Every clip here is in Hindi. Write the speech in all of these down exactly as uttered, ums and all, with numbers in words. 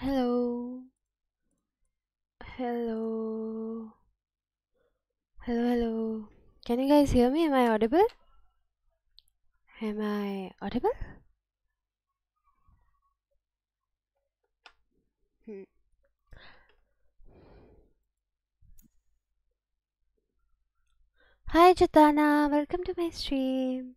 Hello. Hello. Hello, hello. Can you guys hear me? Am I audible? Am I audible? Hmm. Hi, Jatana. Welcome to my stream.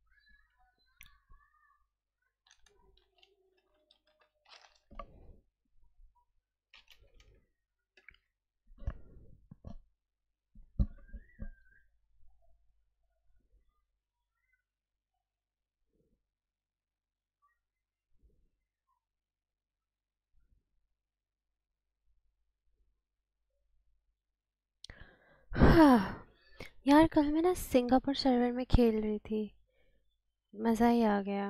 यार कल मैं ना सिंगापुर सर्वर में खेल रही थी, मज़ा ही आ गया।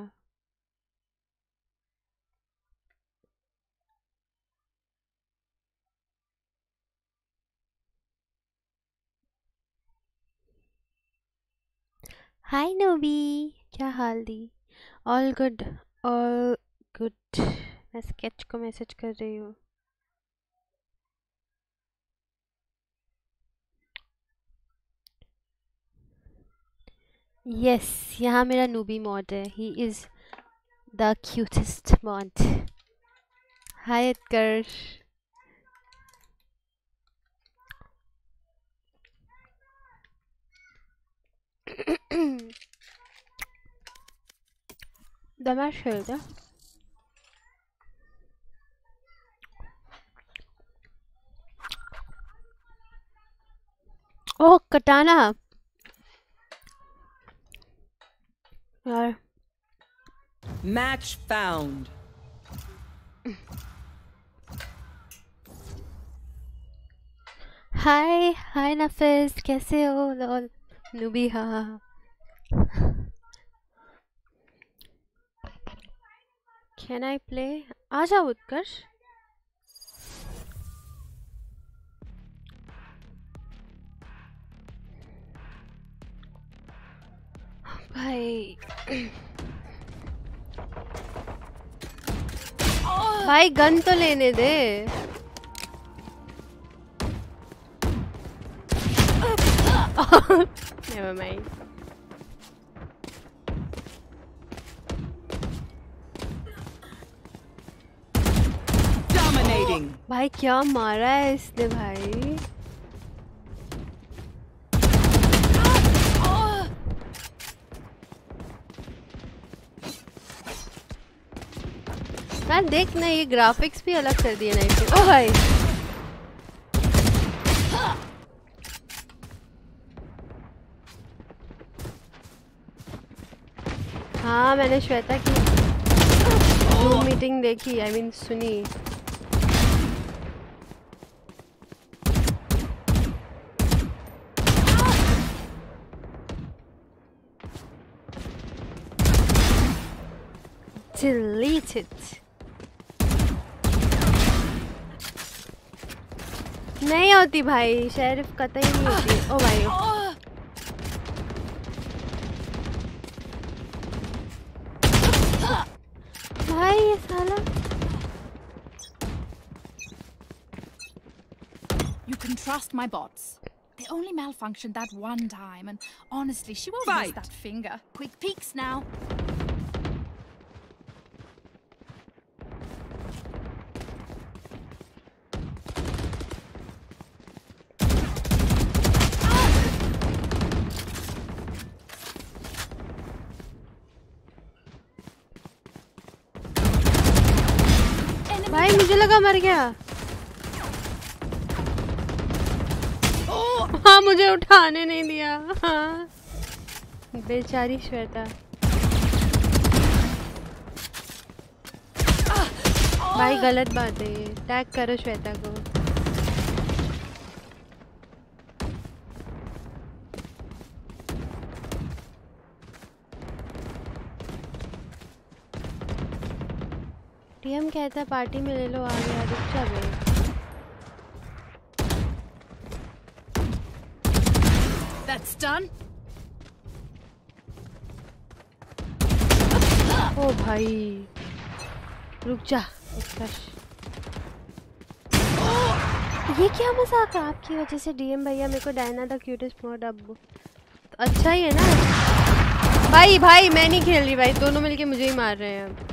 हाय नोबी, क्या हाल दी? All good, all good. मैं स्केच को मैसेज कर रही हूँ। यस, यहाँ मेरा नूबी मॉड है। He is the cutest mod. Hi Utkarsh. दमाश खेलते हैं। ओह कटाना यार। Match found. हाय हाय नफिस, कैसे हो? लॉल नूबी, हाँ। Can I play? आ जाओ उत्कर्ष। भाई भाई गन तो लेने दे। Never mind. Dominating. भाई क्या मारा है इसने भाई। यार देख ना, ये ग्राफिक्स भी अलग कर दिए ना इसे। ओ भाई हाँ, मैंने श्वेता की जूम मीटिंग देखी, आई मीन सुनी। Delete it. नहीं होती भाई, शेरिफ कतई नहीं होती। ओ भाई भाई ये साला। You can trust my bots. They only malfunctioned that one time, and honestly, she won't Fight. miss that finger. Quick peeks now. भाई मुझे लगा मर गया। हाँ, मुझे उठाने नहीं दिया। हाँ बेचारी श्वेता। भाई गलत बात है ये, टैग करो श्वेता को। टीएम कहता है पार्टी में ले लो, आ गया। रुक जा बे। That's done. ओ भाई रुक जा उत्कर्ष। ये क्या मजाक है, आपकी वजह से डीएम भैया मेरे को डायना द क्यूटेस्ट मॉड अब तो अच्छा ही है ना। भाई भाई मैं नहीं खेल रही भाई, दोनों मिलके मुझे ही मार रहे हैं अब।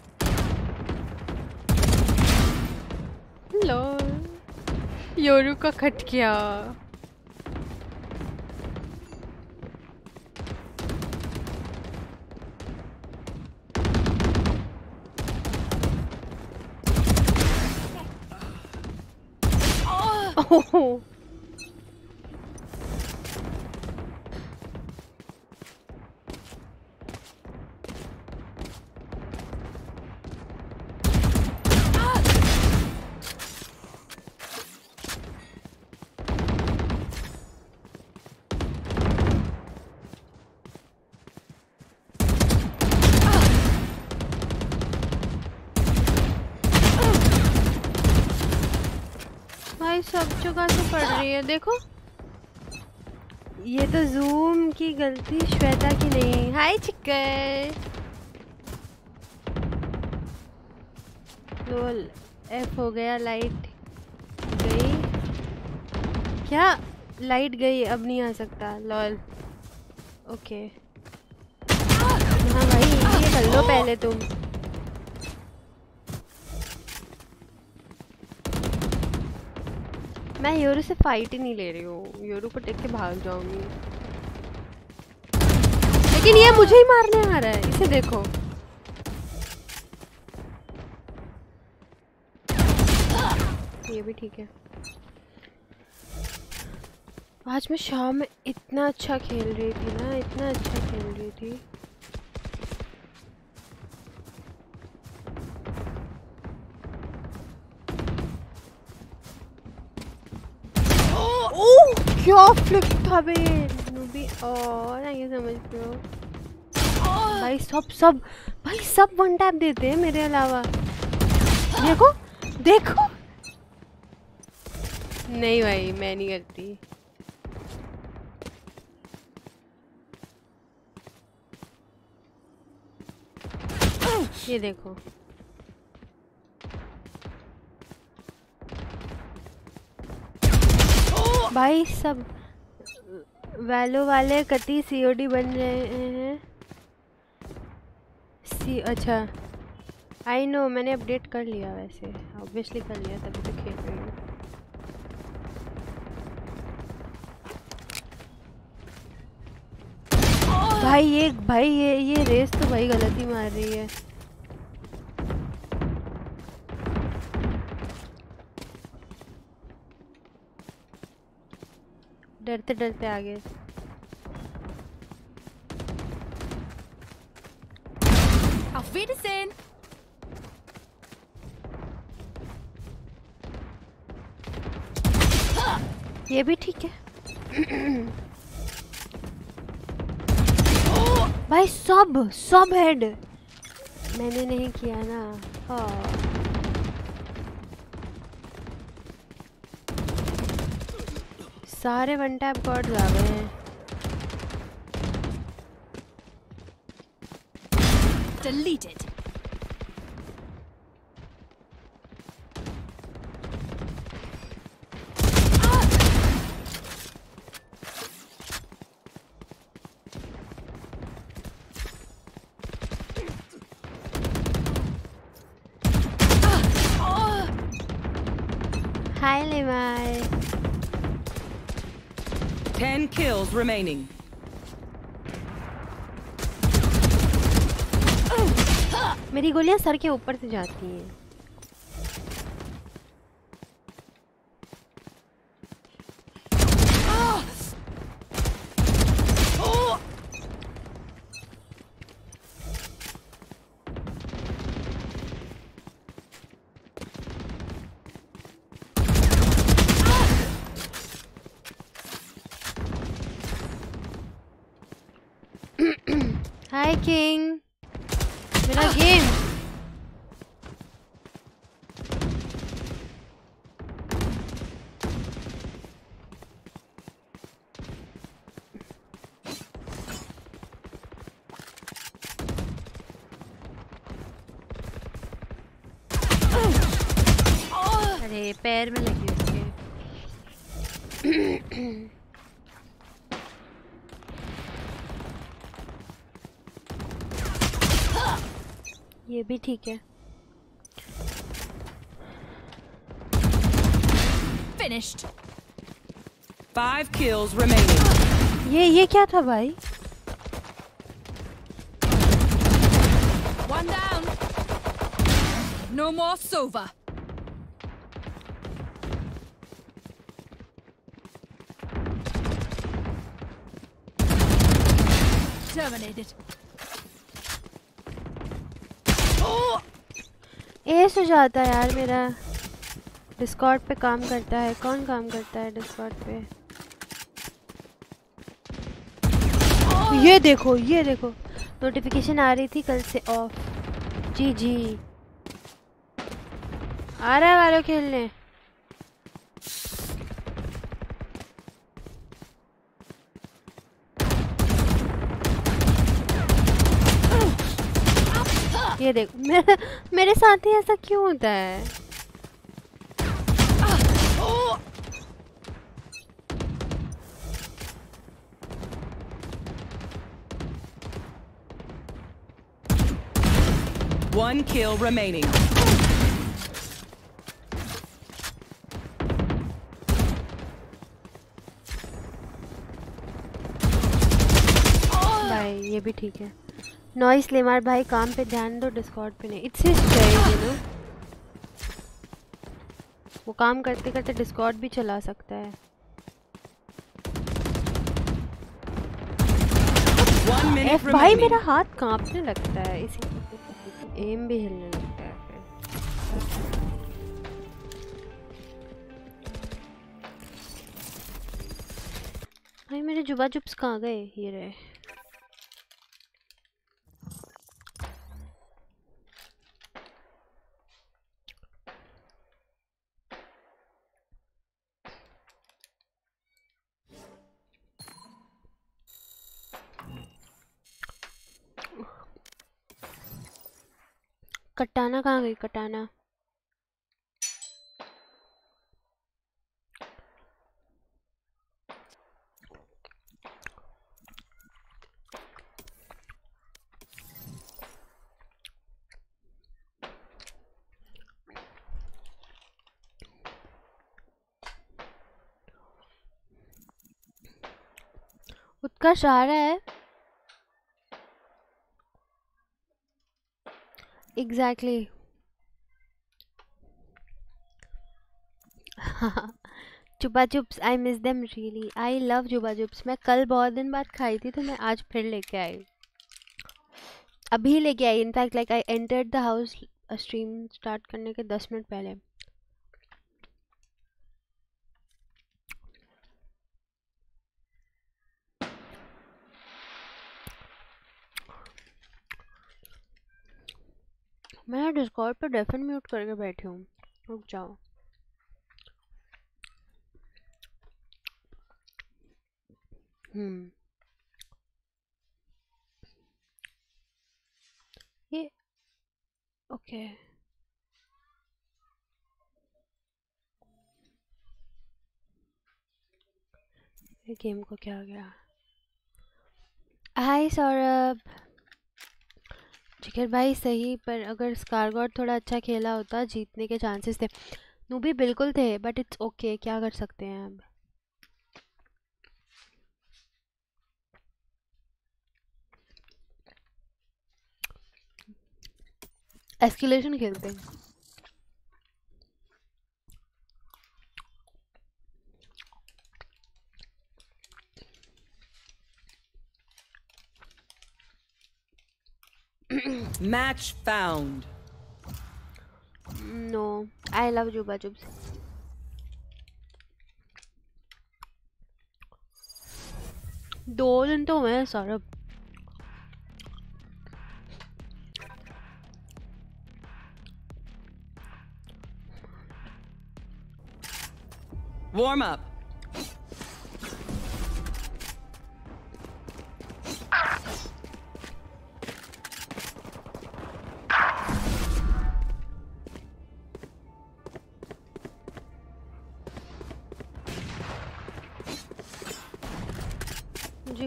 लॉल योरू का खट किया। ओह सब जगह से पड़ रही है देखो। ये तो जूम की गलती श्वेता की नहीं। हाय चिक्कर लोल एफ हो गया, लाइट गई क्या? लाइट गई अब नहीं आ सकता लॉल। ओके हाँ भाई ये कर लो पहले तुम। मैं योरू से फाइट ही नहीं ले रही हूँ, योरू को टेक के भाग जाऊंगी। लेकिन ये मुझे ही मारने आ रहा है, इसे देखो। ये भी ठीक है। आज मैं शाम में इतना अच्छा खेल रही थी ना, इतना अच्छा खेल रही थी। ओह क्या फ्लिप था बे नूबी। और आगे समझते हो भाई, सब सब भाई सब वन टैप देते हैं मेरे अलावा। देखो देखो नहीं भाई मैं नहीं करती। ये देखो भाई सब वैलो वाले कति सीओडी बन रहे हैं। सी अच्छा आई नो, मैंने अपडेट कर लिया वैसे, ऑब्वियसली कर लिया तभी तो खेल रही हूँ। भाई ये भाई ये ये रेस तो भाई गलत ही मार रही है। डरते डरते आगे। Auf Wiedersehen. ये भी ठीक है। भाई सब सब हेड मैंने नहीं किया ना। हाँ सारे वन टैप गॉड्स आ गए हैं। Deleted. Hi Lemai. Ten kills remaining. मेरी गोलियां सर के ऊपर से जाती हैं। हाय किंग, मेरा गेम अरे पैर में लगी उसके। ये भी ठीक है। Finished. Five kills remaining. ये ये क्या था भाई? One down. No more Sova. Terminated. Oh! एस हो जाता है यार मेरा। डिस्कॉर्ड पे काम करता है। कौन काम करता है डिस्कॉर्ड पे? ये देखो ये देखो नोटिफिकेशन आ रही थी कल से ऑफ। जी जी आ रहा है वालों खेलने। ये देखो मेरे मेरे साथ ही ऐसा क्यों होता है? One kill remaining. भाई ये भी ठीक है। नॉइस लेमार भाई काम पे ध्यान दो, डिस्कॉर्ड पे नहीं। It's his choice you know. वो काम करते करते डिस्कॉर्ड भी चला सकता है। One minute एफ भाई remaining. मेरा हाथ कांपने लगता है, इसी एम भी हिलने लगता है फिर। भाई मेरे जुबा जुब्स कहाँ गए? ये रहे। कटाना कहाँ गई? कटाना उत्कर्ष आ रहा है। Exactly Chupa Chups I miss them really. I love Chupa Chups. मैं कल बहुत दिन बाद खाई थी तो मैं आज फिर लेके आई। अभी लेके आई in fact like I entered the house stream start करने के दस मिनट पहले। मैं डिस्कॉर्ड पे डेफिन म्यूट करके बैठी हूँ। रुक जाओ। हम्म ये ओके। ये गेम को क्या हो गया? हाय सौरभ। जिगर भाई सही, पर अगर स्कारगॉड थोड़ा अच्छा खेला होता जीतने के चांसेस थे। नूबी बिल्कुल थे बट इट्स ओके, क्या कर सकते हैं अब। एस्केलेशन खेलते हैं। Match found. No, I love Juba Jubs. दो दिन तो हुए हैं सौरभ। Warm up.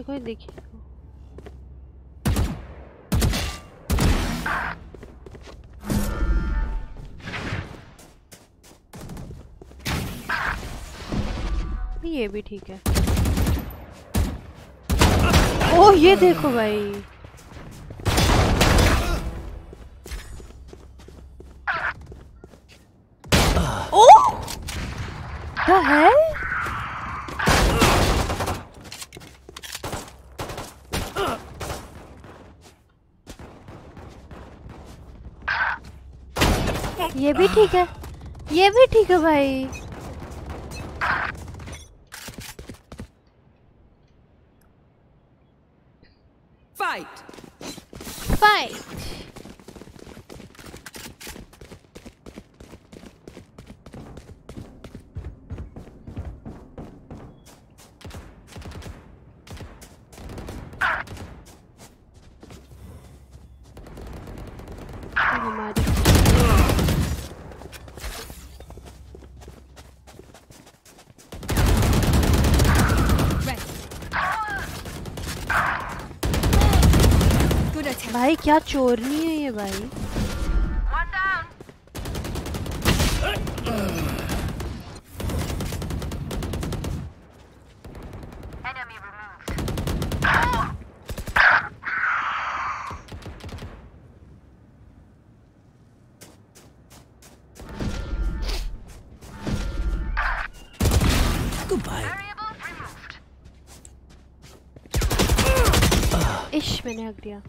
आगे कोई दिखे। ये भी ठीक है। ओह ये देखो भाई, ओह क्या है? ये भी ठीक है, ये भी ठीक है भाई। Fight. Fight. हमारे भाई क्या चोरनी है ये भाई। इश मैंने हक दिया।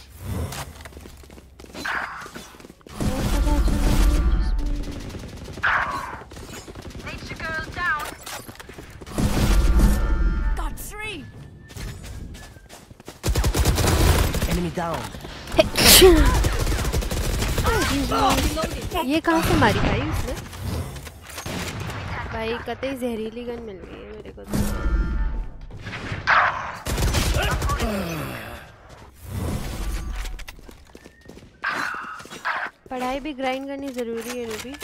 ये कहाँ से मारी भाई उसने? भाई कतई जहरीली गन मिल गई है मेरे को तो। पढ़ाई भी ग्राइंड करनी जरूरी है रूबी।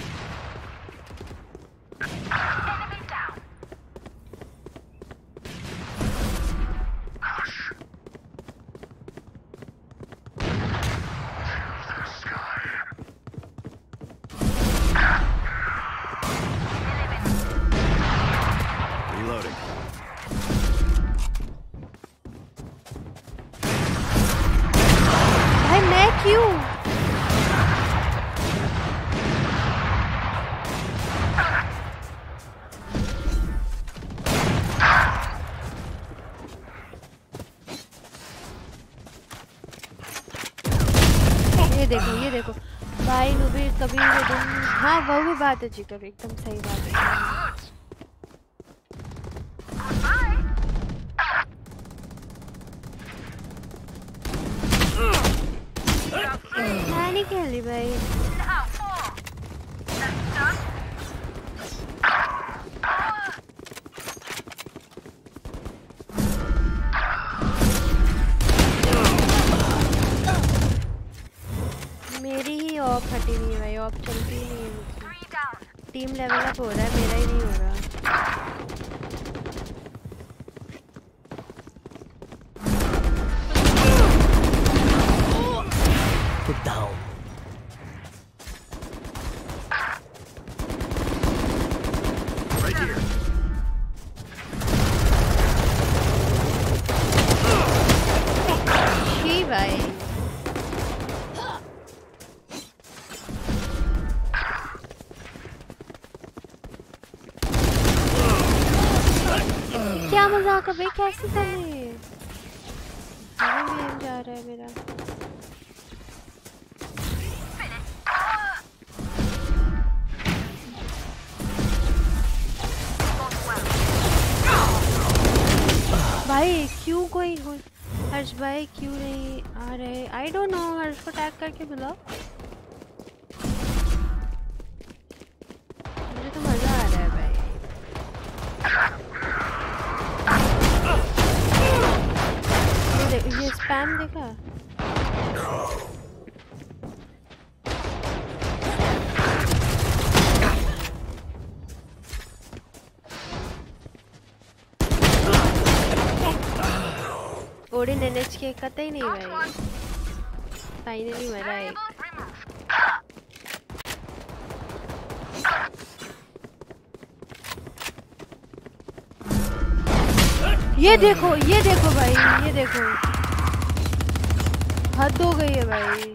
भाई मैं क्यों? ये देखो ये देखो भाई रूबी कभी वो दिन। हाँ वो भी बात है जी, कभी एकदम सही बात है। मैं नहीं खेली भाई। मेरी ही ऑफ हटी नहीं है भाई, ऑफ चलती ही नहीं है मुझसे। टीम लेवल अप हो रहा है, मेरा ही नहीं हो रहा। Put down. Right here. शी भाई क्या मजाक है भाई, कैसे कर रही है? अरे गेम जा रहा है मेरा। भाई क्यों कोई हर्ष भाई क्यों नहीं आ रहे? I don't know. हर्ष को टैग करके बुलाओ, मुझे तो मजा आ रहा है भाई। ये, ये स्पैम देखा? ओडिन एनएच के कतई नहीं भाई, फाइनली मरा एक। ये देखो ये देखो भाई, ये देखो हद हो गई है भाई।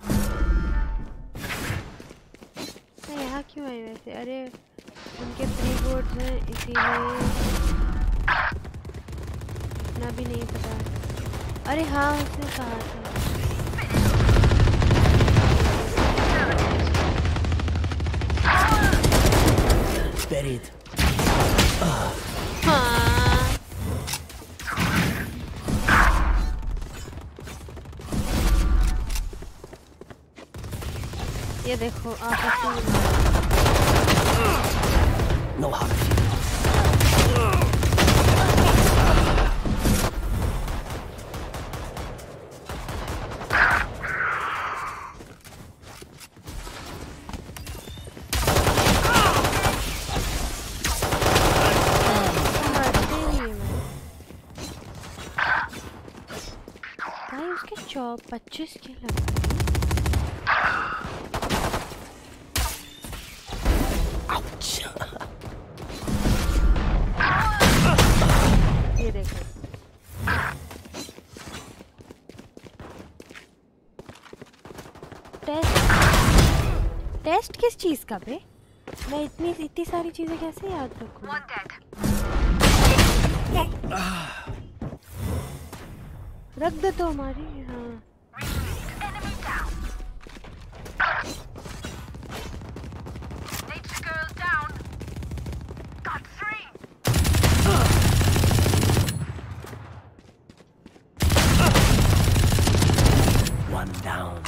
मैं यहाँ क्यों आई वैसे? अरे उनके फ्री बोर्ड हैं इसीलिए, इतना भी नहीं पता। अरे हाँ उसने कहा था। Buried. हाँ ये देखो आपस में No hard feelings. पच्चीस किलो ये देखो टेस्ट टेस्ट किस चीज का बे? मैं इतनी इतनी सारी चीजें कैसे याद रखूं? रख दे तो हमारी। हाँ One down.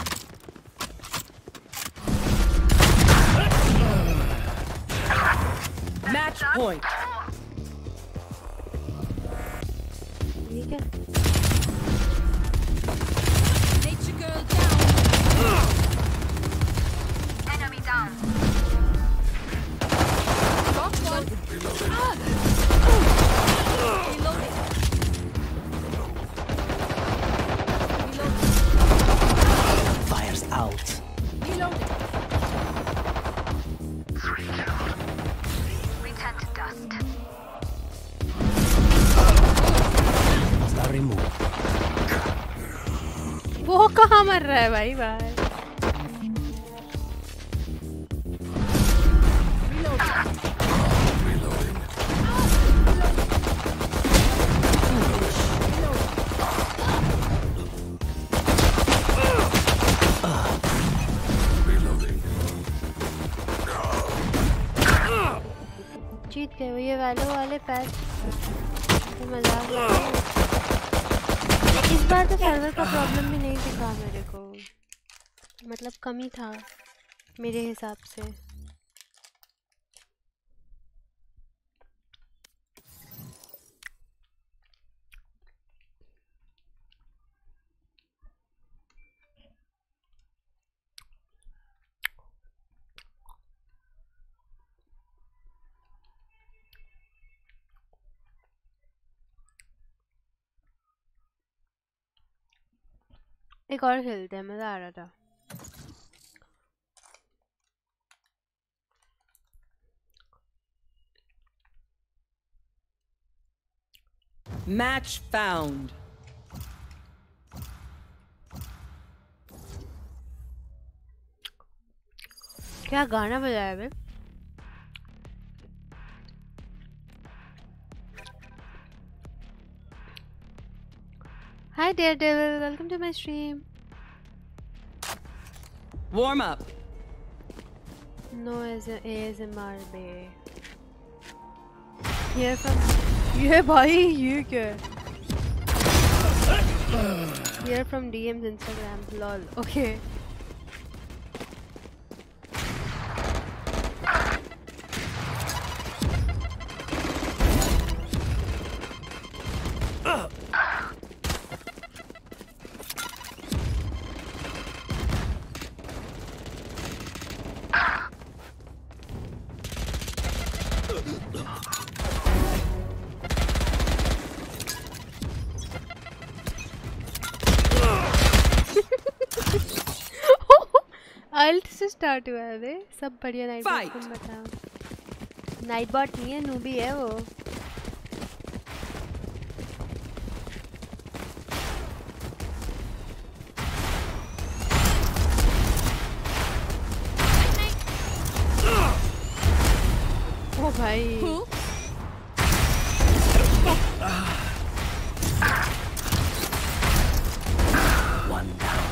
Match point. ठीक है Nature girl down. Enemy down. Got one. Reloading. Reloading. Fires out. Reloading. Return to dust. Hostile removed. वो कहाँ मर रहा है भाई भाई? जीत गए वो ये वैलो वाले पैच तो मजाक लगा। इस बार तो सर्वर का प्रॉब्लम भी नहीं दिखा मेरे को, मतलब कमी था मेरे हिसाब से। एक और खेलते हैं, मजा आ रहा था। Match found. क्या गाना बजाया बे? Hi Daredevil, welcome to my stream. Warm up. No as a A S M R be. Here from ये भाई ये क्या है? Here from D Ms Instagram, lol. Okay. Start हुआ है बे? सब बढ़िया नाइट बॉट तुम बताओ। नाइट बॉट नहीं है, नूबी है वो। ओ भाई One down.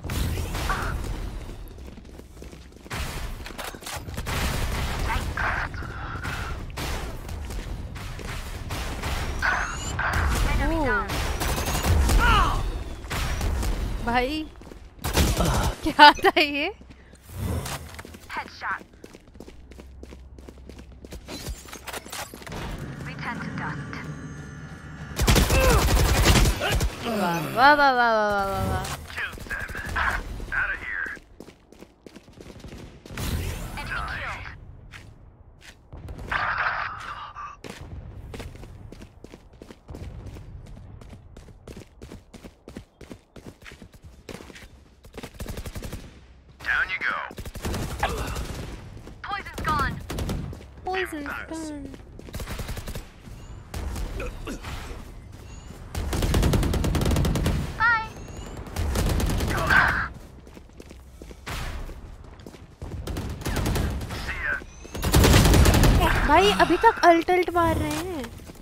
भाई क्या था ये? Headshot. Return to dust. वाह वाह वाह वाह वाह वाह वाह। Killed them. Out of here. Enemy killed. Down you go. Poison's gone. Poison's gone. Bye. See ya. भाई अभी तक अल्ट अल्ट मार रहे हैं।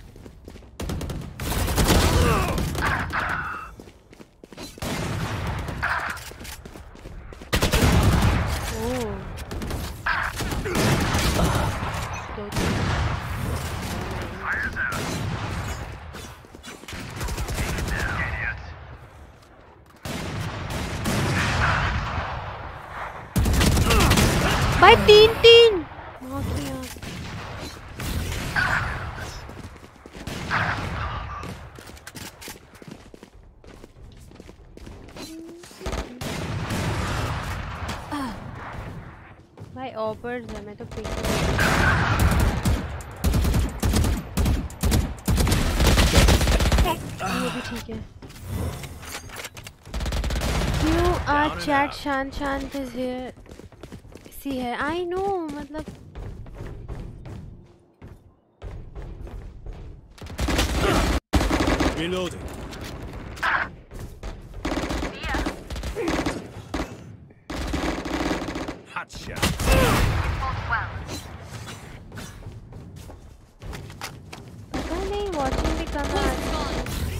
Fire's out. Idiots. भाई तीन तीन माँ की आँख। भाई ऑपर्स है, मैं तो पिक ये भी ठीक है। क्यों आज चैट शांत शांत सी है? आई नो, मतलब Reloading. Hot shot. पता नहीं वॉचिंग भी कम आ रही है।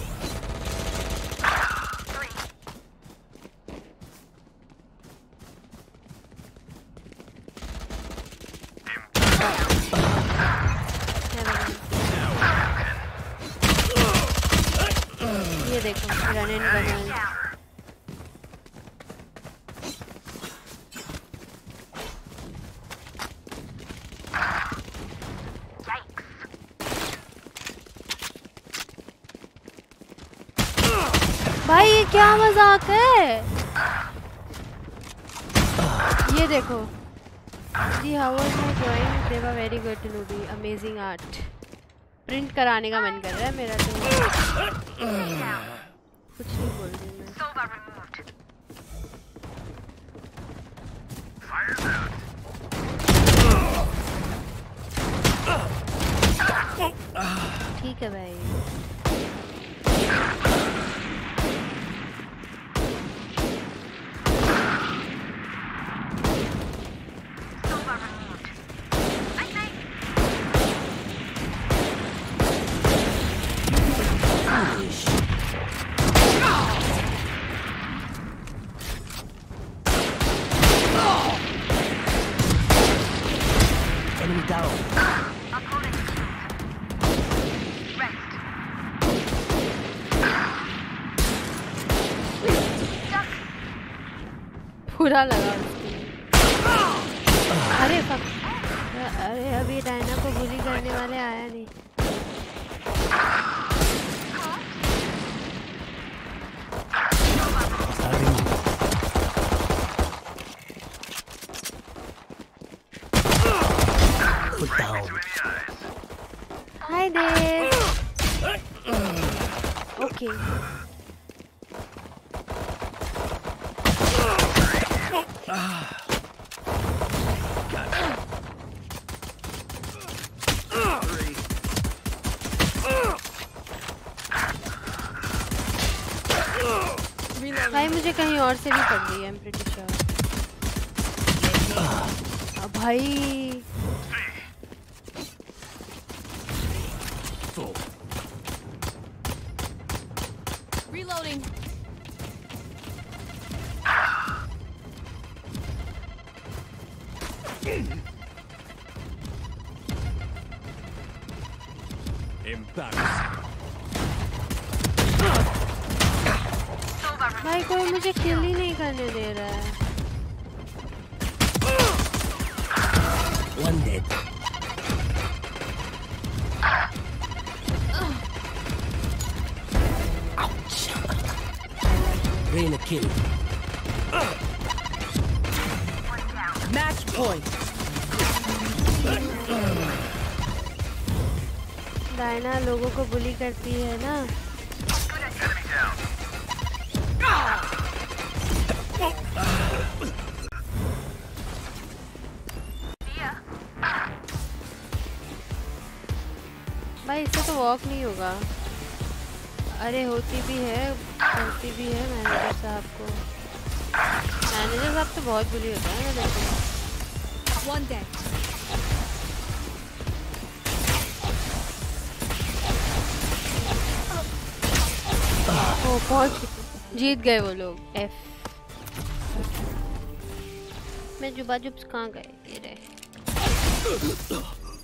ये देखो रन एंड बना। भाई ये क्या मजाक है? ये देखो जी, how was my drawing? They were very good noobie, amazing art. Print कराने का मन कर रहा है मेरा तो। कुछ नहीं बोल रही मैं। ठीक है भाई। Enemy down. पूरा लगा उसके। अरे फक, अरे अभी डायना को बुली करने वाले आया नहीं। Put down. Hi Dev. Okay मुझे कहीं और से भी पड़ गई है, I'm pretty sure. अब भाई Four. Reloading. Embarrassing. भाई कोई मुझे किल ही नहीं करने दे रहा है. One dead. Ouch. Reyna kill. Match point. Diana लोगों को बुली करती है ना. Enemy down. भाई इससे तो वॉक नहीं होगा. अरे होती भी है, करती भी है मैनेजर साहब को. मैनेजर साहब तो बहुत बुली होता है ना देखो. One dead. ओ पहुंच जीत गए वो लोग. एफ मैं जुबा जुब्स कहाँ गए ये रहे.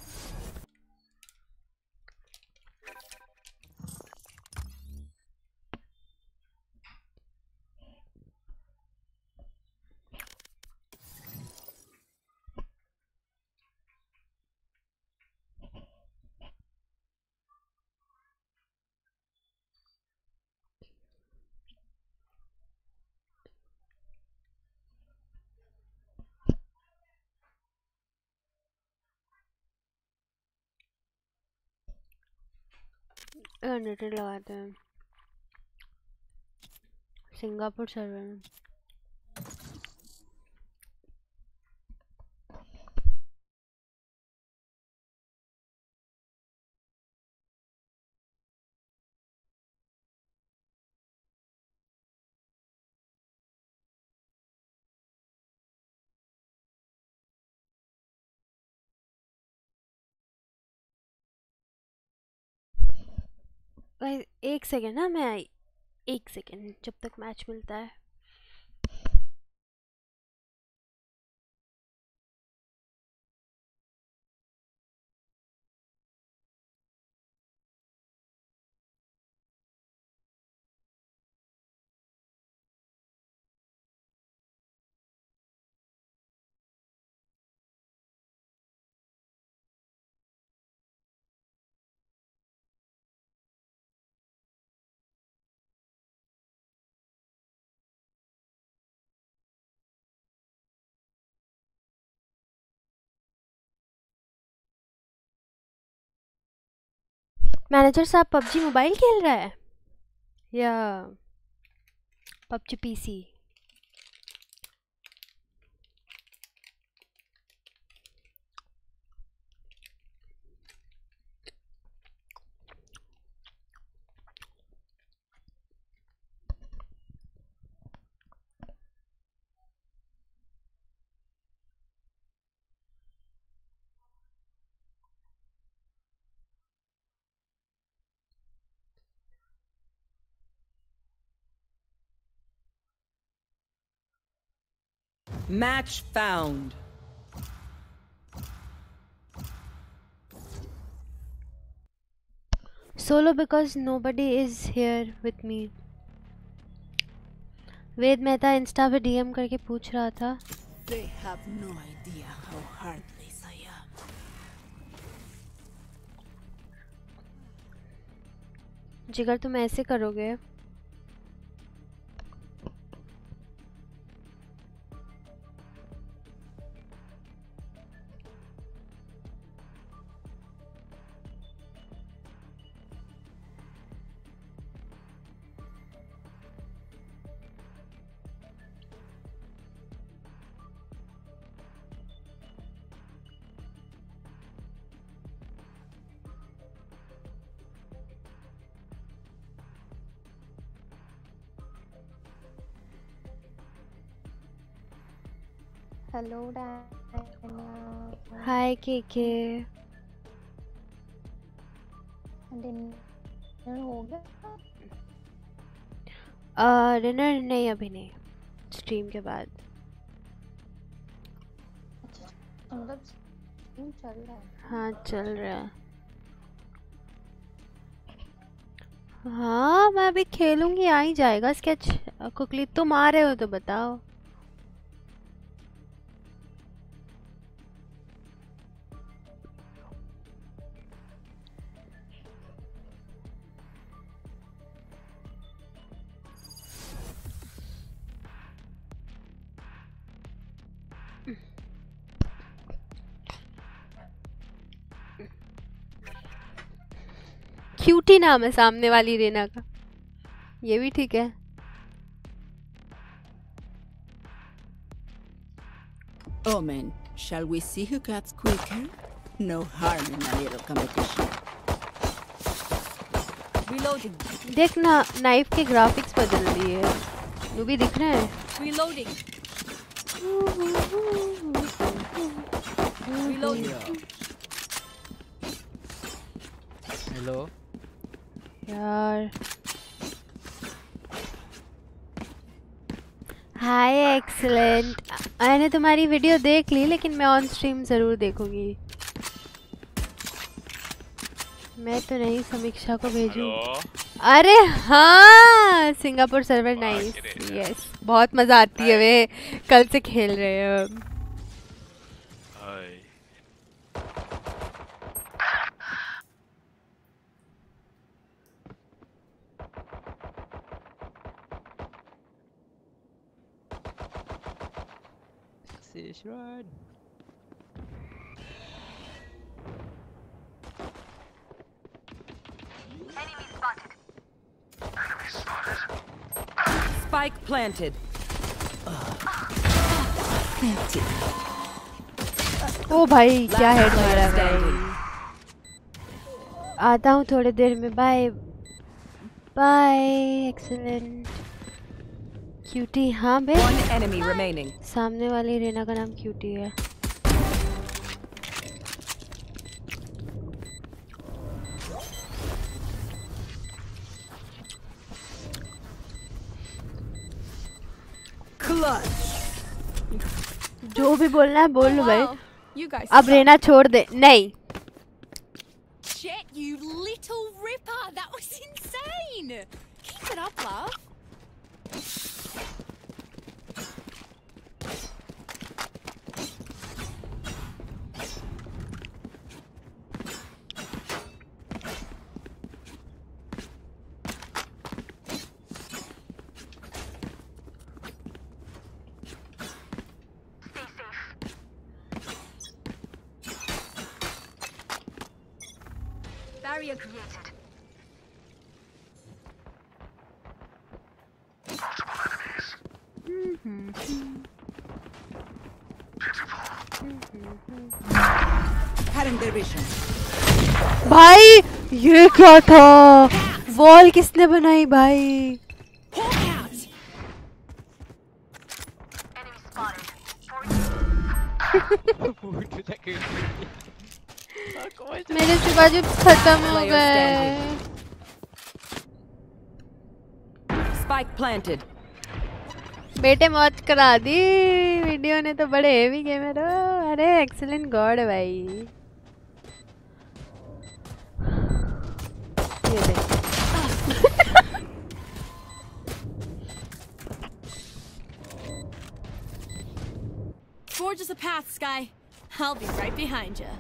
अनरेटेड लगाते हैं सिंगापुर सर्वर में. भाई एक सेकेंड ना, मैं आई. एक सेकेंड जब तक मैच मिलता है. मैनेजर साहब पबजी मोबाइल खेल रहा है या PUBG PC. Match found. Solo because nobody is here with me. Ved Mehta insta पे डीएम करके पूछ रहा था. They have no idea how heartless I am. जिगर तुम ऐसे करोगे. Hello Diana. Hi KK. Dinner हो गया? आ, डिनर नहीं, अभी नहीं, स्ट्रीम के बाद। अच्छा, मतलब स्ट्रीम चल रहा है? हाँ चल रहा है। हाँ मैं अभी खेलूंगी, आ ही जाएगा स्केच। कुकली तुम आ रहे हो तो बताओ। क्यूटी नाम है सामने वाली रेना का, ये भी ठीक है। Omen, shall we see who cuts quicker? No harm in a little competition. Reloading. देख ना, नाइफ के ग्राफिक्स बदल दिए, वो भी दिख रहे हैं। Reloading. Reloading. हेलो यार हाय एक्सीलेंट। मैंने तुम्हारी वीडियो देख ली, लेकिन मैं ऑन स्ट्रीम जरूर देखूंगी। मैं तो नहीं समीक्षा को भेजूं। अरे हाँ, सिंगापुर सर्वर नाइस, यस बहुत मजा आती है वे, कल से खेल रहे हैं हम। Run. Enemy spotted. Enemy spotted. Spike planted. ओ भाई क्या हेड मारा भाई। आता हूँ थोड़ी देर में, बाय बाय। Excellent cutie. हाँ बे, One enemy remaining. सामने वाली रेना का नाम क्यूटी है। जो भी बोलना है बोल लो भाई। अब रेना छोड़ दे। नहीं Shit, you little ripper! That was insane! Keep it up, love. Barrier created. Multiple enemies. Cutting their vision. भाई ये क्या था? वॉल किसने बनाई भाई? Enemy spotted. मेरे शिवाजी खत्म हो Player गए। Spike planted. बेटे मौज करा दी वीडियो ने तो, बड़े हेवी गेमर हो। अरे एक्सीलेंट गॉड है भाई। ये देख Forge us a path, Sky. I'll be right behind you.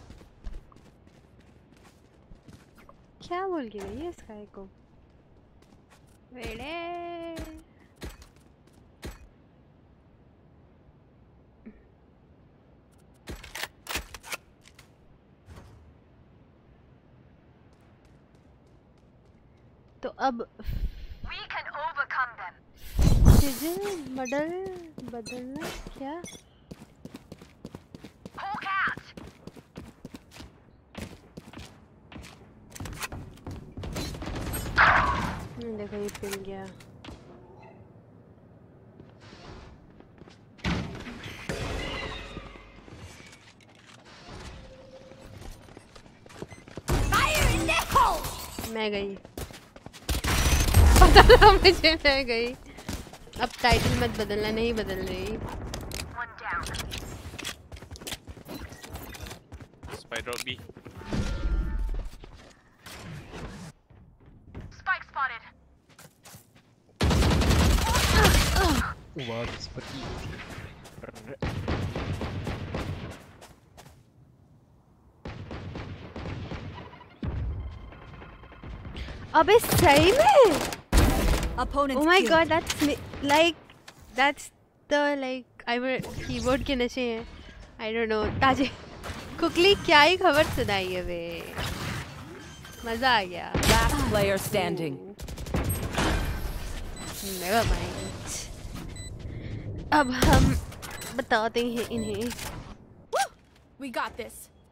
क्या बोल के गई है स्काई को? बेड़े तो अब We can overcome them. सिजल मॉडल बदलना क्या? Hawk out. देखो ये पिल गया। मैं गई। पता था मुझे, मैं गई। अब टाइटल मत बदलना, नहीं बदल रही। One down. Spider B. Spike spotted. Wow, seperti अबे सही में? Opponent Oh my killed. god, that's mi- like that's the like I were keyboard के नशे हैं। I don't know। ताजे कुकली क्या ही खबर सुनाई है बे। मजा आ गया। Last player standing. Never mind। अब हम बताते हैं इन्हें। We got this.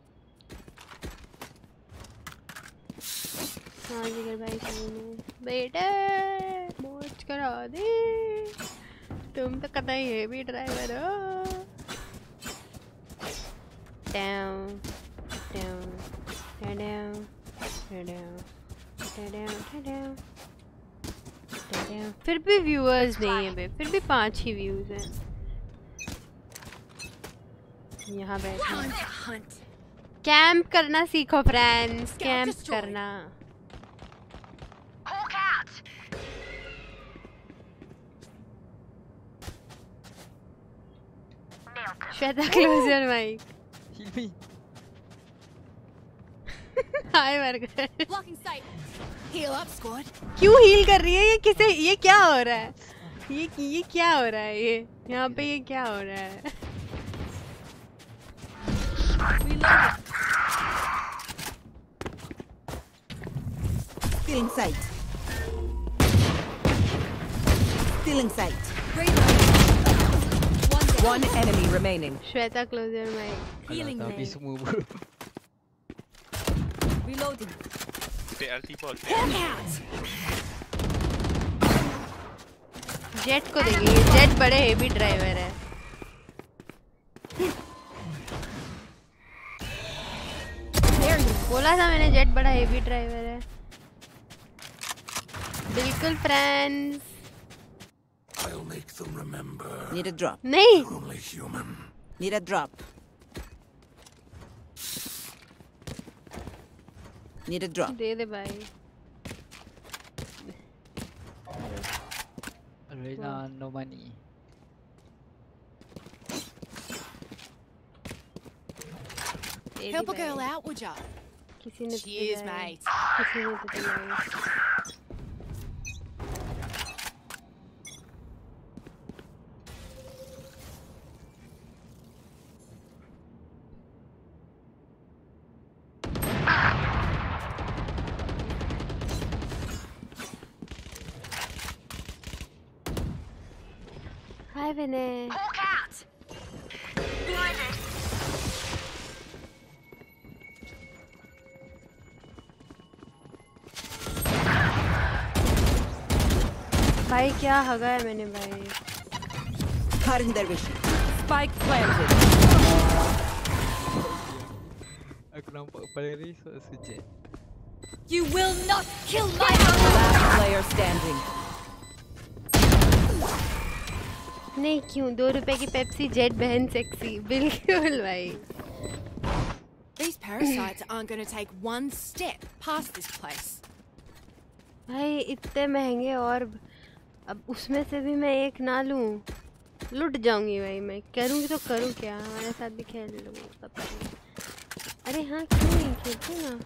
हाँ जिगर भाई सामने बेटे मौज करा दे। तुम तो कतई हेवी ड्राइवर हो। Down, down, down, down, down, down, down, down। फिर भी व्यूअर्स नहीं है बे, फिर भी पांच ही व्यूज हैं। यहाँ बैठे कैंप करना सीखो फ्रेंड्स, कैंप करना। Hawk out. Nailed them. Shweta close your mic. heal me. हाय मर गए। Blocking sight. Heal up, squad. क्यों हील कर रही है ये? किसे ये क्या हो रहा है? ये ये क्या हो रहा है? ये यहाँ पे ये क्या हो रहा है? Stealing sight. Stealing sight. One enemy remaining. Shweta close your mic. Healing Kalau me. habis semua bro. Reloading. Take ulti ball. Hawk out. Jet को देखिए, जेट बड़े हेवी ड्राइवर है। बोला था मैंने जेट बड़ा हेवी ड्राइवर है। बिल्कुल friends. I'll make them remember. Need a drop. नहीं You're only human. Need a drop. Need a drop. दे दे भाई। Arena no money. They they Help a भाई। girl out, would ya? किसी ने तो Cheers, दिलाया। mate. किसी ने तो दिलाया। हाय विनय। Hawk out. Blinded. भाई क्या हगा है मैंने भाई। Cutting their vision. Spike planted. Aku nampak kepala dia so sejak. You will not kill my Last player standing. नहीं क्यों, दो रुपए की पेप्सी जेट बहन सेक्सी। बिल्कुल भाई। These parasites aren't going to take one step past this place. भाई इतने महंगे और अब उसमें से भी मैं एक ना लूं, लुट जाऊंगी भाई। मैं करूंगी तो करूं क्या? हमारे साथ भी खेल लो पता नहीं। अरे हाँ क्यों नहीं खेलते ना।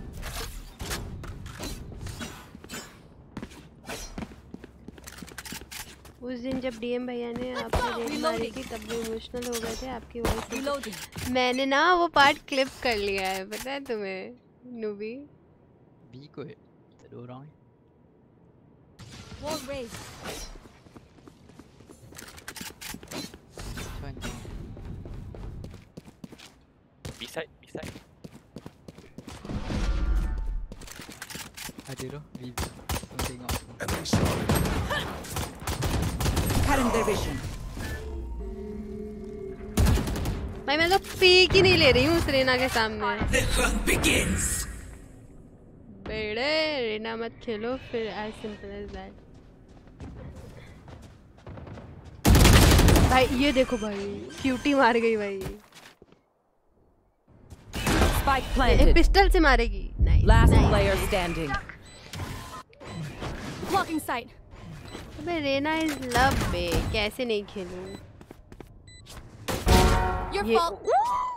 उस दिन जब डीएम भैया ने आपको रेड मारी थी तब भी इमोशनल हो गए थे आपकी वॉइस। Reloading. मैंने ना वो पार्ट क्लिप कर लिया है, पता है तुम्हें noobie? B kot. Tak ada orang. Wall raised. Macam mana? B side, B side. Ada tu. B. Kau tengok. Enemy spotted. Cutting their vision. भाई मैं तो पीक ही नहीं ले रही हूँ सेरेना के सामने। The hunt begins. बेड़े रेना मत खेलो फिर as simple as that. भाई ये देखो भाई क्यूटी मार गई भाई. Spike ये planted. पिस्टल से मारेगी. Nice. Last nice. player standing. Blocking sight. अबे रेना इज लव बे कैसे नहीं खेलूं. Your ये fault.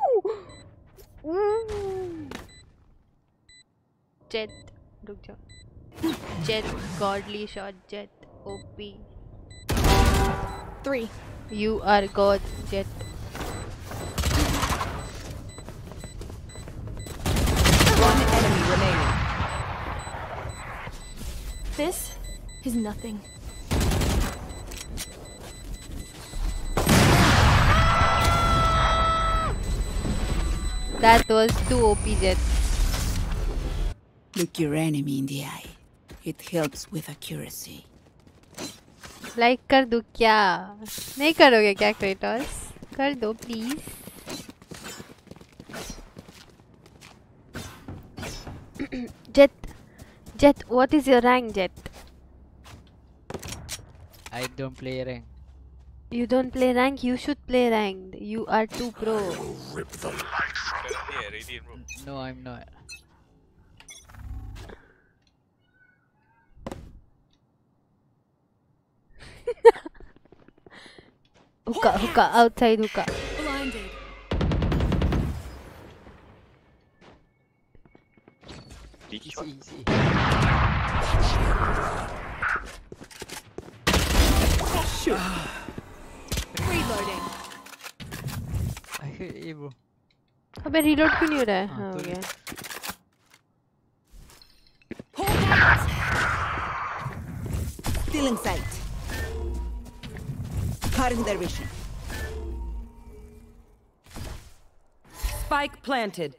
जेट रुक जाओ. Jet godly shot Jet OP. Three. You are God, Jet. One enemy remaining. This is nothing. That was too O P, Jet. Look your enemy in the eye. It helps with accuracy. Like कर दो क्या? नहीं करोगे क्या क्रेटोस? कर दो please. Jet, Jet, what is your rank, Jet? I don't play rank. You don't play rank. You should play ranked. You are too pro. Will rip the light from Yeah, Radiant room. No, I'm not. Hookah, hookah, outside hookah. Blinded. Cheeky Easy, shot. easy. Reloading. I hit A, bro. अबे reload क्यों नहीं हो रहा है? हाँ, हाँ हो तो गया. Still in sight. Cutting their vision. Spike planted.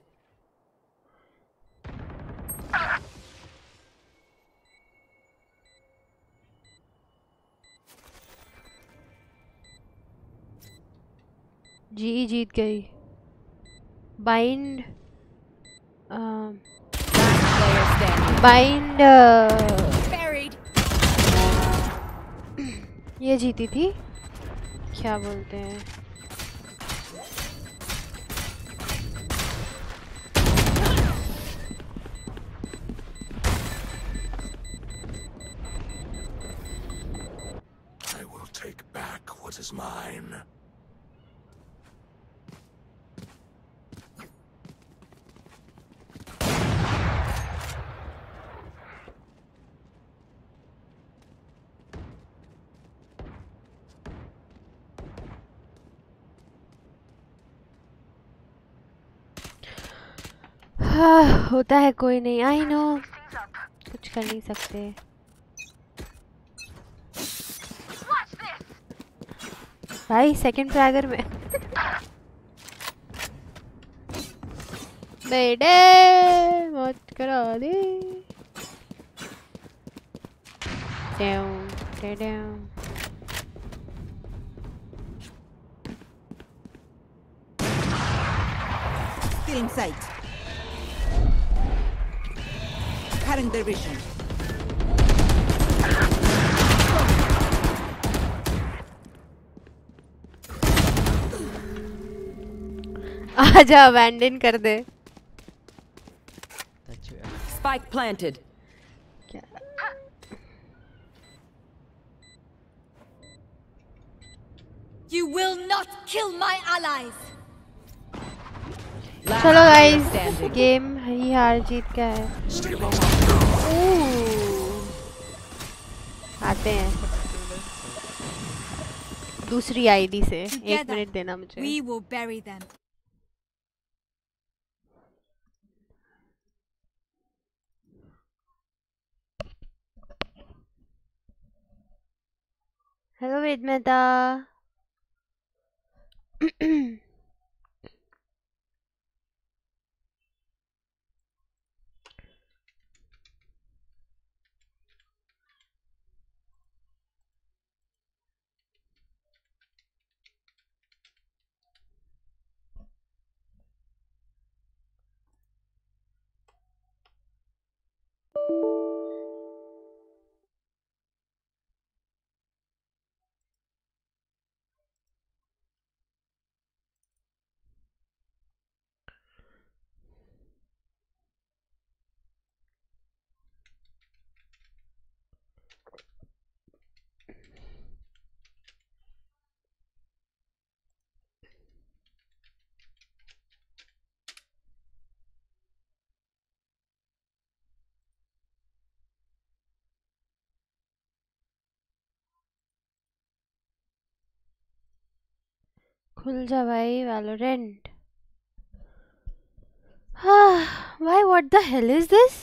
जी जीत गई. Bind. Um, Player standing. bind. Uh, Buried. ये जीती थी. क्या बोलते हैं? I will take back what is mine. हाँ, होता है कोई नहीं. आई नो कुछ कर नहीं सकते. भाई सेकंड फ्रैगर में बेटे मौत करा दे. Down, down, down. Still in sight. Cutting their vision. आजा अबैंडन कर दे. Touch you. Spike planted. क्या? You will not kill my allies. Last चलो player गाइस standing. गेम ही हार जीत का है. Stealing some Ooh. आते हैं दूसरी आईडी से. एक Together, मिनट देना मुझे. We will bury them. Hello Ved Mehta. खुल जा भाई Valorant. Why? What the hell is this?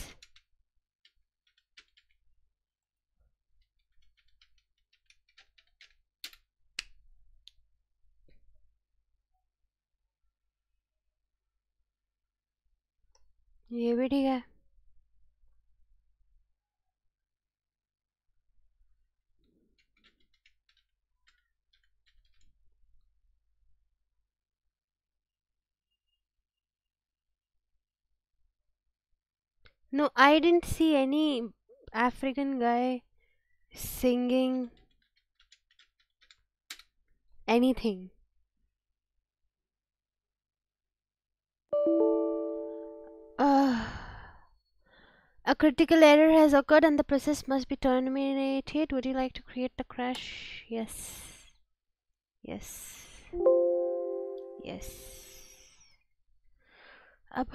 ये भी ठीक है. No, I didn't see any African guy singing anything. Uh, a critical error has occurred and the process must be terminated. Would you like to create the crash? Yes. Yes. Yes. Ab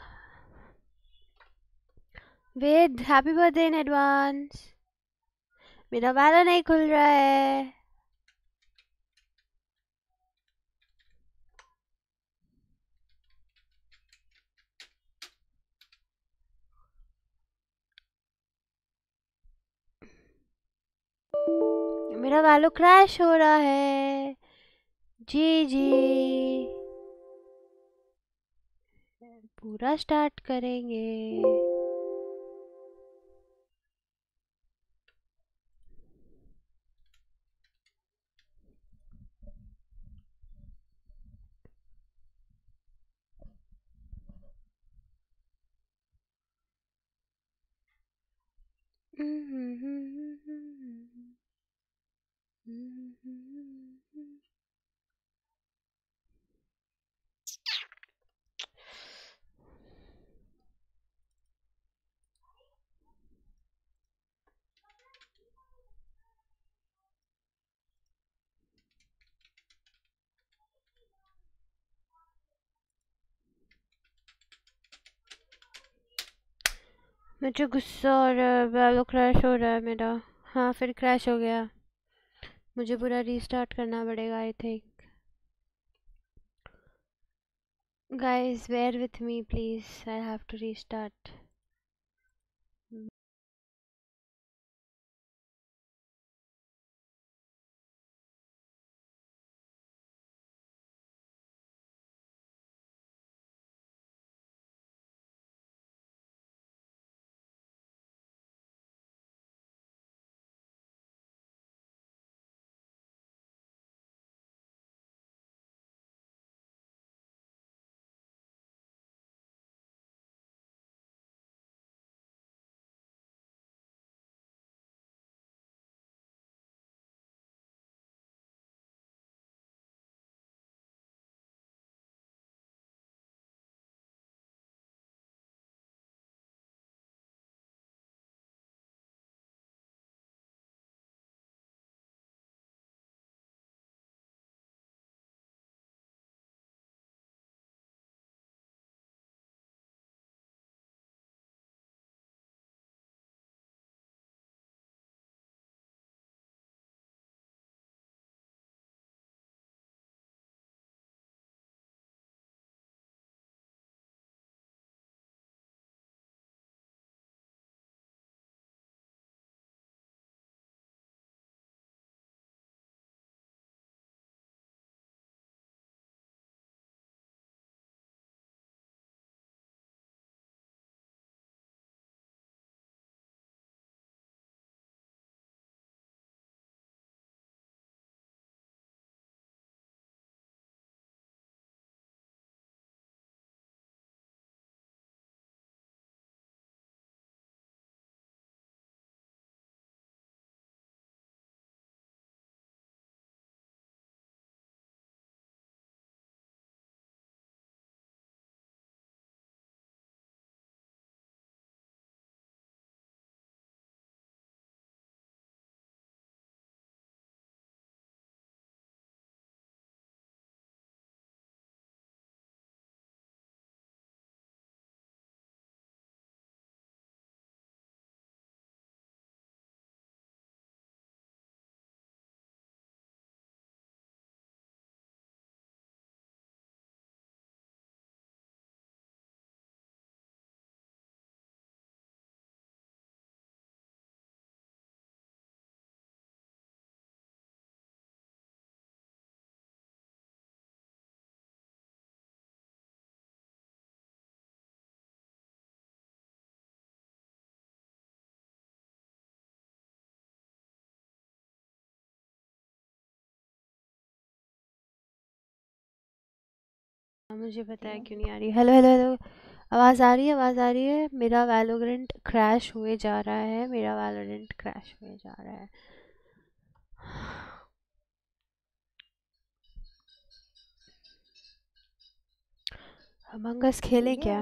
Wait, happy birthday in advance. मेरा वाला नहीं खुल रहा है. मेरा वालो क्रैश हो रहा है. जी जी. पूरा स्टार्ट करेंगे. मुझे गुस्सा आ रहा है. वालो क्रैश हो रहा है मेरा. हाँ फिर क्रैश हो गया. मुझे पूरा रीस्टार्ट करना पड़ेगा I think. Guys, bear with me please. I have to restart. मुझे पता है क्यों नहीं आ रही। हेलो हेलो हेलो, आवाज़ आ रही है? आवाज़ आ रही है? मेरा वैलोरेंट क्रैश हुए जा रहा है, मेरा वैलोरेंट क्रैश हुए जा रहा है। अमंग अस खेले क्या?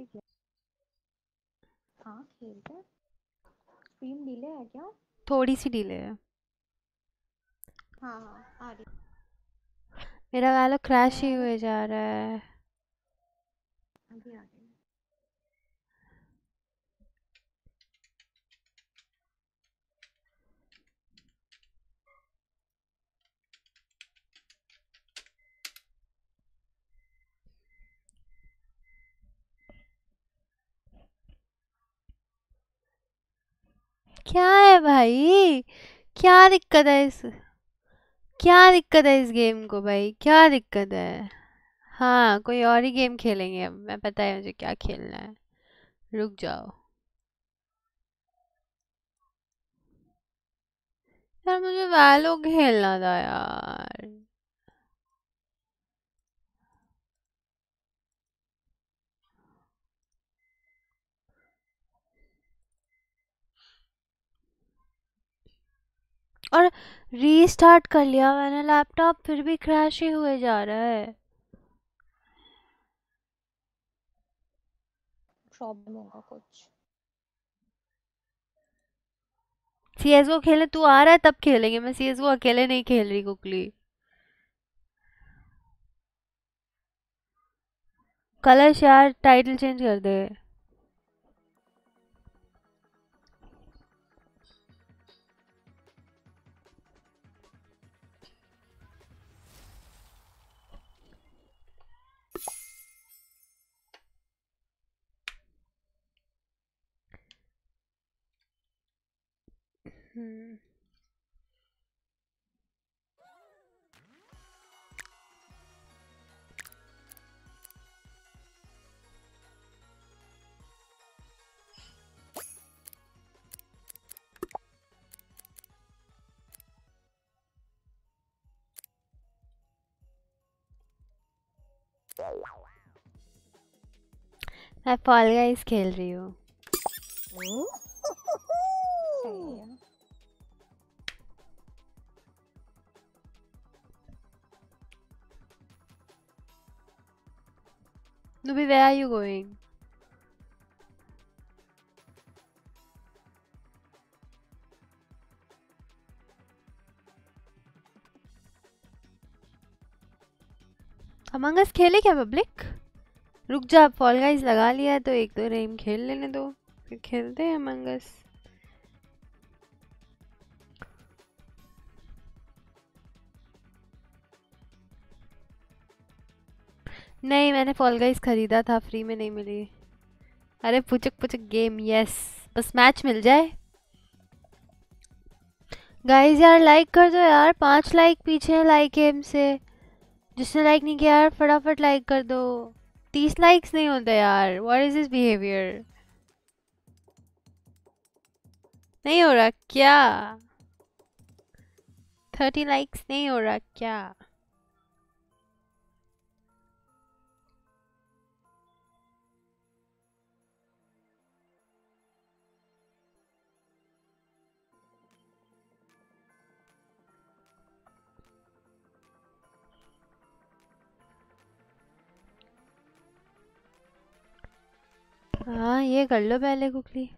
हाँ खेलते हैं। स्ट्रीम डिले है क्या? थोड़ी सी डिले है। हाँ हाँ आ रही। मेरा वैलो क्रैश ही हुए जा रहा है। अभी आ रही। क्या है भाई? क्या दिक्कत है इस क्या दिक्कत है इस गेम को भाई? क्या दिक्कत है? हाँ कोई और ही गेम खेलेंगे अब। मैं पता है मुझे क्या खेलना है। रुक जाओ यार, मुझे वैलो खेलना था यार। और रीस्टार्ट कर लिया मैंने लैपटॉप, फिर भी क्रैश ही हुए जा रहा है। प्रॉब्लम होगा कुछ। सीएसगो खेले? तू आ रहा है तब खेलेंगे। मैं सीएसगो अकेले नहीं खेल रही कुकली। कलश यार टाइटल चेंज कर दे। हम्म मैं फॉल गाइस खेल रही हूँ। सही है। Nubi, where are you going? Among Us खेले क्या पब्लिक? रुक जा, अब फॉल गाइस लगा लिया है तो एक दो रेम खेल लेने दो, फिर खेलते हैं अमंग अस। नहीं, मैंने फॉल गाइस खरीदा था, फ्री में नहीं मिली। अरे पुचक पुचक गेम, यस, बस मैच मिल जाए। गाइस यार लाइक कर दो यार, पांच लाइक पीछे है लाइक गेम से। जिसने लाइक नहीं किया यार फटाफट लाइक कर दो। तीस लाइक्स नहीं होते यार, व्हाट इज दिस बिहेवियर? नहीं हो रहा क्या? थर्टी लाइक्स नहीं हो रहा क्या? हाँ ये कर लो पहले कुकली।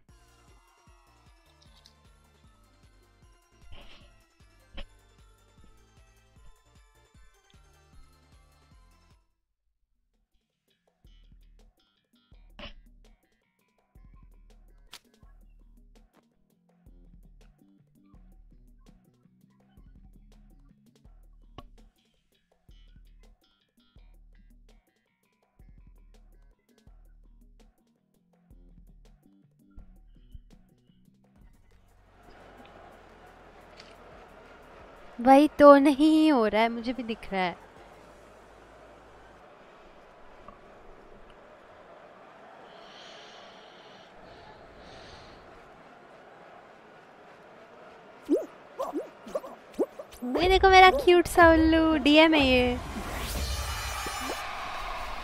वही तो नहीं हो रहा है, मुझे भी दिख रहा है। ये देखो मेरा क्यूट सा उल्लू, डीएम है ये।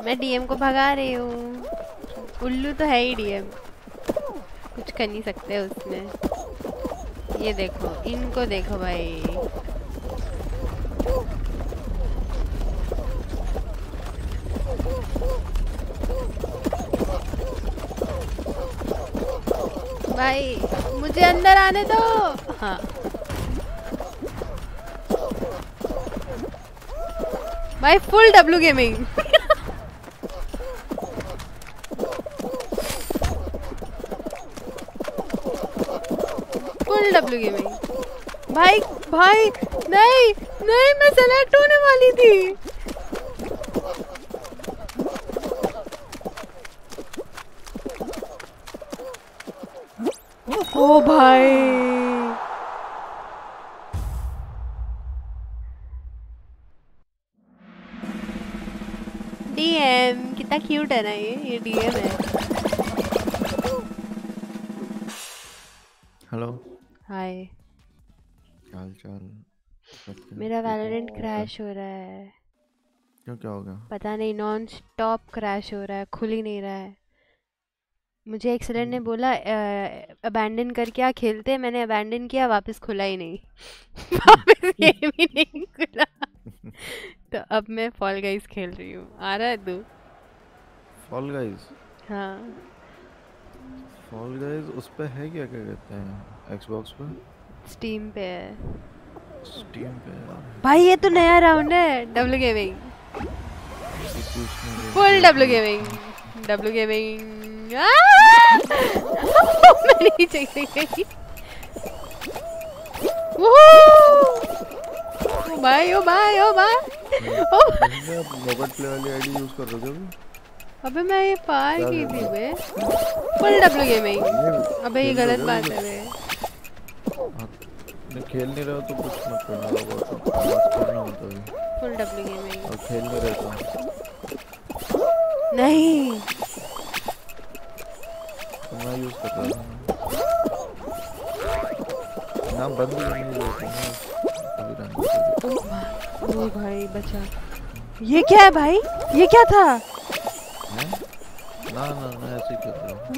मैं डीएम को भगा रही हूँ। उल्लू तो है ही डीएम, कुछ कर नहीं सकते उसमें। ये देखो, इनको देखो भाई। भाई मुझे अंदर आने दो। हाँ भाई, full W gaming. Full W gaming भाई। भाई नहीं नहीं, मैं सेलेक्ट होने वाली थी। ओ भाई, डीएम कितना क्यूट है ना ये ये डीएम है। हेलो, हाय। हाल चाल? मेरा वैलोरेंट क्रैश हो रहा है। क्यों, क्या हो गया? पता नहीं, नॉन स्टॉप क्रैश हो रहा है, खुल ही नहीं रहा है। मुझे एक्सेलेंट ने बोला अबैंडन करके आ खेलते, मैंने अबैंडन किया, वापस खुला ही नहीं। वापस गेम ही नहीं खुला। तो अब मैं फॉल गाइज खेल रही हूँ। आ रहा है तू? Fall Guys? हाँ फॉल गाइज उस पे है क्या, क्या कहते हैं, एक्सबॉक्स पे? स्टीम पे है। स्टीम पे है भाई। ये तो नया राउंड है W gaming, full W gaming. W gaming मैं नहीं चली गई। ओ भाई ओ भाई ओ भाई ओ मोबाइल प्ले वाली आईडी यूज कर रहे हो क्या? अबे मैं ये पार की थी बे, फुल डब्ल्यू गेमिंग। अबे ये गलत बात है बे। मैं खेल नहीं रहा हूँ तो कुछ मत करना, बहुत करना मत अभी। Full W gaming. और खेल नहीं रहता नहीं, तो मैं यूज कर रहा हूँ ना, बंद करने की जरूरत नहीं है। ओ भाई बचा। ये क्या है भाई, ये क्या था? है? ना ना ना, ऐसे ही कर रहा हूँ।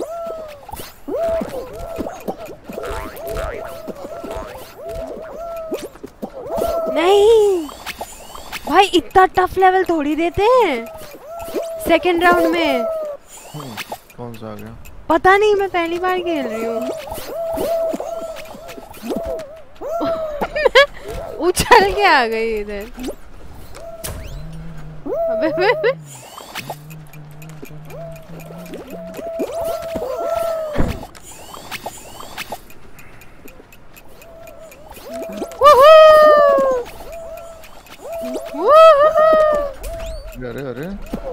नहीं भाई, इतना टफ लेवल थोड़ी देते हैं सेकंड राउंड में। कौन सा आ गया? पता नहीं, मैं पहली बार खेल रही हूँ। उछल के आ गई इधर। अबे बे बे। अरे अरे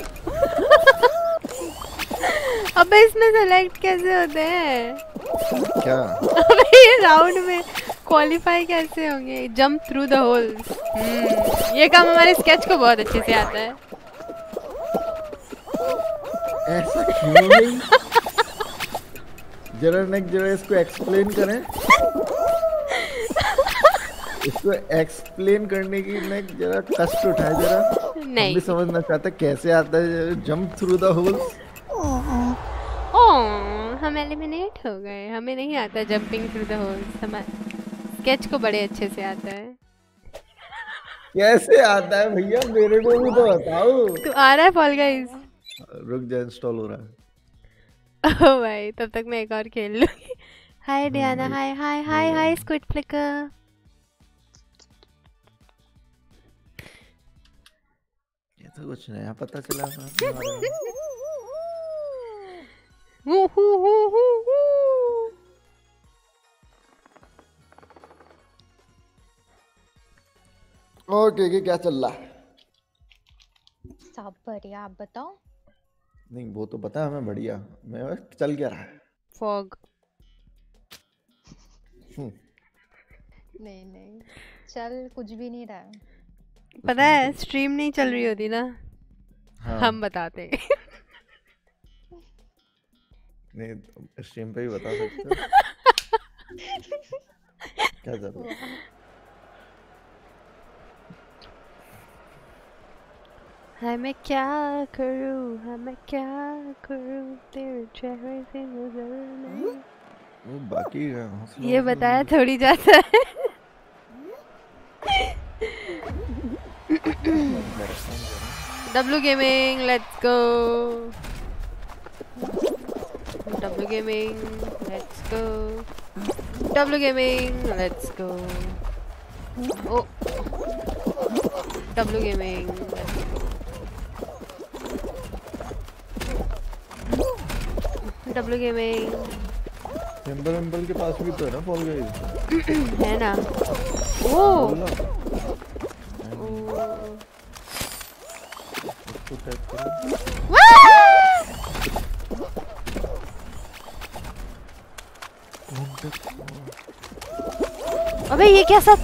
अबे इसमें सेलेक्ट कैसे होते हैं? क्या? अबे ये राउंड में क्वालिफाई कैसे होंगे? Jump through the hole. ये काम हमारे स्केच को बहुत अच्छे से आता है। ऐसा क्यों नहीं? जरा नेक जरा इसको एक्सप्लेन करें। इसको एक्सप्लेन करने की नेक जरा कष्ट उठाए जरा। नहीं, हम भी समझना चाहते कैसे आता है जंप थ्रू द होल। ओह, हम एलिमिनेट हो गए। हमें नहीं आता जंपिंग थ्रू द होल्स। हमारे स्केच को बड़े अच्छे से आता है। कैसे आता है भैया, मेरे को भी तो बताओ। तू आ रहा है फॉल गाइस? रुक जा, इंस्टॉल हो रहा है। ओह भाई, तब तक मैं एक और खेल लूंगी। Hi Diana, hi hi hi hi squid flicker. ये तो कुछ नया पता चला। हु हु हु हु हु। ओके, okay, क्या चल रहा है? सब बढ़िया, आप बताओ। नहीं वो तो पता है हमें, बढ़िया। मैं चल क्या रहा है? फॉग। नहीं नहीं, चल कुछ भी नहीं रहा है। पता है स्ट्रीम नहीं चल रही होती ना, हाँ। हम बताते। नहीं स्ट्रीम पे ही बता सकते हो। क्या जरूरत है? हाय मैं क्या करूँ, हाँ मैं क्या करूँ तेरे चेहरे से नजर नहीं। वो बाकी का हौसला ये हौसला बताया मिल थोड़ी जाता है। काम कर रहा काम कर रहा W Gaming, let's go. W Gaming, let's go. W Gaming, let's go. Oh, W Gaming, let's go. W Gaming. Temple वेम्पल के पास भी तो है ना फॉल गाइस है ना? ओह बोलना ओह उसको टैग करो अबे ये क्या सब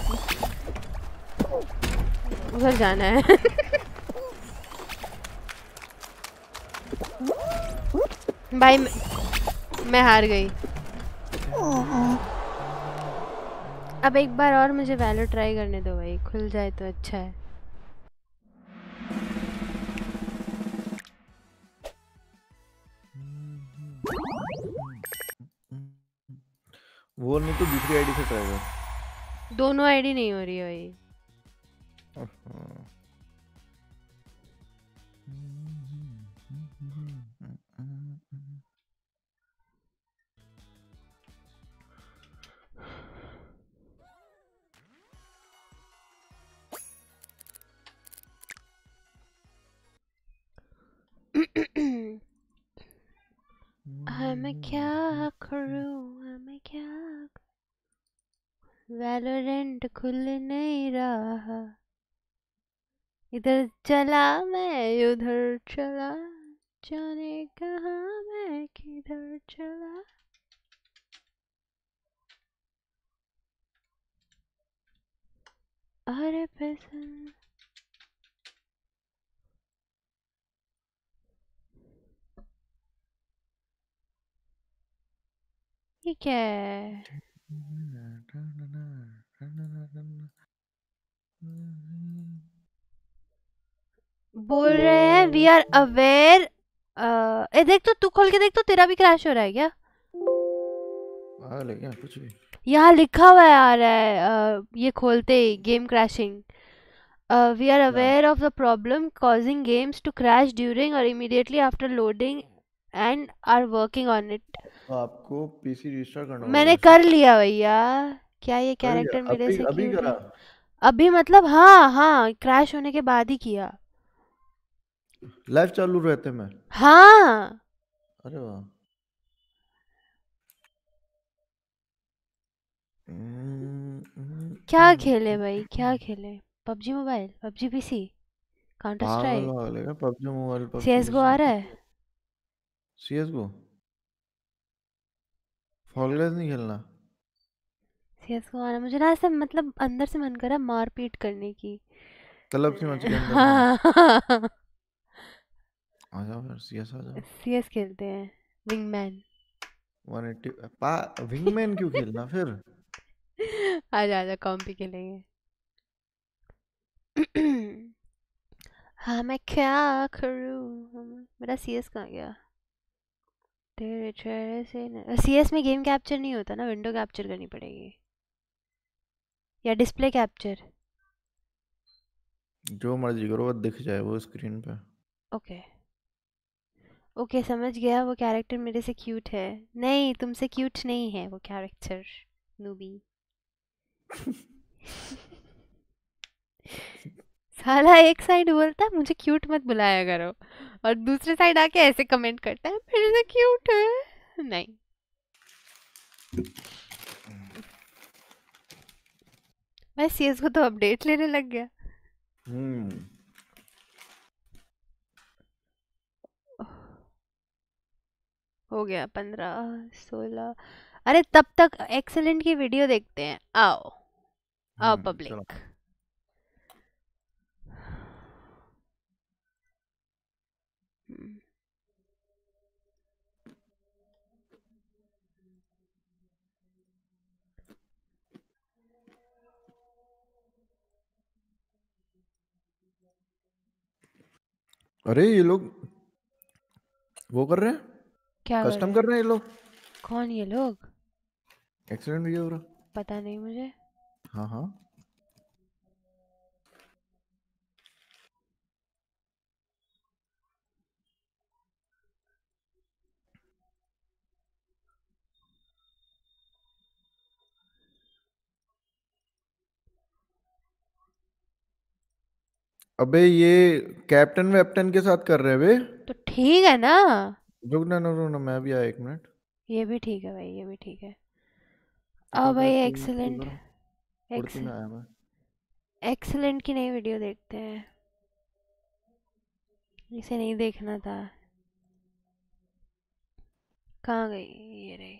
उधर जाना है। भाई मैं, मैं हार गई। अब एक बार और मुझे वैलो ट्राई करने दो भाई, खुल जाए तो अच्छा है। वो नहीं तो दूसरी आईडी से ट्राई कर। दोनों आईडी नहीं हो रही है भाई। हाँ मैं क्या करूँ, हाँ मैं क्या वैलोरेंट खुल नहीं रहा, इधर चला मैं उधर चला, जाने कहाँ मैं किधर चला। अरे पसंद ये क्या है? बोल रहे हैं वी आर अवेयर। ए देख तो, तू खोल के देख तो, तेरा भी क्रैश हो रहा है क्या? आ ले क्या कुछ भी यहाँ लिखा हुआ है आ रहा है uh, ये खोलते ही game crashing. We are aware of the problem causing games to crash during और immediately after loading and are working on it. आपको पीसी रिस्टार्ट करना होगा। मैंने कर लिया भैया। क्या ये कर लिया? कैरेक्टर मेरे अभी से अभी क्यूट करा है? अभी मतलब हाँ हाँ, क्रैश होने के बाद ही किया। लाइव चालू रहते में। हाँ अरे वाह क्या खेले भाई, क्या खेले? PUBG mobile, PUBG PC, counter पागल स्ट्राइक, वागल का पबजी मोबाइल पबजी सीएसगो आ रहा है। सीएसगो फॉल गाइस नहीं खेलना। सीएसगो आना मुझे ना ऐसे मतलब अंदर से मन करा मार पीट करने की। क्लब सी मैच के अंदर हाँ आ जाओ यार सीएस आ जाओ। सीएस खेलते हैं विंगमैन। वन एट्टी पा विंगमैन क्यों खेलना फिर? आजा आजा कॉम्पी खेलेंगे। हाँ मैं क्या करूँ, मेरा सीएस कहाँ गया? तेरे चेहरे से सीएस में गेम कैप्चर नहीं होता ना, विंडो कैप्चर करनी पड़ेगी या डिस्प्ले कैप्चर। जो मर्जी करो वो दिख जाए वो स्क्रीन पे। ओके ओके समझ गया। वो कैरेक्टर मेरे से क्यूट है। नहीं तुमसे क्यूट नहीं है वो कैरेक्टर नूबी। साला एक साइड बोलता है मुझे क्यूट मत बुलाया करो, और दूसरे साइड आके ऐसे कमेंट करता है मेरे से क्यूट है। नहीं मैं सीएस को तो अपडेट लेने लग गया। हम्म हो गया पंद्रह सोलह। अरे तब तक एक्सेलेंट की वीडियो देखते हैं। आओ आओ पब्लिक। अरे ये लोग वो कर रहे हैं, क्या कर कस्टम रहे कर हैं? रहे हैं ये लोग। कौन ये लोग? एक्सीडेंट भी हो रहा। पता नहीं मुझे। हाँ हाँ अबे ये कैप्टन वैप्टन के साथ कर रहे हैं बे। तो ठीक है ना, रुक ना रुक ना, मैं भी आया एक मिनट। ये भी ठीक है भाई, ये भी ठीक है। तो आ क्या भाई कहते हैं, एक्सीलेंट, करो। कुर्ती में आया मैं। एक्सीलेंट की नई वीडियो देखते हैं। इसे नहीं देखना था। कहाँ गई? ये रही।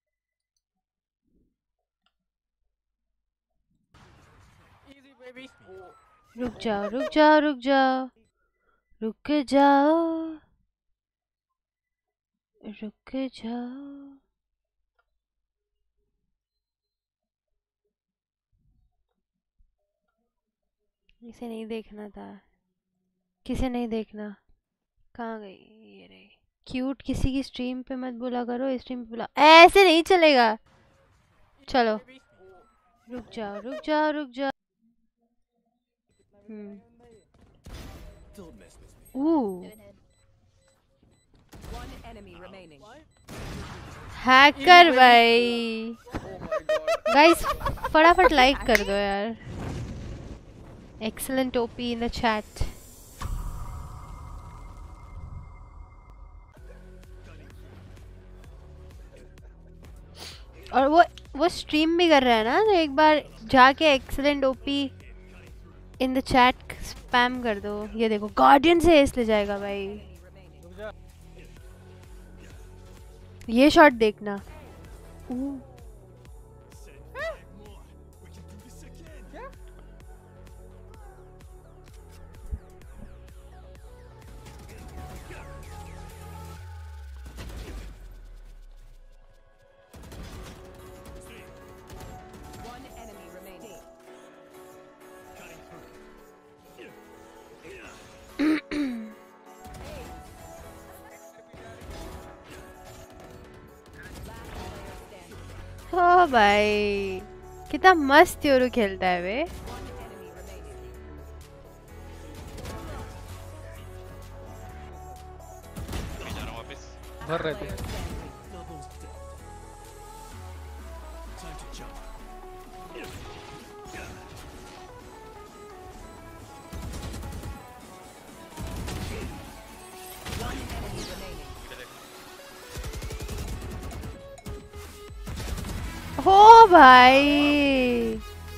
रुक जाओ रुक जाओ रुक जाओ, रुक जाओ रुक जाओ। इसे नहीं देखना था। किसे नहीं देखना? कहाँ गई? ये रही। क्यूट किसी की स्ट्रीम पे मत बोला करो, स्ट्रीम पे बोला ऐसे नहीं चलेगा। चलो रुक जाओ रुक जाओ रुक जाओ। Hmm Ooh. One enemy remaining. Hacker भाई। गाइस फटाफट लाइक कर दो यार। Excellent OP in the chat. और वो वो स्ट्रीम भी कर रहा है ना, तो एक बार जाके excellent OP in the chat spam कर दो। ये देखो गार्डियन से एस ले जाएगा भाई। ये शॉट देखना। Ooh. One enemy remaining. ओ भाई कितना मस्त योरू खेलता है वे। मर रहे थे। हो भाई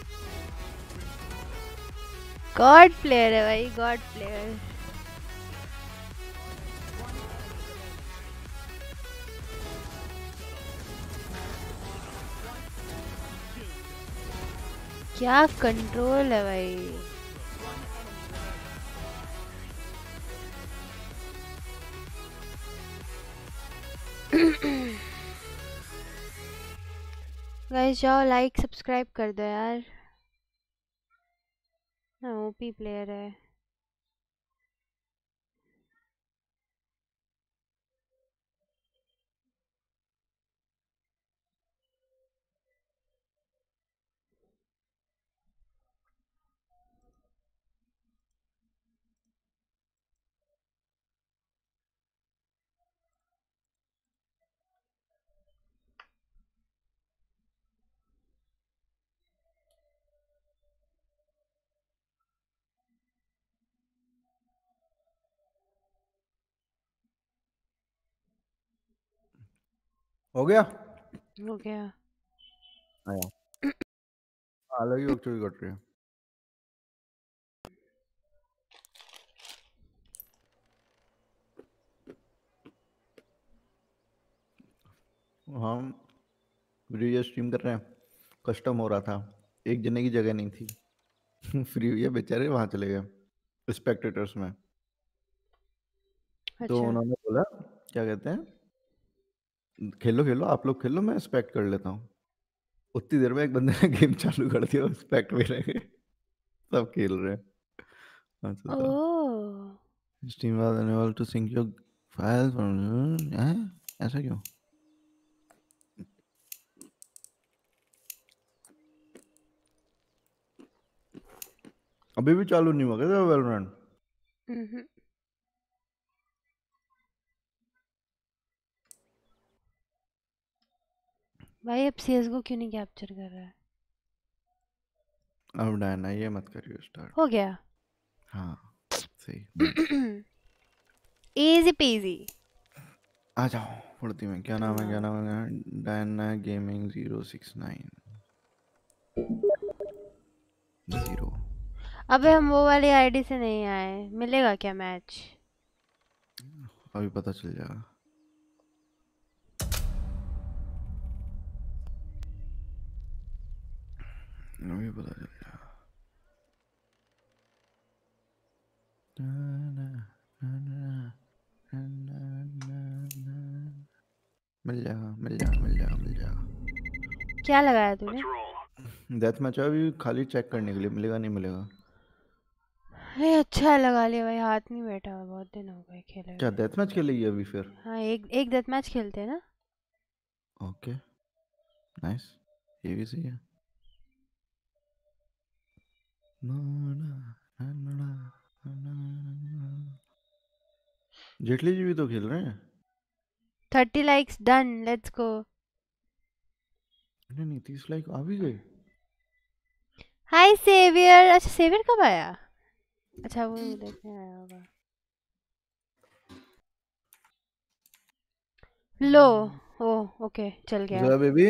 गॉड प्लेयर है भाई, गॉड प्लेयर। क्या कंट्रोल है भाई। गाइस जाओ लाइक सब्सक्राइब कर दो यार। हाँ ओपी प्लेयर है। हो गया। हो गया। आया अलग ही बकचोदी कट रही है। हम वीडियो स्ट्रीम कर रहे हैं, कस्टम हो रहा था, एक जने की जगह नहीं थी। फ्री हुई है बेचारे, वहां चले गए स्पेक्टेटर्स में। अच्छा। तो उन्होंने बोला क्या कहते हैं, खेलो खेलो आप लोग खेलो, मैं स्पेक्ट कर लेता हूँ। उतनी देर में एक बंदे ने गेम चालू कर दिया, स्पेक्ट में रह गए, सब खेल रहे हैं। हाँ, तो था। ओह Steam was unable to sync your files from हैं? ऐसा क्यों? अभी भी चालू नहीं हुआ क्या Valorant? हम्म। भाई अब सी एस गो क्यों नहीं कैप्चर कर रहा है? अब डायना ये मत करियो स्टार्ट। हो गया। हाँ सही। Easy PG. आ जाओ फुर्ती में। क्या नाम है क्या नाम है? Diana gaming zero six nine zero. अबे हम वो वाली आईडी से नहीं आए, मिलेगा क्या मैच? अभी पता चल जाएगा। अभी पता चल जाएगा। मिल जाएगा मिल जाएगा मिल जाएगा मिल जाएगा। क्या लगाया तूने? डेथ मैच अभी खाली चेक करने के लिए, मिलेगा नहीं मिलेगा। ये अच्छा लगा लिया भाई, हाथ नहीं बैठा हुआ, बहुत दिन हो गए खेले। क्या डेथ मैच खेलेगी अभी फिर? हाँ एक एक डेथ मैच खेलते हैं ना। ओके नाइस, ये भी सही है। जेटली जी भी तो खेल रहे हैं। Thirty likes done, let's go. नहीं नहीं तीस लाइक आ भी गए। हाय सेवियर। अच्छा सेवियर कब आया? अच्छा वो देखने आया होगा। लो ओ ओके चल गया। जरा बेबी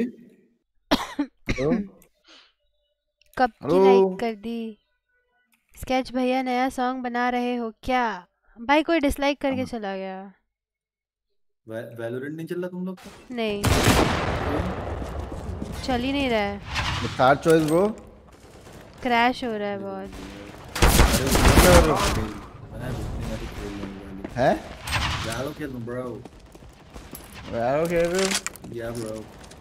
कब की लाइक कर दी? स्केच भैया नया सॉन्ग बना रहे हो क्या? भाई कोई डिसलाइक करके चला गया। वैलोरेंट नहीं चल रहा तुम लोग का? नहीं चल ही नहीं रहा है। Star choice bro. क्रैश हो रहा है बहुत। है यारो खेल लूं ब्रो। यारो खेल रहे हो? या ब्रो।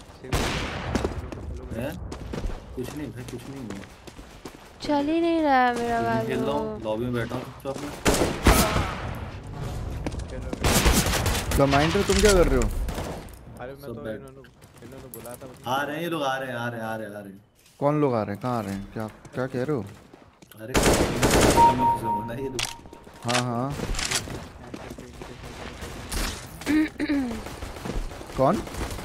हैं? कुछ नहीं भाई कुछ नहीं है। चल ही नहीं रहा है मेरा वाला। खेल रहा हूं, लॉबी में बैठा हूं चुपचाप में। कमांडर तुम क्या कर रहे हो? अरे मैं तो इन्होंने इन्होंने बुलाया था। आ रहे हैं ये लोग, आ रहे हैं आ रहे हैं आ रहे हैं आ रहे हैं। कौन लोग आ रहे हैं? कहाँ आ रहे हैं? क्या क्या कह रहे हो? अरे मैं ये लोग। हाँ हाँ कौन?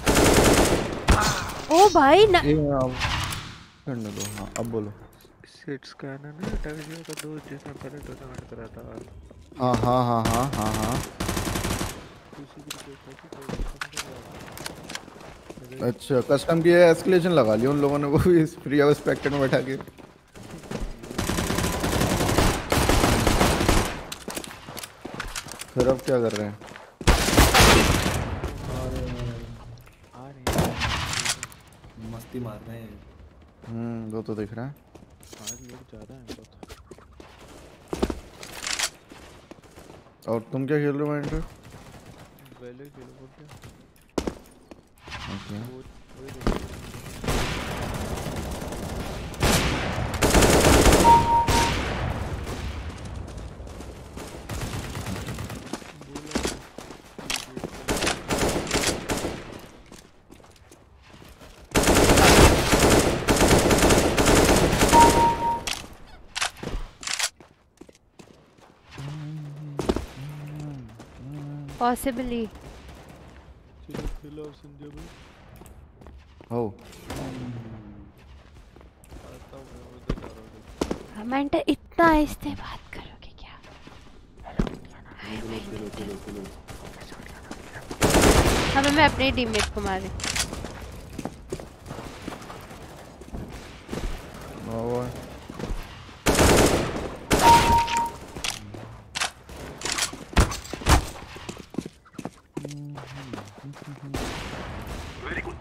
ओ भाई ना करने दो। हाँ अब बोलो। सिट्स का ना ना टैग का दो जिसने पहले टूर्नामेंट करा था। हाँ हाँ हाँ हाँ हाँ हाँ अच्छा कस्टम की एस्केलेशन लगा लिया उन लोगों ने, वो भी फ्री ऑफ स्पेक्टर में बैठा के। फिर अब क्या कर रहे हैं? मस्ती मार रहे हैं। हम्म वो तो दिख रहा है। आज लोग ज़्यादा हैं बहुत। और तुम क्या खेल रहे हो माइंडर? पहले खेलो बोल क्या? Okay possibly. चलो खेलो संजय भाई। ओ कमेंटर इतना आहिस्ते बात करोगे क्या? हमें मैं अपने टीममेट को मारे। और Very good.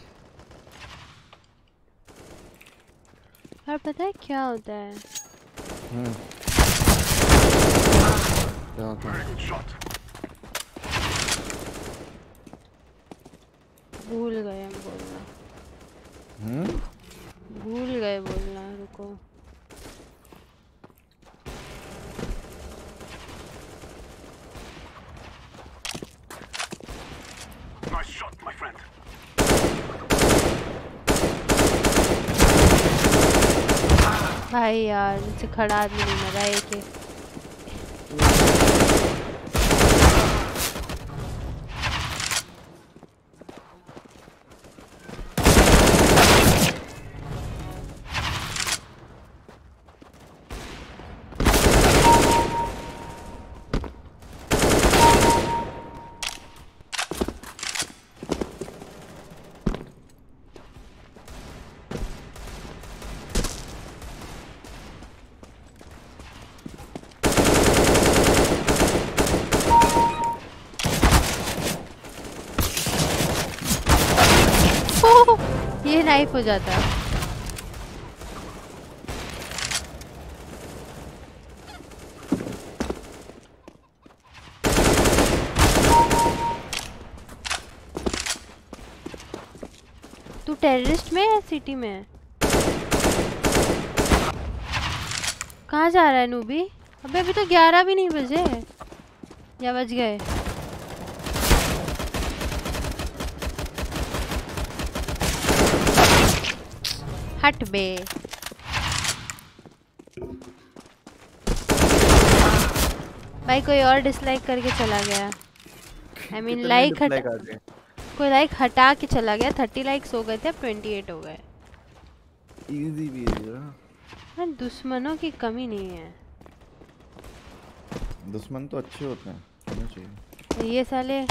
और पता है क्या होता है? हम्म क्या था? भूल गए हम बोलना। हम्म भूल गए बोलना, रुको। Nice shot, my friend. भाई यार मुझसे खड़ा आदमी नहीं मरा एक एक। ये नाइफ हो जाता है। तू टेररिस्ट में है सिटी में है? कहाँ जा रहा है नूबी? अबे अभी तो ग्यारह भी नहीं बजे या बज गए? हट बे। भाई कोई और डिसलाइक करके चला गया। आई मीन लाइक हट कोई लाइक हटा के चला गया। थर्टी लाइक्स हो गए थे, अब ट्वेंटी एट हो गए। इजी भी है। दुश्मनों की कमी नहीं है। दुश्मन तो अच्छे होते हैं, होने चाहिए। ये साले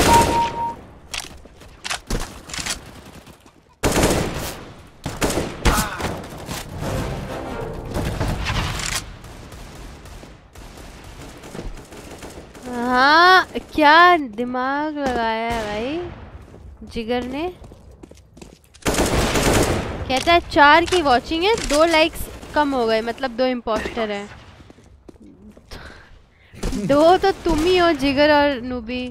हाँ क्या दिमाग लगाया है भाई जिगर ने। कहता है चार की वॉचिंग है, दो लाइक्स कम हो गए, मतलब दो इम्पोस्टर हैं। दो तो तुम ही हो जिगर और नूबी।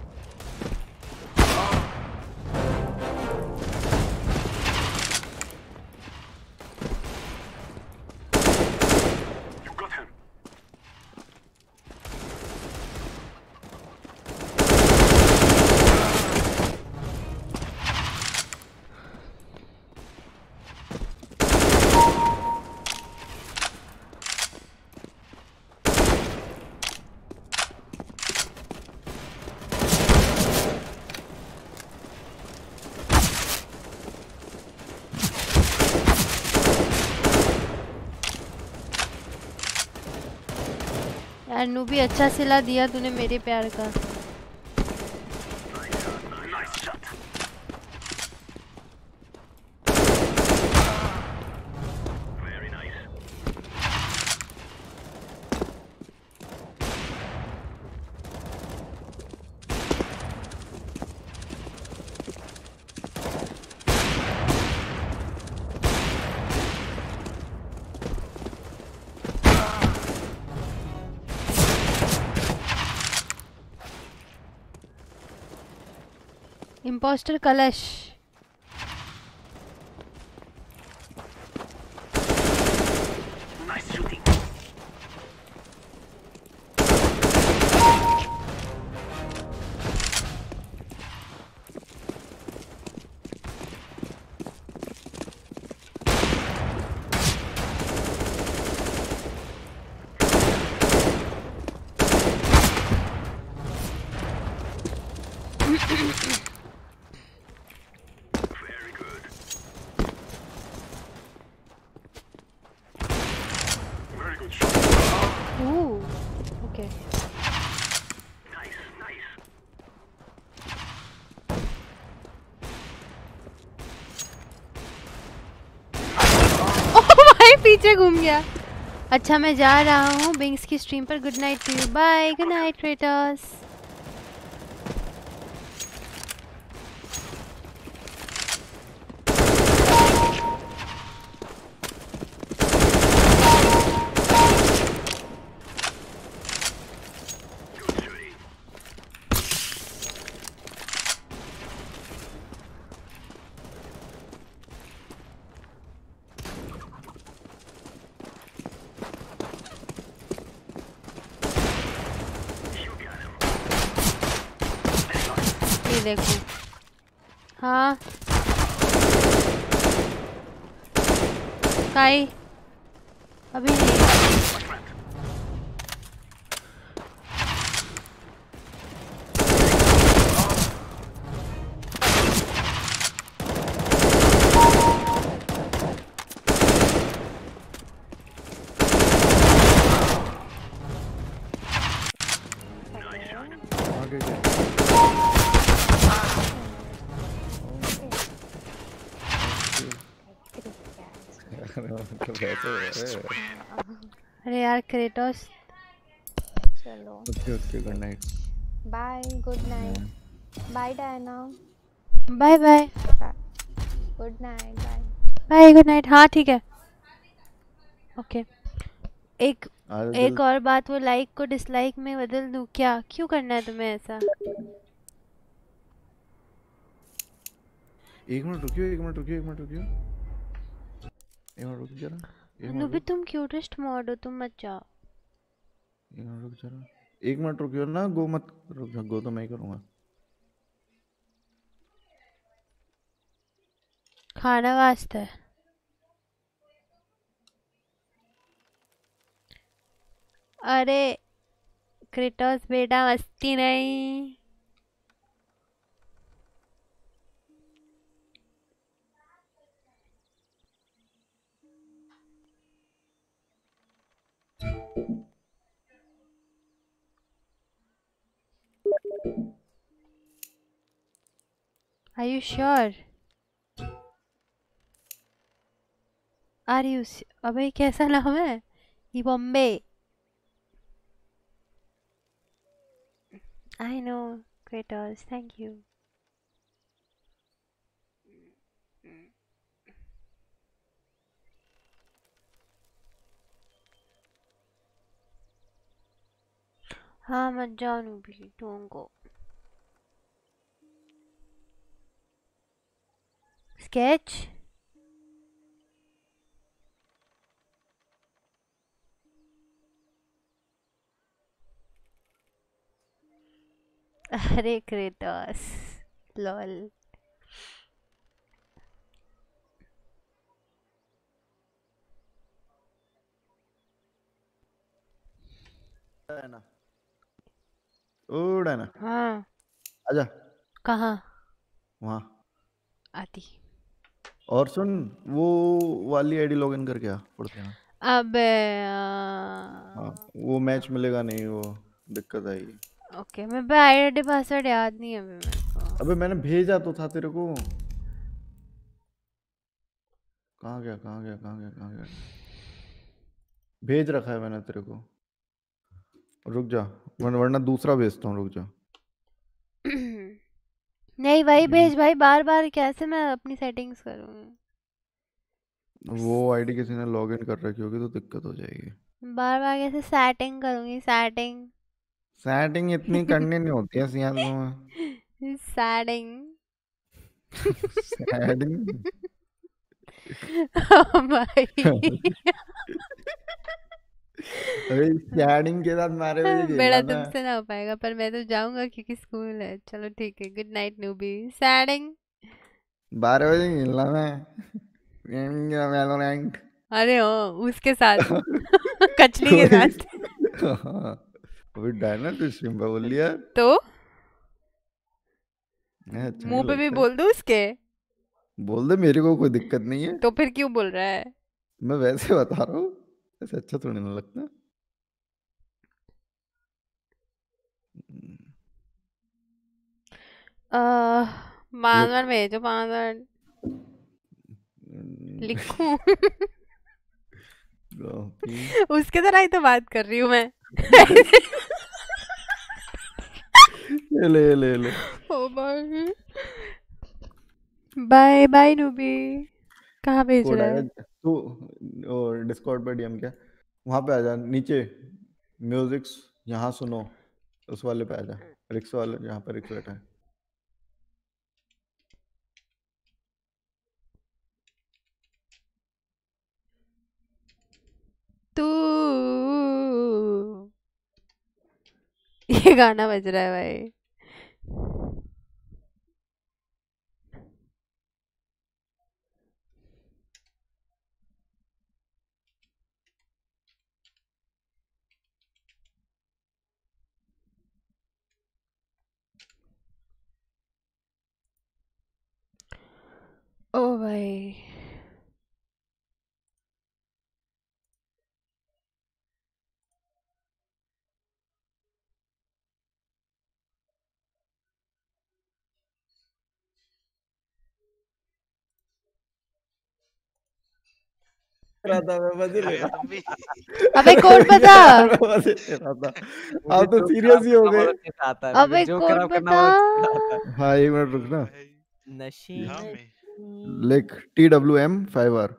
यार नूबी अच्छा सिला दिया तूने मेरे प्यार का। इम्पोस्टर कलश पीछे घूम गया। अच्छा मैं जा रहा हूँ बिंग्स की स्ट्रीम पर। Good night to you. Bye. Good night craters. भी देखूं। हाँ काई अभी नहीं। आगे क्या अरे यार क्रेटोस। चलो okay okay good night. Bye good night bye Diana bye bye good night bye bye good night. हाँ ठीक है ओके। एक आदिल एक और बात, वो लाइक को डिसलाइक में बदल दूं क्या? क्यों करना है तुम्हें ऐसा? एक मिनट रुकियो एक मिनट रुकियो एक मिनट रुकियो एक मिनट रुक जरा एक मिनट नुबी रुक तुम क्यूटेस्ट मॉड हो, तुम मत जाओ। एक मिनट रुक जरा एक मिनट रुकियो ना, गो मत रुक जा, गो तो मैं ही करूँगा। खाना वास्ते है। अरे क्रेटोस बेटा मस्ती नहीं। Are you sure? Are you? अबे कैसा नाम है? ये Bombay. I know, Kratos. Thank you. हाँ मत जाओ नूबी, don't go. Sketch? अरे क्रेटोस लॉल। डायना ओ डायना हाँ आजा। कहाँ? वहाँ आती। और सुन, वो वाली आईडी लॉगिन करके आ पढ़ते हैं। अबे हाँ वो मैच मिलेगा नहीं, वो दिक्कत आएगी। ओके मैं पे आईडी पासवर्ड याद नहीं है अभी मेरे को। अबे मैंने भेजा तो था तेरे को। कहाँ गया कहाँ गया कहाँ गया कहाँ गया? भेज रखा है मैंने तेरे को, रुक जा वरना वरना दूसरा भेजता हूँ, रुक जा। नहीं भाई भेज भाई, बार बार कैसे मैं अपनी सेटिंग्स करूँगी? वो आईडी किसी ने लॉगिन कर रखी होगी तो दिक्कत हो जाएगी। बार बार कैसे सेटिंग करूँगी? सेटिंग सेटिंग इतनी करनी नहीं होती है सियान में। सेटिंग सेटिंग भाई अरे सेटिंग के साथ मारे बजे बेड़ा खेलना था। तुमसे ना हो पाएगा, पर मैं तो जाऊंगा क्योंकि स्कूल है। चलो ठीक है, गुड नाइट नूबी। सेटिंग बारह बजे खेलना मैं। अरे हो उसके साथ कचली के साथ अभी डायना तो स्ट्रीम पे बोल लिया तो अच्छा मुंह पे भी लगता है। बोल दूं उसके? बोल दे, मेरे को कोई दिक्कत नहीं है। तो फिर क्यों बोल रहा है? मैं वैसे बता रहा हूँ, ऐसे अच्छा थोड़ी ना लगता। पासवर्ड भेजो, पासवर्ड लिखूं? उसके तरह ही तो बात कर रही हूँ मैं। ले ले ले ले ओ भाई बाय बाय नूबी। कहाँ भेज कोड रहा आएगा है? तू, और डिस्कॉर्ड पे डीएम क्या, वहां पे आ जा नीचे म्यूजिक्स, यहाँ सुनो, उस वाले पे आ जा, रिक्स वाले जहाँ पे रिक्स बैठा है। तू ये गाना बज रहा है भाई। भाई रहा था मैं मजे ले आ गया रहा तुम भी अबे कोड बता यार मैं मजे ले रहा था आप तो सीरियस ही हो गए अबे कोड बता हाँ एक मिनट रुकना नशे हाँ में मैं लिख T W M five R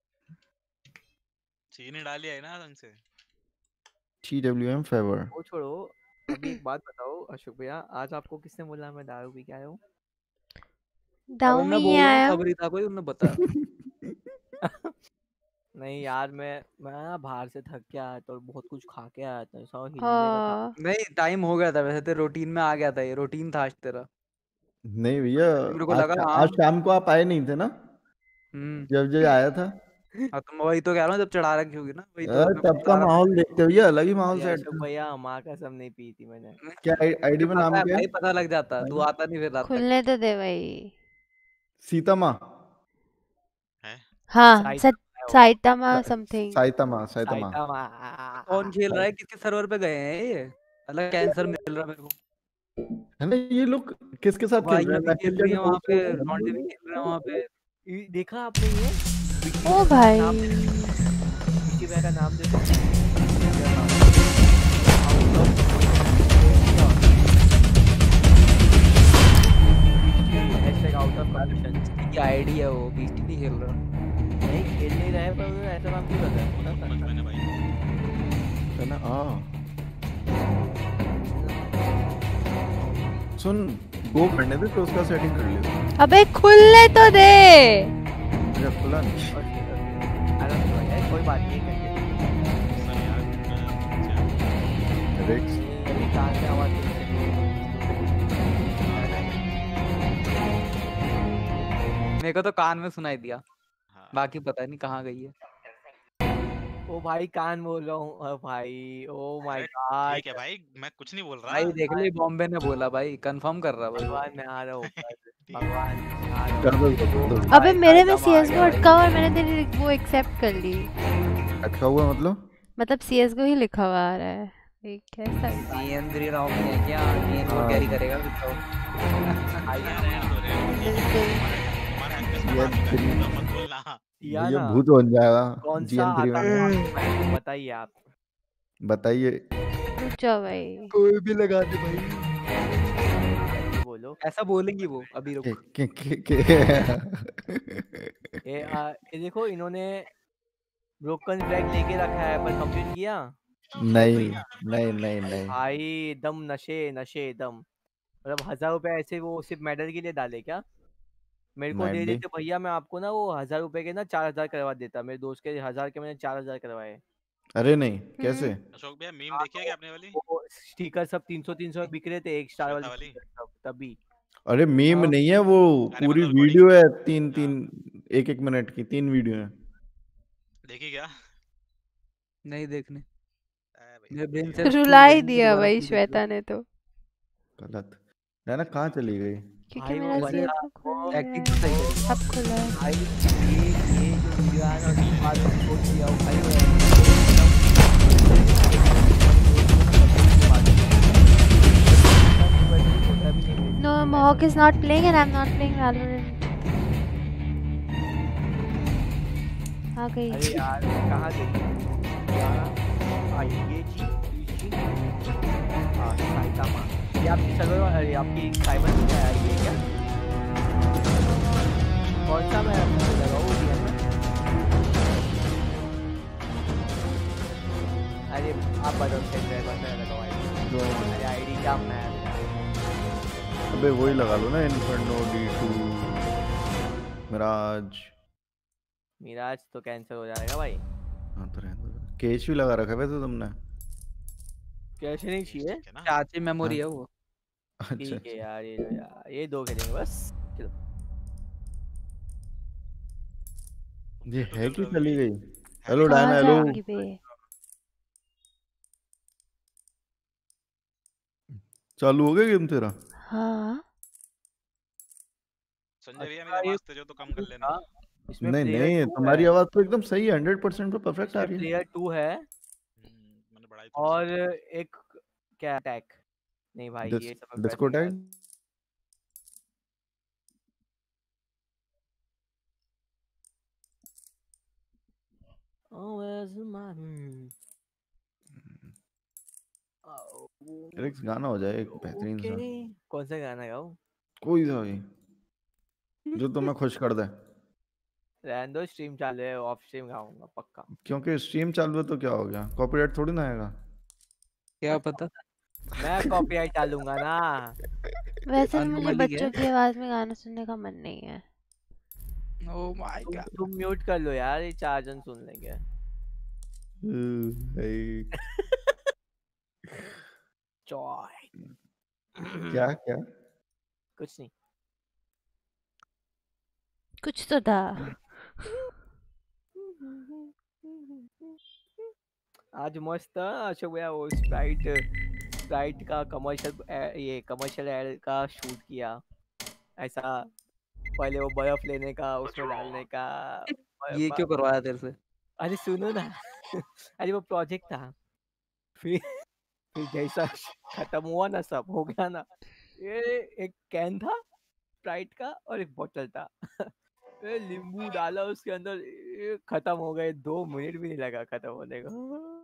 चीनी डाली है ना ढंग से T W M five R वो छोड़ो। अभी एक बात बताओ अशोक भैया, आज आपको किसने बोला मैं दारू पी के आया हूँ? दाऊ में ही आया खबरी था कोई, उन्होंने बताया। नहीं यार, मैं मैं ना बाहर से थक के आया था और बहुत कुछ खा के आया था, सब हिलने का था। हाँ नहीं टाइम हो गया था वैसे, तो रूटीन में आ गया था, ये रूटीन था आज तेरा। नहीं भैया मेरे को आज लगा शा- हाँ। आज शाम को आप आए नहीं थे ना हम्म जब जब आया था हाँ, तो मैं वही तो कह रहा हूँ, जब चढ़ा रखी होगी ना वही तो यार, मेरे को तब बता का रहा था। माहौल देखते हो भैया अलग ही माहौल ये सेट अशोक भैया माँ कसम नहीं पी थी मैंने। क्या आईडी में पता नाम है क्या भाई, है पता लग जाता, तू आता नहीं फिर रात तक। खुलने तो दे भाई सीता माँ है हाँ साइता सच साइतामा समथिंग साइतामा साइतामा साइता कौन खेल रहा है, किसके सर्वर पे गए हैं ये? अलग कैंसर मिल रहा है मेरे को। है ना ये लोग किसके साथ खेल भाई रहे हैं अभी खेल मैसेंजर रही के है वहाँ पोस्ट पे, पे लॉन्डे भी खेल रहे हैं वहाँ पे। ये देखा आपने ये? विक्की ओ भैया का भाई नाम दे दो, विक्की भैया का नाम दे दो। हैशटैग आउट ऑफ कंडीशन की आईडी है वो, बीटी नहीं खेल रहा। नहीं खेल नहीं रहे पर ऐसा नाम क्यों रखा है? समझ मैंने भाई है ना हाँ सुन गो करने दे तो उसका सेटिंग कर लियो अबे खुलने तो दे मेरा खुला नहीं अरे यार कोई बात नहीं करके रिक्स अभी कान में आवाज मेरे को तो कान में सुनाई दिया, हाँ बाकी पता नहीं कहाँ गई है। ओ भाई कान बोल रहा हूँ। ओ भाई ओ माय अरे गॉड। ठीक है भाई मैं कुछ नहीं बोल रहा भाई देख ले, बॉम्बे ने बोला भाई, कंफर्म कर रहा भाई। भगवान मैं आ रहा हूँ, भगवान मैं आ रहा कर हूँ। दो कर दो अबे भाई मेरे में साइता मार सीएस गया को भाई। अटका हुआ है, मैंने तेरी वो एक्सेप्ट कर ली। अच्छा हुआ मतलब मतलब सीएस को ही लिखा हुआ आ रहा है ये कैसा है? सीएन राव में है क्या? सीएन को हाँ। कैरी करेगा फिर तो। यार यार तो रे तुम्हारे हक में ये मार दूंगा दिन- तो मत बोलना या ये ना भूत बन जाएगा कौन सा जीएन थ्री आता में है आपको बताइए आप। बताइए रुक जाओ भाई कोई भी लगा दे भाई। बोलो ऐसा बोलेंगी वो अभी रुक। के के के के ये आ, ये देखो इन्होंने ब्रोकन फ्लैग लेके रखा है पर कंप्लीट किया नहीं नहीं नहीं नहीं भाई। दम नशे नशे दम, मतलब हजार रुपए ऐसे वो सिर्फ मेडल के लिए डाले क्या? मेरे को दे मैंडी देते भैया, मैं आपको ना वो हजार रुपए के ना चार हजार करवा देता। मेरे दोस्त के हजार के मैंने चार हजार करवाए। अरे नहीं कैसे अशोक भैया मीम देखी है क्या आपने वाली वो स्टिकर सब तीन सौ तीन सौ बिक रहे थे, एक स्टार श्वेता वाले वाली sticker सब तभी। अरे मीम हाँ। नहीं है वो अरे पूरी मतलब वीडियो रिकॉर्डिंग है तीन तीन एक एक मिनट की तीन वीडियो है देखी क्या नहीं देखने अरे भाई मेरे ब्रेन देखिए। से रुला ही दिया भाई श्वेता ने तो गलत है ना कहाँ चली गई क्योंकि भाई वो मेरा बंदा सीएस को खुल वो गया एक्टिंग तो सही करी। अब खुला है भाई ये ये जो वीडियो है ना उसके बाद में छोड़ दिया वो भाई वो No, Mohawk is not playing and I'm not playing Valorant. आ गई अरे यार कहाँ गई यार? आई ये चीज ये चीज हाँ साइतामा। ये आपकी सर्वर अरे आपकी साइबर की क्या है ये क्या? कौन सा मैं आपको लगाऊँ दिया मैं? अरे आप बताओ सेट है कौन सा लगाऊँ? जो अरे आईडी क्या मैं अबे वही लगा लो ना Inferno D two Mirage Mirage तो कैंसिल हो जाएगा भाई। हाँ तो रहने दो केच भी लगा रखा है वैसे तुमने कैसे नहीं चाहिए? ठीक है ना चाची मेमोरी है वो। अच्छा ठीक है अच्छा यार ये लो यार ये दो खेलेंगे बस। चलो ये तो है चल कि रहा चली अभी गई हेलो कहाँ डायना हेलो जाएंगी बे चालू हो गया गेम तेरा हाँ संजय भैया मेरी आवाज तेज हो तो कम कर लेना। इसमें नहीं player नहीं two तुम्हारी है। आवाज तो एकदम सही है, हंड्रेड परसेंट पे परफेक्ट आ इसमें रही है। प्लेयर टू है मैंने बढ़ाई थोड़ी और एक क्या अटैक नहीं भाई डिस, ये सब डिस्को टैग रिक्स गाना हो जाए एक बेहतरीन सा, कौन सा गाना गाओ? कोई सा भी जो तुम्हें खुश कर दे। रहने दो, स्ट्रीम चालू है, ऑफ स्ट्रीम गाऊंगा पक्का। क्योंकि स्ट्रीम चालू है तो क्या हो गया, कॉपीराइट थोड़ी ना आएगा। क्या पता, मैं कॉपीराइट डालूंगा ना। वैसे भी मुझे अनोमली बच्चों है। की आवाज में गाना सुनने का मन नहीं है। ओह माय तुम, गॉड। तुम म्यूट कर लो यार, ये चार जन सुन लेंगे। जॉय क्या क्या कुछ नहीं, कुछ तो था। आज मस्त अशोक भैया वो स्प्राइट स्प्राइट का कमर्शियल ये कमर्शियल एड का शूट किया। ऐसा पहले वो बर्फ लेने का, उसमें डालने का। ये क्यों करवाया तेरे से? अरे सुनो ना अरे वो प्रोजेक्ट था, फिर फिर जैसा खत्म हुआ ना, सब हो गया ना, ये एक कैन था स्प्राइट का और एक बोतल था ये नींबू डाला उसके अंदर, ये खत्म हो गए, दो मिनट भी नहीं लगा खत्म होने को।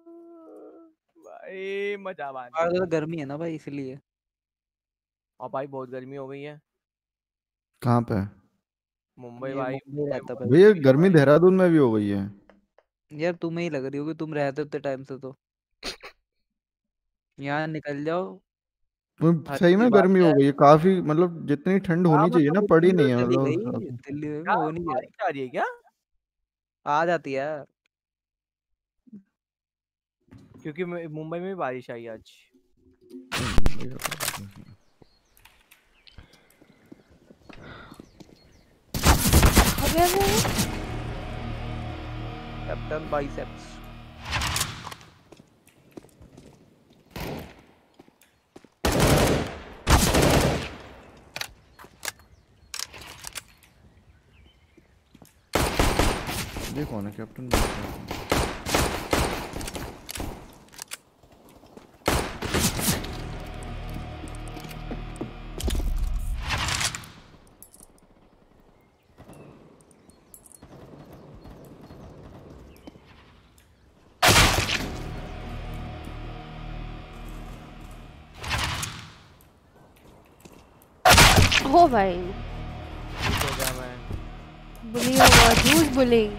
भाई मजा बांध आज तो गर्मी है ना भाई इसलिए। और भाई बहुत गर्मी हो गई है कहाँ पे मुंबई ये भाई। मुंबई रहता है भैया, गर्मी देहरादून में भी हो गई है यार, तुम्हें ही लग रही होगी, तुम रहते उतने टाइम से तो। यहाँ निकल जाओ। तुम- हद सही की में बात गर्मी हो है। गई है काफी, मतलब जितनी ठंड हाँ होनी चाहिए ना मतलब पड़ी दिल्ली नहीं है चली गई, मतलब। दिल्ली में क्या हो नहीं गया, बारिश आ रही है क्या? आ जाती है यार। क्योंकि मैं- मुंबई में भी बारिश आई आज। अबे अबे कैप्टन बाइसेप्स। ये कौन है कैप्टन? हो भाई ठीक हो गया मैं। बुली होगा, झूठ बुलिंग।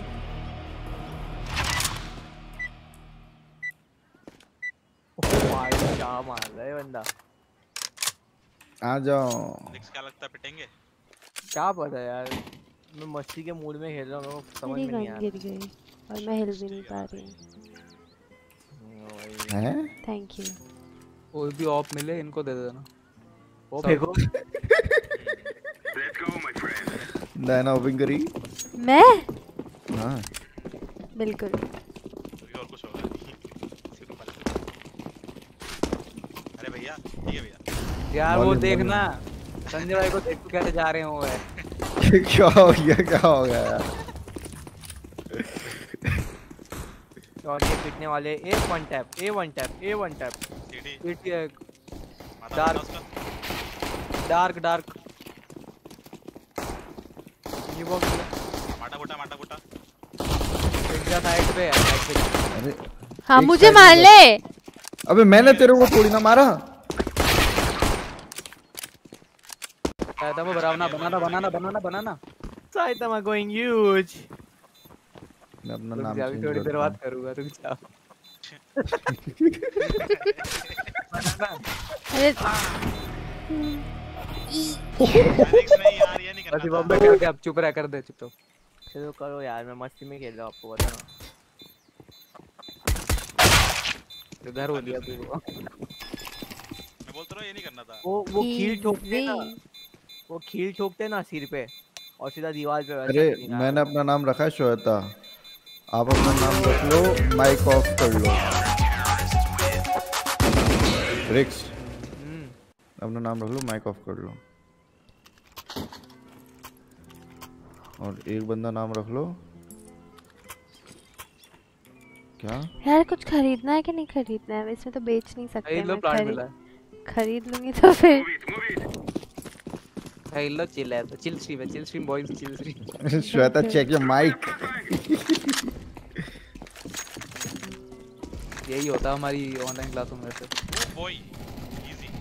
ओह भाई क्या मार रहा है बंदा। आ जाओ। निक्स क्या लगता है पिटेंगे? क्या पता यार, मैं मस्ती के मूड में खेल रहा हूँ, मेरे को समझ मेरी में नहीं गन आ गिर गई और मैं हिल भी नहीं पा रही। रहा। हैं? Thank you. कोई भी ऑफ मिले इनको दे देना। वो फेंको। डायना ओपनिंग करी? मैं? हाँ बिल्कुल। और कुछ होगा शुरू कर। अरे भैया ठीक है भैया। यार वो Volume, देखना संजय भाई को, देख कैसे जा रहे हो वो। क्या हो गया, क्या हो गया यार? और ये पिटने वाले A one tap, A one tap, A one tap. CT dark dark dark ये वो माटा बुटा माटा बुटा इंडिया साइड पे है, साइड पे। अरे हाँ एक मुझे side मार में- ले। अबे मैंने तेरे को थोड़ी ना मारा। Side banana banana banana banana banana. Saitama going huge. मैं अपना रुक नाम जा, चेंज थोड़ी देर करता बात हूँ। करूंगा, रुक जा। अरे निक्स नहीं यार, ये नहीं बस करना बम्बे करके अब चुप रह, कर दे चुप तो। चलो करो यार, मैं मस्ती में खेल रहा हूँ, आपको बताना। इधर हो दिया तू। मैं बोलता रहा ये नहीं करना था। वो वो खील ठोकते ना, Easy. वो खील ठोकते ना सिर पे और सीधा दीवार पे वैसा अरे खील आ मैंने रहा अपना नाम रखा है श्वेता, आप अपना नाम रख लो, माइक ऑफ कर लो। रिक्स है। हम्म अपना नाम रख लो, माइक ऑफ कर लो। और एक बंदा नाम रख लो। क्या यार कुछ खरीदना है कि नहीं खरीदना है? इसमें तो बेच नहीं सकते। खरीद लो, मैं प्लांट खरीद मिला है। खरीद लूंगी तो फिर खरीद लो, चिल है तो चिल स्ट्रीम है, chill stream boys, chill stream. Shweta check your mic. यही होता है हमारी ऑनलाइन क्लासों में से। Oh boy easy.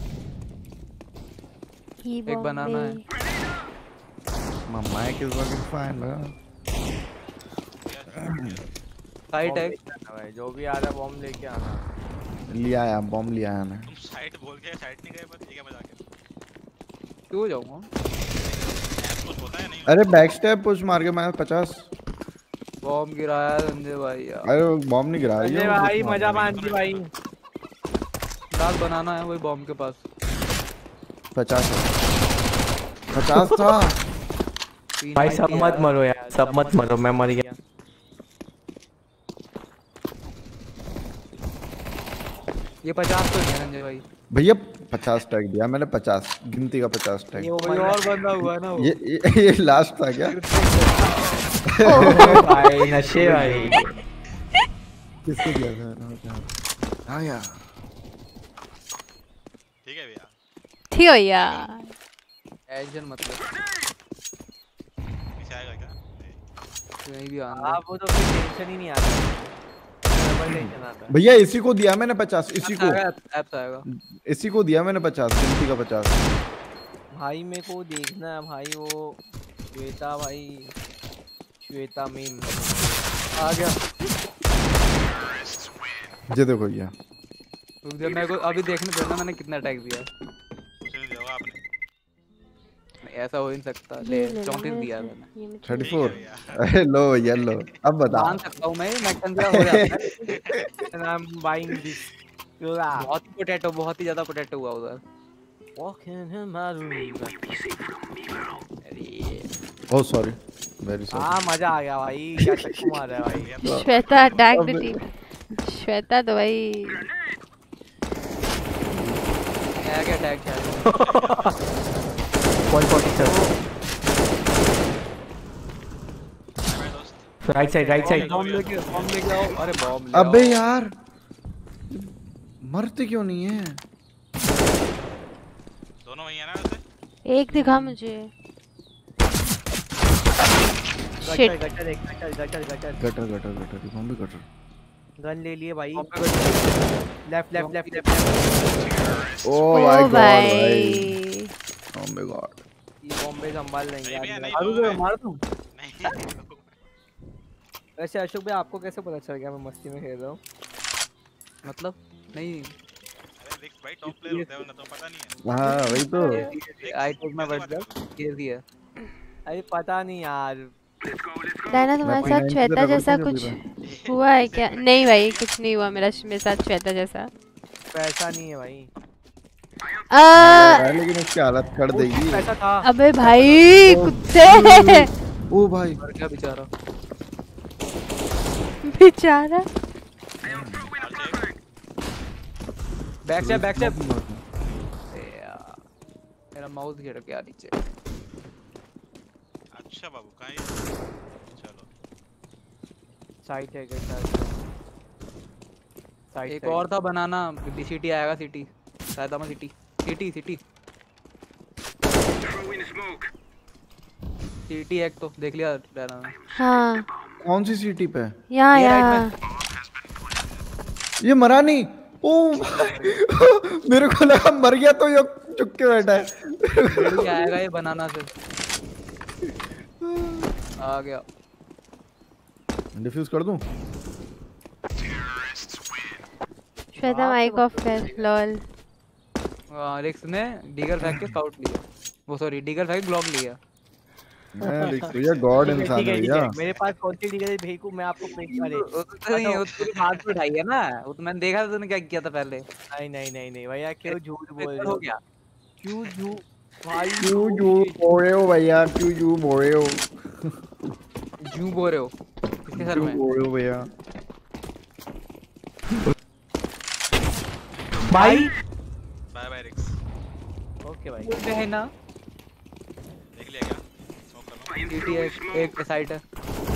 एक बनाना है। My mic is working fine, bro. Site है भाई, जो भी आ रहा है बॉम्ब लेके आना। लिया आया, बॉम्ब लिया आया मैं। तुम साइट बोल के साइट नहीं गए, बस ठीक है मजाक है। क्यों जाऊंगा? कुछ होता है नहीं। अरे बैक स्टेप पुश मार के मैं पचास बॉम्ब गिराया है संजय भाई यार। अरे बॉम्ब नहीं गिरा रही संजय भाई मजा मान दी भाई। लाल बनाना है वही बॉम्ब के पास। पचास पचास था भाई। सब मत मरो यार, सब मत मरो, मैं मर गया। ये पचास तो नहीं है संजय भाई। भैया पचास टैग दिया मैंने, पचास गिनती का पचास टैग। ये कोई और बंदा हुआ ना वो। ये ये, ये लास्ट था क्या? भाई नशे भाई। किसको दिया था? हाँ यार ठीक है भैया। ठीक है यार। टेंशन मत लो। पीछे आएगा क्या? कहीं भी आना। आप वो तो फिर टेंशन ही नहीं आता। टेंशन आता है। भैया इसी को दिया मैंने पचास, इसी को ऐप आएगा। इसी को दिया मैंने पचास, गिनती का पचास। भाई मेरे को देखना है भाई, वो श्वेता भाई, श्वेता मीम आ गया। ये देखो भैया, रुक जा, मेरे को अभी देखने देना मैंने कितना अटैक दिया। कुछ नहीं दिया आपने। ऐसा हो ही नहीं सकता। ले चौंतीस दिया मैंने। Thirty four. अरे लो ये लो, अब बता। मान सकता हूँ मैं, मैं कंजरा हो जाता है। and I'm buying this. बहुत पोटैटो, बहुत ही ज्यादा पोटैटो हुआ उधर। Walking in my room. Oh sorry, very sorry. हाँ मजा आ गया भाई, क्या चक्कू मार रहा है भाई। Shweta attack the team. Shweta तो भाई क्या क्या अटैक है? one forty-seven. Right side, right side. Bomb लेके बॉम्ब लेके आओ। अरे बॉम्ब ले अबे यार मरते क्यों नहीं है? दोनों वही है ना वैसे? एक दिखा मुझे। गटर गटर एक gutter gutter gutter gutter gutter gutter bomb भी गटर। गन ले लिए भाई। Left left left left. Oh my god भाई, भाई। Oh my god. ये बॉम्बे संभाल लेंगे यार। मारू मार दूं? नहीं। वैसे अशोक भाई आपको कैसे पता चल गया मैं मस्ती में खेल रहा हूँ? मतलब नहीं। अरे रिक्स भाई टॉप प्लेयर होता है ना, तो पता नहीं है। हाँ वही तो। I take my word back. खेल दिया। अरे पता नहीं यार। डायना तुम्हारे साथ श्वेता जैसा कुछ हुआ है क्या? नहीं भाई कुछ नहीं हुआ मेरा मेरे साथ श्वेता जैसा। पैसा नहीं है भाई। आ, लेकिन उसकी हालत कर देगी। पैसा था। अबे भाई कुत्ते। ओ भाई मर गया बेचारा। बेचारा। Back step back step. मेरा माउस गिर गया नीचे। अच्छा बाबू कहाँ है? चलो साइट है क्या? साइट एक और था बनाना। सिटी आएगा, सिटी शायद हम सिटी सिटी सिटी सिटी एक तो देख लिया डायना ने। हाँ कौन सी सिटी पे? यहाँ यहाँ। ये मरा नहीं। ओ मेरे को लगा मर गया तो ये चुप के बैठा है। ये आएगा ये बनाना से। आ गया। डिफ्यूज कर दूं? श्वेता माइक ऑफ कर। लॉल। हां रिक्स ने डीगर फेंक के स्काउट लिया। वो सॉरी डीगर फेंक ब्लॉक लिया। मैं रिक्स भैया गॉड इंसान है भैया। मेरे पास कौन सी डीगर भेजूं मैं आपको पेश करे? वो तो नहीं, वो तो हाथ पे उठाई है ना। वो तो मैंने देखा था तूने क्या किया था पहले। नहीं नहीं नहीं नहीं भैया क्यों झूठ बोल रहे हो हो? गया क्यों झूठ भाई? क्यों झूठ बोल रहे हो भैया? क्यों झूठ बोल रहे हो? झूठ बोल रहे हो किसके सर में? बोल रहे हो भैया? भाई बाय बाय रिक्स। ओके भाई। बोलते हैं ना। देख लिया क्या? स्मोक कर लो। सीटी एक एक साइड है।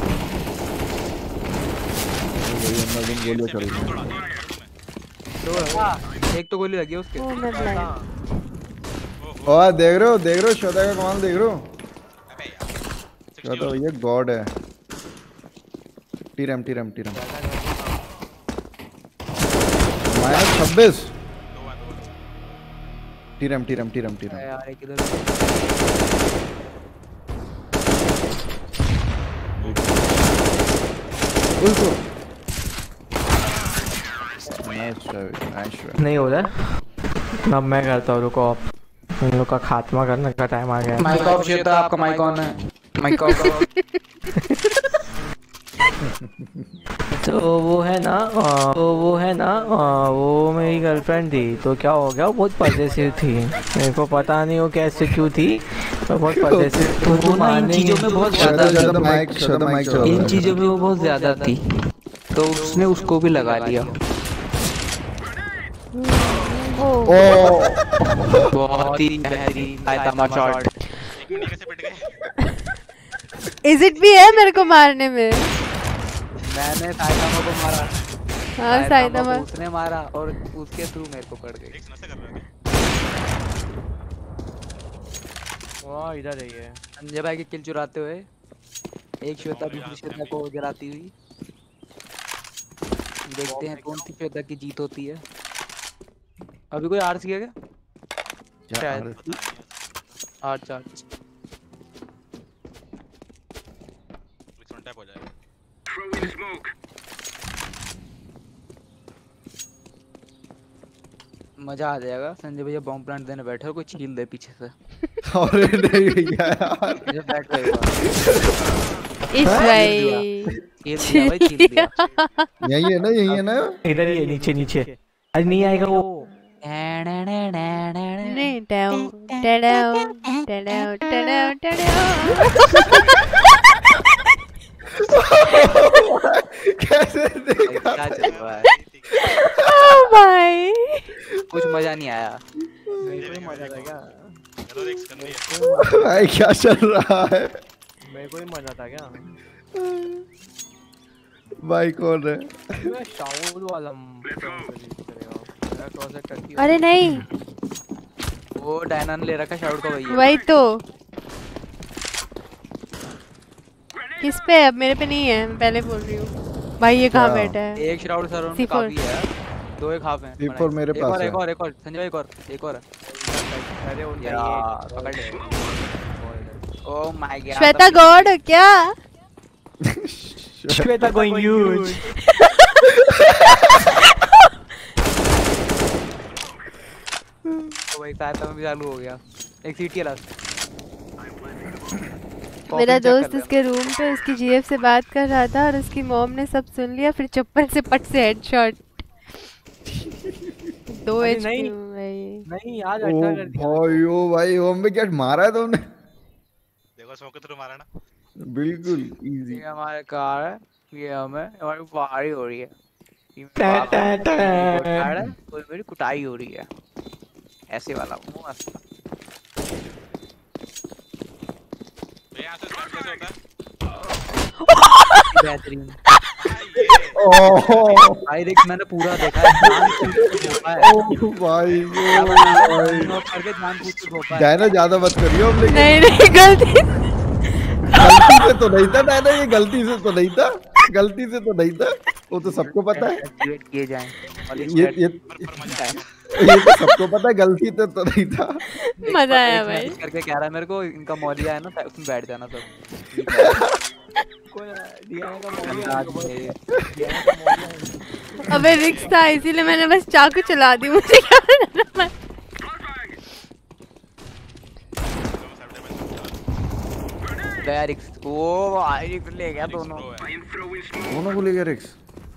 वही अंदर दिन गोलियां चल रही हैं। दो है, एक तो गोली लगी है उसके। ओ मैं ब्लाइंड। ओए देख रहे हो देख रहे हो श्वेता का कमाल देख रहे हो। श्वेता ये गॉड है। टीरम टीरम टीरम माइनस छब्बीस। टीरम टीरम टीरम टीरम यार एक इधर उसको नहीं हो रहा। अब मैं करता हूँ, रुको आप। इन लोग का खात्मा करने का टाइम आ गया। माइक ऑफ श्वेता, आपका माइक ऑन है। Mic off. तो वो है ना आ, तो वो है ना आ, वो मेरी गर्लफ्रेंड थी। तो क्या हो गया, वो बहुत पॉजेसिव थी। मेरे को पता नहीं वो कैसे क्यों थी, तो बहुत पॉजेसिव। तो वो ना इन चीजों में बहुत ज्यादा इन चीजों में वो बहुत ज्यादा थी, तो उसने उसको भी लगा लिया। बहुत ही बेहतरीन साइतामा शॉट। इज इट भी है मेरे को मारने में। मैंने साइतामा को मारा। हाँ साइतामा उसने मारा और उसके थ्रू मेरे को पड़ गई। वाह इधर ही है। संजय भाई की किल चुराते हुए एक श्वेता दूसरी श्वेता को जलाती हुई। देखते हैं कौन सी श्वेता की जीत होती है। अभी कोई आर सी है क्या? शायद आर चार्ज टैप हो जाएगा। मजा आ जाएगा। संजय भैया बॉम्ब प्लांट देने बैठे और कोई छील दे पीछे से। अरे नहीं यार बैठ गए इस भाई छील दिया भाई, छील दिया। यही है ना यही है ना इधर ही है, नीचे नीचे। अरे नहीं आएगा वो। नहीं टाउ टाउ टाउ टाउ टाउ। कैसे देखा? क्या चल रहा है? ओ भाई कुछ मजा नहीं आया। मेरे को मजा था क्या? भाई क्या चल रहा है? मेरे को ही मजा था क्या? भाई कौन है? मैं शाउल वाला अरे नहीं वो डायना ने ले रखा शाउल का भैया। वही तो किस पे है? अब मेरे पे नहीं है, मैं पहले बोल रही हूँ। भाई ये कहाँ बैठा है? एक श्राउड सराउंड में काफी है। दो एक हाफ हैं। सी फोर मेरे पास है। एक और एक और संजय भाई एक और एक और। अरे उनका ये पकड़ ले। Oh my god. Shweta god क्या? Shweta going huge. तो भाई साथ में भी चालू हो गया। एक सीटी लास्ट। मेरा दोस्त उसके रूम पे उसकी जीएफ से बात कर रहा था और उसकी मॉम ने सब सुन लिया, फिर चप्पल से पट से हेडशॉट। दो एच नहीं भाई नहीं यार अच्छा कर दिया भाई। ओ भाई होम में क्या मारा है तुमने? देखो स्मोक के थ्रू मारा ना। बिल्कुल इजी। ये हमारे कार है, ये हमें हमारी फाड़ी हो रही है। टा टा टा कोई मेरी कुटाई हो रही है। ऐसे वाला मुंह ऐसा। यहाँ से स्टार्ट कैसे होता है? बेहतरीन। ओह भाई देख मैंने पूरा देखा है। ओह भाई ओ भाई करके जान पूछ के धोपा है। डायना ज्यादा मत करियो अब। लेकिन नहीं नहीं गलती गलती से तो नहीं था डायना, ये गलती से तो नहीं था, गलती से तो नहीं था, वो तो सबको पता है। एक्टिवेट किए जाएं। ये ये ये तो सबको पता है, गलती से तो नहीं था। मजा आया भाई। करके कह रहा है मेरे को इनका मौलिया है ना, उसमें बैठ जाना सब। अबे रिक्स था इसीलिए मैंने बस चाकू चला दी। मुझे क्या करना? गया रिक्स। ओ भाई रिक्स ले गया दोनों। दोनों को ले गया Rix.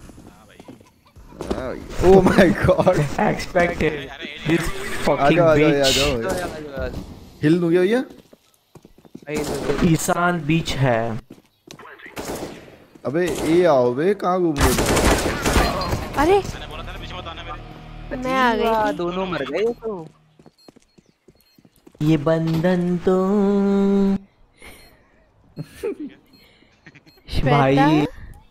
Oh my god expected this आ फकिंग जाओ आ जाओ आ बीच। जाओ। हिल दूंगा भैया। ईशान बीच है। अबे ये आओ बे, कहाँ घूम रहे हो? अरे मैंने बोला था ना बीच में आना मेरे। मैं आ गई थी। दोनों मर गए तो। ये बंधन तो श्वेता भाई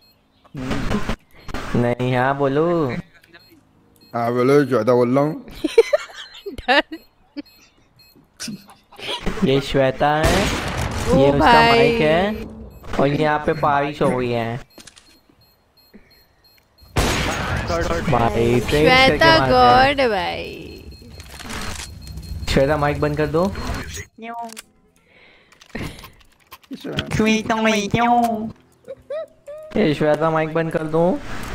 नहीं हाँ बोलो हाँ बोलो श्वेता बोल रहा हूँ। डर ये श्वेता है, ये ओ उसका भाई। माइक है और यहाँ पे बारिश हो गई है भाई। ट्रेन श्वेता करके मारते गॉड भाई। हैं। श्वेता माइक बंद कर दो। ये श्वेता माइक बंद कर दो।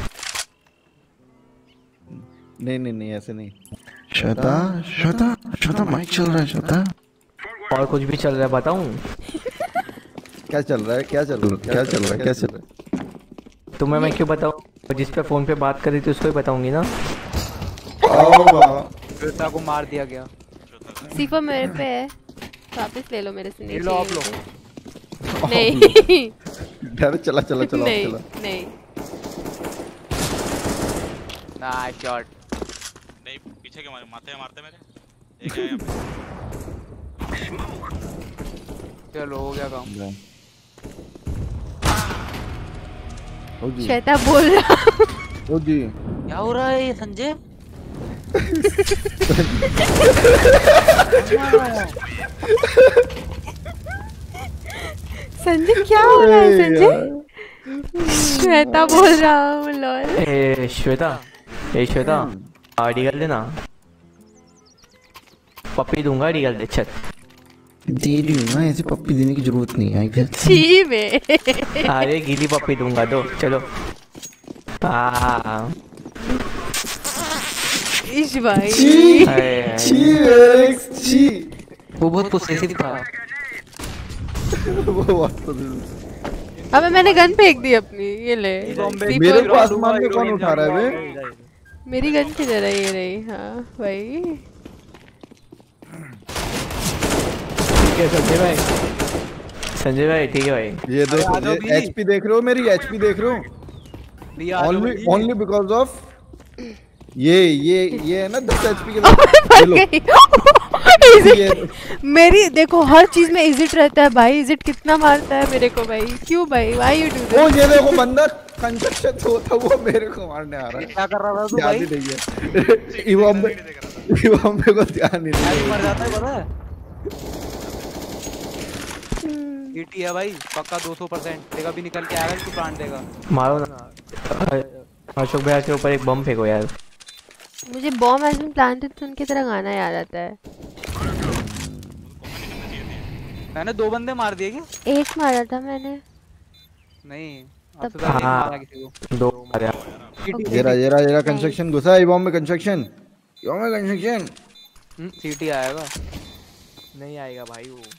नहीं नहीं नहीं ऐसे नहीं। श्वेता श्वेता श्वेता माइक चल रहा है श्वेता। और कुछ भी चल रहा है बताऊं? क्या चल रहा है क्या चल रहा है क्या चल रहा है क्या चल रहा है? तुम्हें मैं क्यों बताऊं? जिस पे फोन पे बात कर रही थी उसको ही बताऊंगी ना। श्वेता को मार दिया गया। सीफा मेरे पे है, वापस ले लो मेरे से। नहीं लो आप लो। नहीं डर चला चला चला नहीं चला। नहीं नाइस शॉट। नहीं पीछे के मारे माथे में मारते मेरे। एक है यहाँ पे। चलो हो गया काम। ओ जी श्वेता बोल रहा। ओ जी क्या हो रहा है ये संजय? संजय क्या हो रहा है संजय? श्वेता बोल रहा हूँ लॉल। ए श्वेता ए श्वेता आड़ी कर देना। पप्पी दूंगा आड़ी कर दे। चल दे रही हूँ ना, ऐसे पप्पी देने की जरूरत नहीं है। छी में अरे गीली पप्पी दूंगा दो। चलो हाँ इश भाई। अरे, छी वो बहुत पोसेसिव था। वो वास्तव अबे मैंने गन फेंक दी अपनी। ये ले मेरे को आसमान में कौन उठा रहा है बे? मेरी गन किधर है? ये रही। हाँ भाई ठीक है संजय भाई। संजय भाई ठीक है भाई। ये देखो ये एचपी देख रहे हो मेरी? एचपी देख रहे हो? ओनली ओनली बिकॉज ऑफ ये ये ये है ना दस एचपी के लिए। मेरी देखो हर चीज में इजिट रहता है भाई। इजिट कितना मारता है मेरे को भाई। क्यों भाई? Why you do this? ओ ये देखो बंदा कंस्ट्रक्शन होता वो मेरे को मारने आ रहा है। क्या कर रहा था तू ध्यान भाई? ही नहीं है। इवाम्बे इवाम्बे को ध्यान ही नहीं मर है। जाता है पता है? ईटी है भाई पक्का दो सौ परसेंट। तेरा भी निकल के आएगा तू प्लांट देगा। मारो ना अशोक भैया के ऊपर एक बम फेंको यार। मुझे बॉम्ब हैज बीन प्लांटेड सुन के तेरा गाना याद आता है। मैंने दो बंदे मार दिए क्या? एक मारा था मैंने। नहीं तब तो हाँ, मारा किसी को। दो मारा। जरा जरा जरा कंस्ट्रक्शन घुसा है इवाम में। कंस्ट्रक्शन इवाम में कंस्ट्रक्शन। हम्म सीटी आएगा। नहीं आएगा भाई वो।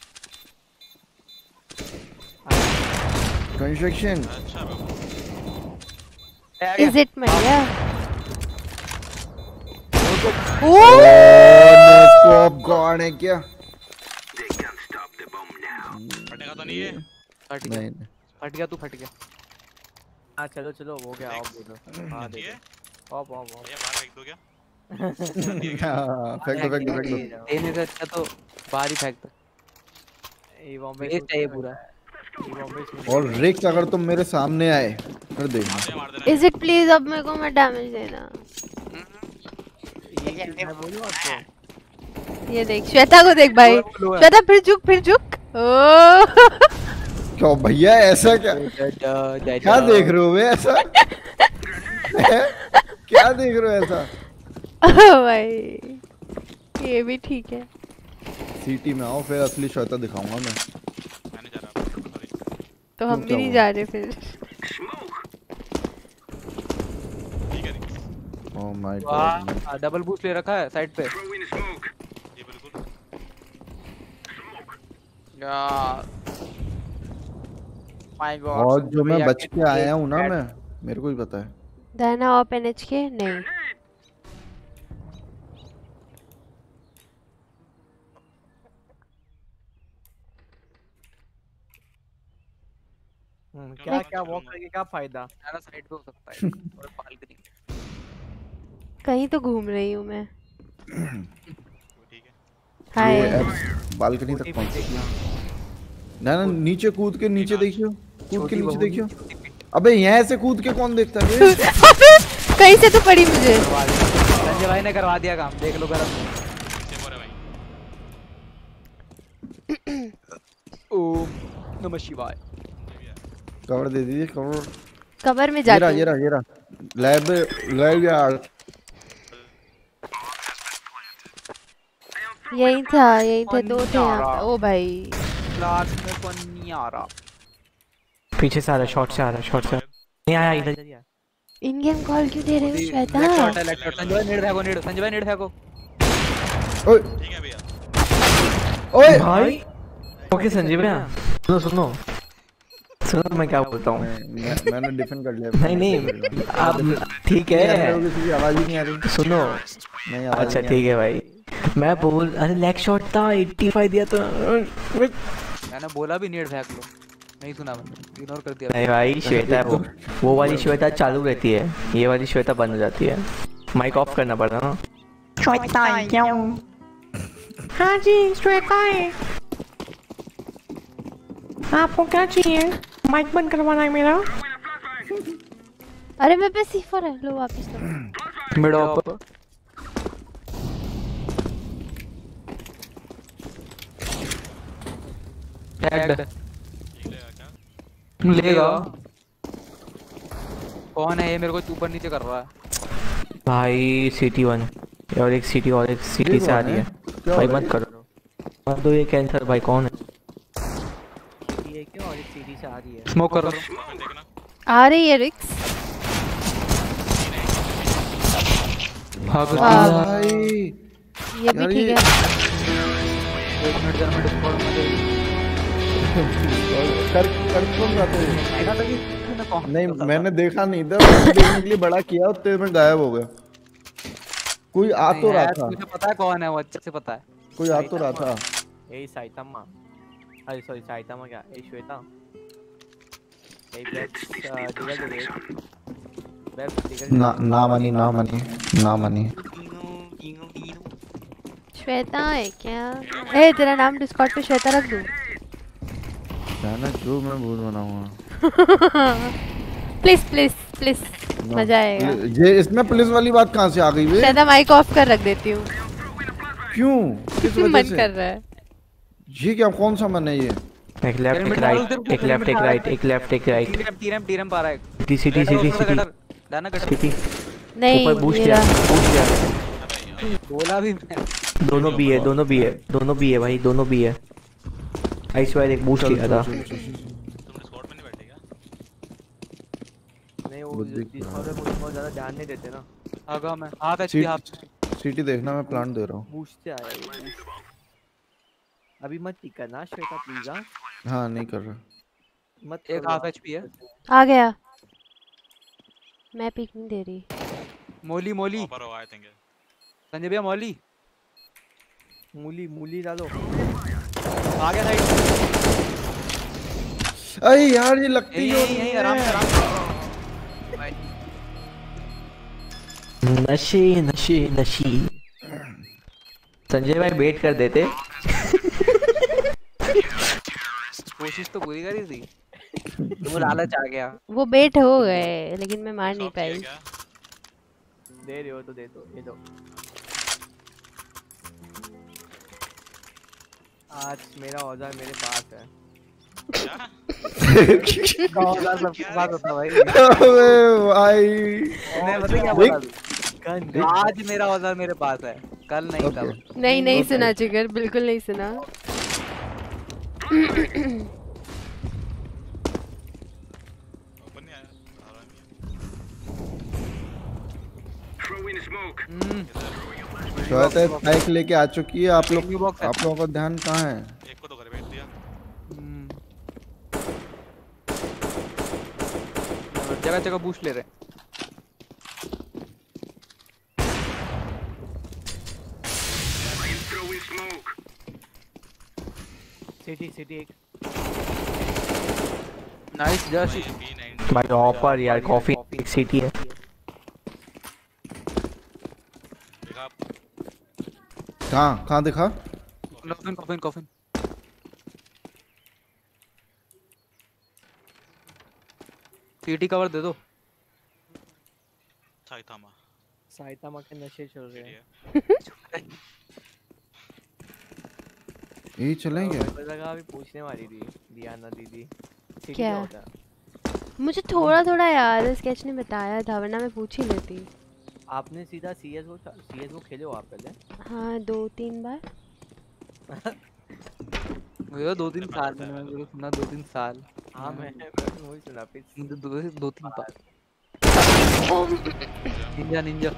कंस्ट्रक्शन इज इट मैया? ओ स्कोप गॉड है क्या? फटेगा तो नहीं ये? फट गया। नहीं फट गया तू फट गया। हाँ चलो चलो हो गया। ऑफ दे दो। हाँ दे दो। Off off off. ये बाहर फेंक दो क्या? हाँ फेंक दो फेंक दो फेंक दो। देने से अच्छा तो बाहर ही फेंक दो। ये बॉम्बे ये चाहिए पूरा। और रिक्स अगर तुम मेरे सामने आए कर दे। इज इट प्लीज अब मेरे को मत डैमेज देना। मैं बोलूं आपको? ये देख श्वेता को देख भाई। श्वेता फिर झुक फिर झुक। ओ क्यों भैया ऐसा क्या क्या देख रहे हो बे? ऐसा क्या देख रहे हो ऐसा? भाई ये भी ठीक है। सिटी में आओ फिर असली श्वेता दिखाऊंगा मैं। तो हम भी नहीं जा रहे फिर। Oh my god double boost ले रखा है साइड पे। ये बिल्कुल यार माय गॉड। और जो मैं बच के आया हूँ ना मैं, मेरे को ही पता है। दाना ऑप एनएचके नहीं। क्या क्या वॉक करके क्या फायदा? मेरा साइड पे हो सकता है और बालकनी। कहीं तो घूम रही हूँ मैं। ठीक है। हाय ये बालकनी तक पहुंच गई। ना ना नीचे कूद के नीचे देखियो, कूद के नीचे देखियो। अबे यहाँ से कूद के कौन देखता है? कहीं से तो पड़ी मुझे। संजय भाई ने करवा दिया काम, देख लो गरम। ओम नमः शिवाय। कवर दे दीजिए, कवर। कवर में जाते हैं। ये रहा ये रहा लैब लैब यार। यही था यही थे दो थे यहाँ पे। ओ भाई क्लास में कौन नहीं आ रहा? पीछे से आ रहा, शॉट से आ रहा, शॉट से नहीं आया इधर। इन गेम कॉल क्यों दे रहे हो श्वेता? लेफ्ट शॉट है, लेफ्ट शॉट। संजय भाई नेड फेंको, नेड संजय भाई नेड फेंको। ओए ठीक है भैया। ओए भाई ओके संजय भैया सुनो सुनो सुनो मैं क्या बोलता हूँ। मैं, मैंने डिफेंड कर लिया। नहीं नहीं आप ठीक है, आवाज ही नहीं आ रही। सुनो नहीं अच्छा ठीक है भाई। मैं बोल अरे लेग शॉट था पचासी दिया तो मैंने बोला भी नेड फेंक लो, नहीं सुना मैंने, इग्नोर कर दिया। नहीं भाई श्वेता वो वो वाली श्वेता चालू रहती है, ये वाली श्वेता बंद हो जाती है। माइक ऑफ करना पड़ता ना। श्वेता क्यों? हाँ जी श्वेता है। आपको क्या चाहिए? माइक बंद करवाना है मेरा। अरे मैं पे सिफर है, लो वापस लो। मिड ऑफ टैग लेगा। कौन है ये? मेरे को ऊपर नीचे कर रहा है भाई। सिटी वन और एक सिटी और एक सिटी से आ रही है भाई, मत करो मत दो ये कैंसर। भाई कौन है? ये क्यों और एक सीढ़ी से आ रही है? स्मोक करो। आ रही है रिक्स। भाग भाई ये भी ठीक है। एक मिनट जरा मैं डिस्कॉर्ड में दे कर कर कौन जाते हैं? देखा था कि नहीं मैंने देखा नहीं था, देखने के लिए बड़ा किया और तेरे में गायब हो गया। कोई आ तो रहा था। मुझे पता है कौन है वो, अच्छे से पता है। कोई आ तो रहा था। यही साइतामा, अरे सॉरी साइतामा क्या ये श्वेता, यही ब्लैक डिगल जो है वेब डिगल। ना ना मनी ना मनी ना मनी। श्वेता है क्या? ए तेरा नाम डिस्कॉर्ड पे श्वेता रख दूं? जाना जो मैं भूल बनाऊंगा। प्लीज प्लीज प्लीज मजा आएगा। ये इसमें पुलिस वाली बात कहाँ से आ गई बे? श्वेता माइक ऑफ कर रख देती हूँ। क्यों? किस वजह मन से? कर रहा है। ये क्या कौन सा मन है ये? एक लेफ्ट एक राइट एक लेफ्ट एक राइट एक लेफ्ट एक राइट। टीरम टीरम पा रहा है। CT CT CT CT CT नहीं ऊपर बूस्ट किया बूस्ट किया। बोला भी मैं। दोनों बी है दोनों बी है दोनों बी है भाई दोनों बी है। आइस वायर एक बूस्ट किया था। नहीं वो डिस्कॉर्ड में मुझे बहुत ज्यादा ध्यान नहीं देते ना। आगा मैं हाथ एचपी हाथ सिटी देखना मैं प्लांट दे रहा हूँ। बूस्ट से आया ये। अभी मत पिक करना श्वेता प्लीज। हां हाँ नहीं कर रहा मत। एक हाफ एचपी है। आ गया। मैं पिक नहीं दे रही। मोली मोली संजय भैया मोली मूली मूली डालो। आ गया साइड। अरे यार ये लगती है यही यही आराम से आराम से। नशे नशे नशी। संजय भाई वेट कर देते। कोशिश तो पूरी करी थी। वो लालच आ गया। वो बेट हो गए लेकिन मैं मार नहीं पाई। दे रहे हो तो दे दो ये दो। आज मेरा औजार मेरे पास है। औजार सबके पास होता भाई। अबे भाई मैं पता क्या बोला? आज मेरा औजार मेरे पास है, कल नहीं था। नहीं नहीं सुना जिगर, बिल्कुल नहीं सुना। श्वेता स्पाइक लेके आ चुकी है। आप लोग आप लोगों का ध्यान कहाँ है? एक को तो कर बैठ दिया। जगह जगह बूस्ट ले रहे हैं। सिटी सिटी एक नाइस जस्ट भाई ऑफर यार कॉफी एक सिटी है। कहाँ कहाँ दिखा? Coffin coffin coffin CT cover दे दो। साइतामा साइतामा के नशे चल रहे हैं। यही चलेंगे। मुझे लगा अभी पूछने वाली थी दियाना दीदी क्या? मुझे थोड़ा थोड़ा यार स्केच ने बताया था, वरना मैं पूछ ही लेती। आपने सीधा सीएसगो सीएसगो खेले हो आप पहले? हाँ दो तीन बार। मुझे दो तीन साल मैंने सुना, दो तीन साल। हाँ मैं वही सुना फिर दो दो तीन बार। निंजा निंजा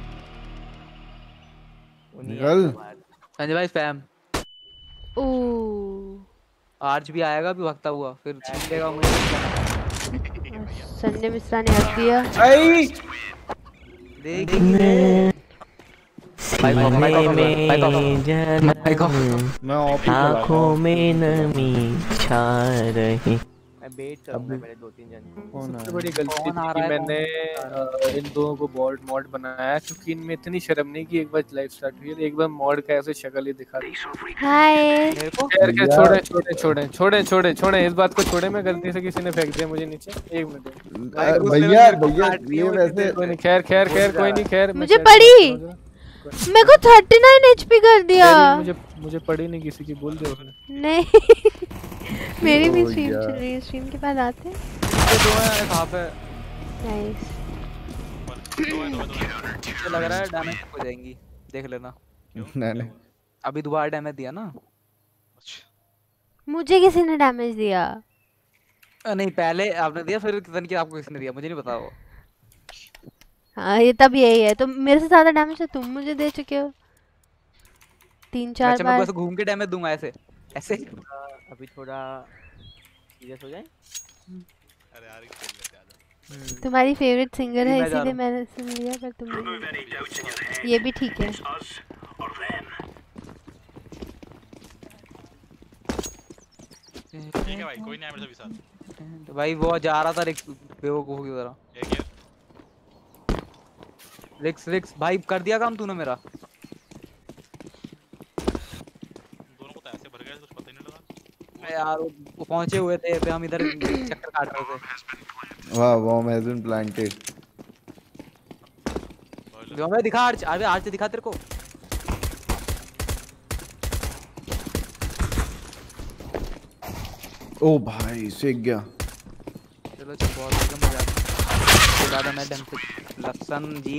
निकल संजय भाई स्पैम। ओ आज भी आएगा भी भगता हुआ, फिर छीन लेगा मुझे। संजय मिश्रा ने हक दिया। देखिए आँखों में नमी छा रही। मैं बेट करूंगा मेरे दो तीन जन को। सबसे बड़ी गलती थी कि मैंने इन दोनों को बॉट मॉड बनाया, क्योंकि इनमें इतनी शर्म नहीं कि एक बार लाइव स्टार्ट हुई है एक बार मॉड का ऐसे शक्ल ही दिखा दी। हाय खैर के छोड़े छोड़े छोड़े छोड़े छोड़े छोड़े इस बात को छोड़े। मैं गलती से किसी ने फेंक दिया मुझे नीचे। एक मिनट भैया भैया ये वैसे कोई नहीं, खैर खैर खैर कोई नहीं, खैर मुझे पड़ी, मेरे को थर्टी नाइन एचपी कर दिया। मुझे मुझे पड़ी नहीं किसी की, बोल दे उसने। नहीं मेरी भी स्ट्रीम चल रही है, स्ट्रीम के बाद आते हैं। दो है कहां पे? नाइस। मुझे लग रहा है डैमेज हो जाएंगी, देख लेना। नहीं नहीं अभी दोबारा डैमेज दिया ना। मुझे किसी ने डैमेज दिया? नहीं पहले आपने दिया, फिर कितन की आपको किसने दिया मुझे नहीं पता वो। हाँ ये तब यही है, तो मेरे से ज्यादा डैमेज तुम मुझे दे चुके हो तीन चार अच्छा, बार। मैं बस घूम के डैमेज दूंगा ऐसे ऐसे। अभी थोड़ा सीरियस हो जाए। अरे यार खेल लेते आजा। तुम्हारी फेवरेट सिंगर है इसीलिए मैंने सुन लिया, पर तुम ये भी ठीक है। ठीक है भाई, कोई नहीं है मेरे साथ। तो भाई वो जा रहा था रिक्स बेवकूफ की तरह। एक है रिक्स रिक्स भाई कर दिया काम तूने मेरा। दोनों को तो ऐसे भर गए कुछ पता ही नहीं लगा यार वो पहुंचे हुए थे पे हम इधर चक्कर काट रहे थे। वाह बॉम्ब हैज बीन प्लांटेड। जो मैं दिखा आर्च, अरे आर्च दिखा तेरे को। ओ भाई सेक गया। चलो चल बहुत एकदम मजा ज्यादा मैं डम से लसन जी।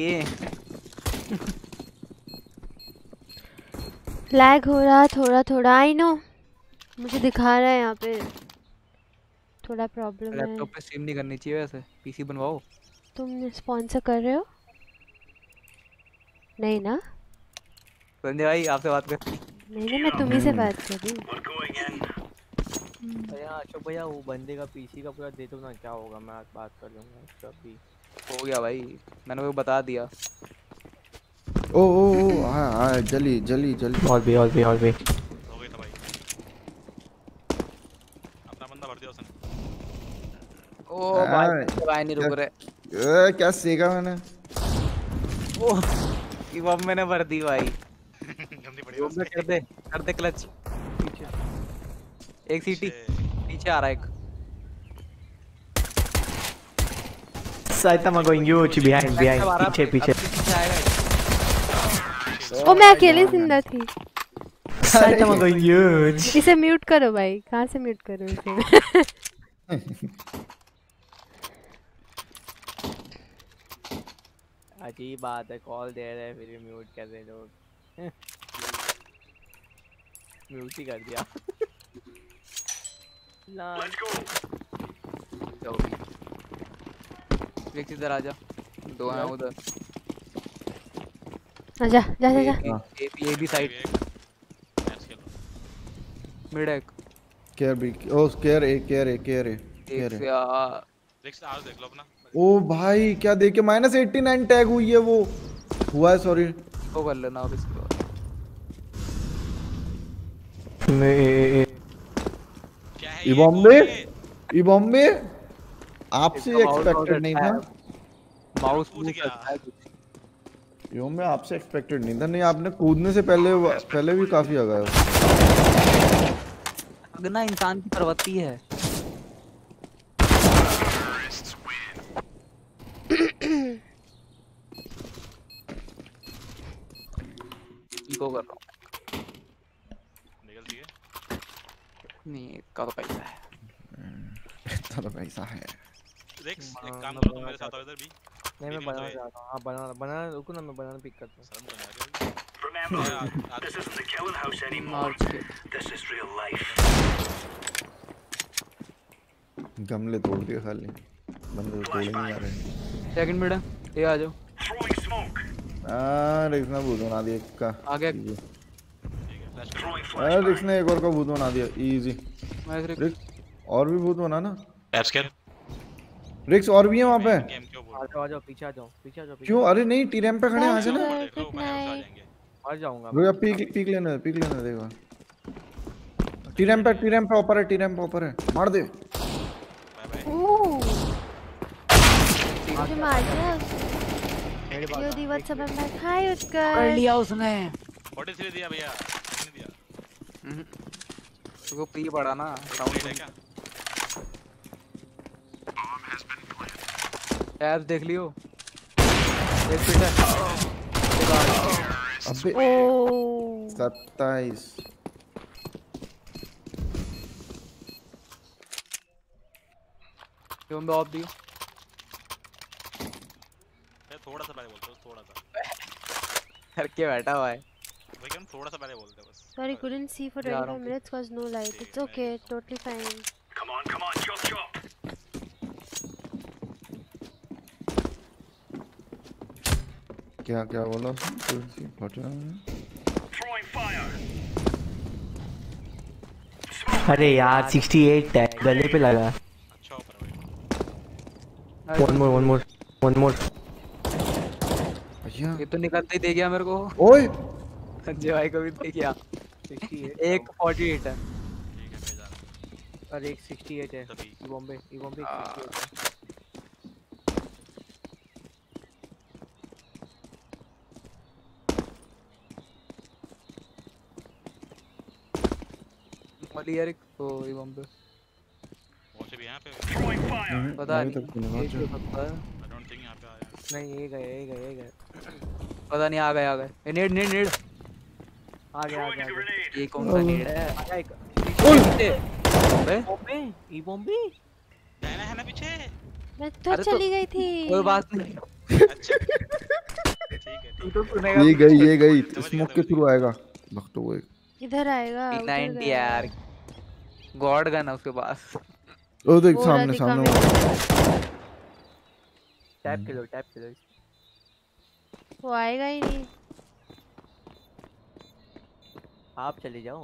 लैग हो रहा थोड़ा थोड़ा, आई नो मुझे दिखा रहा है यहाँ पे थोड़ा प्रॉब्लम है। लैपटॉप पे स्ट्रीम नहीं करनी चाहिए वैसे, पीसी बनवाओ। तुम स्पॉन्सर कर रहे हो? नहीं ना संजय भाई आपसे बात कर। नहीं नहीं मैं तुम्ही से बात कर रही हूँ। भैया अशोक भैया वो बंदे का पीसी का पूरा दे दो ना, क्या होगा मैं आज बात कर लूंगा उसका भी। हो गया भाई, मैंने वो बता दिया। ओ ओ ओ हां हां जल्दी जल्दी जल्दी। और भी और भी और भी हो गई था भाई। अपना बंदा भर दिया उसने। ओ भाई भाई नहीं रुक रहे। ए क्या सेका मैंने। ओ ये बम मैंने भर दी भाई। जल्दी बढ़िया कर दे कर दे क्लच। पीछे एक सीटी पीछे आ रहा है एक। Saitama going huge behind behind पीछे पीछे। ओ मैं अकेले जिंदा थी। Saitama going huge। इसे म्यूट करो भाई, कहाँ से म्यूट करूँ इसे? अजीब बात है, कॉल दे रहे हैं फिर म्यूट कर रहे लोग। म्यूट ही कर दिया। एक इधर आजा, दो हैं उधर। आजा जा जा जा। A B A B side mid एक care B oh care A care A care A care A. Rix आज देख लो अपना। ओ भाई क्या देख के माइनस एट्टी नाइन टैग हुई है वो हुआ है। सॉरी वो कर लेना अब इसके बाद। मैं ई बॉम्बे ई बॉम्बे आपसे एक्सपेक्टेड नहीं था। माउस मूव करता है यो मैं आपसे एक्सपेक्टेड नहीं था। नहीं आपने कूदने से पहले पहले भी काफी आ गया। अगना इंसान की प्रवृत्ति है। नहीं इसका तो पैसा है। इतना तो पैसा है। रिक्स एक काम करो तुम मेरे साथ आओ इधर भी। नहीं मैं बनाना चाहता हूँ। हाँ बनाना बनाना रुको ना मैं बनाना पिक करता हूँ। शर्म तो नहीं आ रही Remember, this isn't the killing house anymore. This is real life. गमले तोड़ दिए खाली, बंदे तो तोड़ ही नहीं आ रहे। सेकंड मिड है, ये आ जाओ। हाँ रिक्स ने भूत बना दिया एक का। आगे। अरे रिक्स ने एक और का भूत बना दिया, इजी। रिक्स और भी भूत बना ना। एप्सकेल। रिक्स और भी है वहाँ पे। आ जाओ आ जाओ पीछे आ जाओ पीछे आ जाओ। क्यों? अरे नहीं टी रैंप पे खड़े आ जाना। आ जाऊंगा। रुक पीक पीक लेने पीक लेने देगा। टी रैंप पे टी रैंप पे ऊपर है टी रैंप पे ऊपर है, मार दे। मुझे मार दिया। यो दी व्हाट्सएप में बैक हाय उत्कर। कर लिया उसने। तैंतालीस दिया भैया, नहीं दिया। वो पी पड़ा ना साउंड है क्या? टैब देख लियो। एक फिट है। अबे सत्ताईस। क्यों मैं ऑफ दी? थोड़ा सा पहले बोलते हो, थोड़ा सा। करके बैठा हुआ है। वही हम थोड़ा सा पहले बोलते हैं बस। Sorry, couldn't see for twenty-five minutes cause no light. It's okay, totally fine. Come on, come on, chop chop. क्या क्या बोला उसने? Throwing fire. अरे यार अड़सठ है, गले पे लगा। अच्छा ऊपर भाई। One more, one more, one more. भैया ये तो निकलते ही दे गया मेरे को। ओए संजय भाई को भी दे गया। एक अड़तालीस है। ठीक है मैं जा रहा हूं। और एक अड़सठ है। ई बॉम्बे ई बॉम्बे अड़सठ है। वाली यार तो ई बॉम्बे। पहुंचे भी यहां पे। पता नहीं। आई डोंट थिंक यहां पे आया। नहीं ये गए ये गए ये गए। पता नहीं आ गए आ गए। ए नेड नेड नेड। आ गया आ गया। ये कौन सा नेड है? आया एक। बे बॉम्बे ई बॉम्बे। रहना है ना पीछे। मैं तो चली गई थी। कोई बात नहीं। अच्छा ठीक है। तू तो सुनेगा। ये गई ये गई स्मोक के थ्रू आएगा। वक्त वो इधर आएगा। पी नाइंटी यार। गॉड गन है उसके पास। ओ देख सामने सामने। Tap kilo tap kilo. वो आएगा ही नहीं। आप चले जाओ।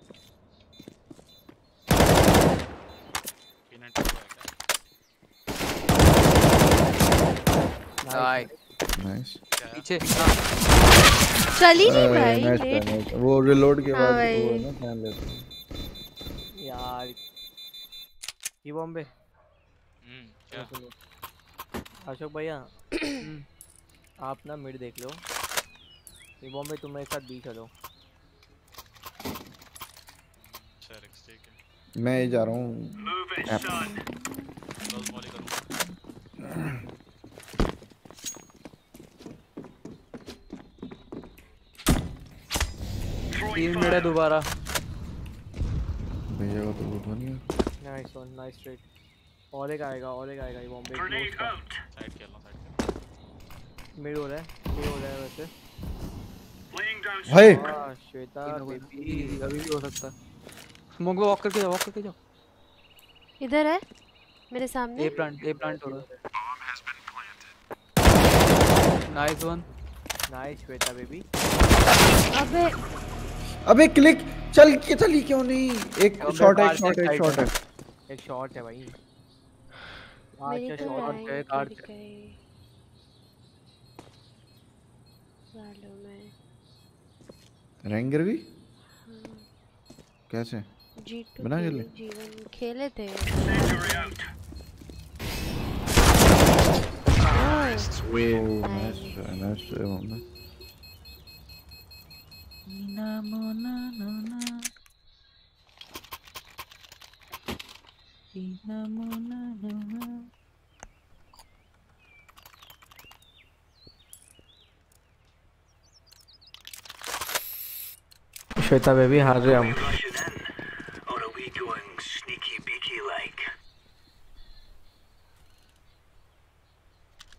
Nice nice. पीछे चल ही नहीं भाई। नाइस वो रिलोड के बाद वो है ना ध्यान लेते यार। ई बॉम्बे। हम्म क्या? अशोक भैया आप ना मिड देख लो। ई बॉम्बे तुम मेरे साथ बी चलो। अच्छा रिक्स ठीक है। मैं ही जा रहा हूँ। क्लोज मॉली करूंगा। तीन मिनट है दोबारा। भैया का तो वो नहीं है। Nice one nice straight. और एक आएगा और एक आएगा ये बॉम्बे। साइड खेल लो साइड। मिड हो रहा है मिड हो रहा है वैसे। भाई श्वेता बेबी अभी भी हो सकता है। स्मोक वॉक करके जाओ वॉक करके जाओ। इधर है मेरे सामने। ए प्लांट ए प्लांट हो रहा है। Nice one. Nice Shweta baby. अबे अबे क्लिक चल के चली क्यों नहीं? एक शॉट है एक शॉट है एक शॉट है एक शॉट है भाई। मेरी अच्छा तो शॉट लाइन है गिर कार्ड गई। सालों में रैंक गिर गई। कैसे? जी टू बना खेले? जीवन खेले थे। Nice nice nice. ना मोना ना ना ना मोना ना ना। श्वेता बेबी हार रहे हम। Or are we going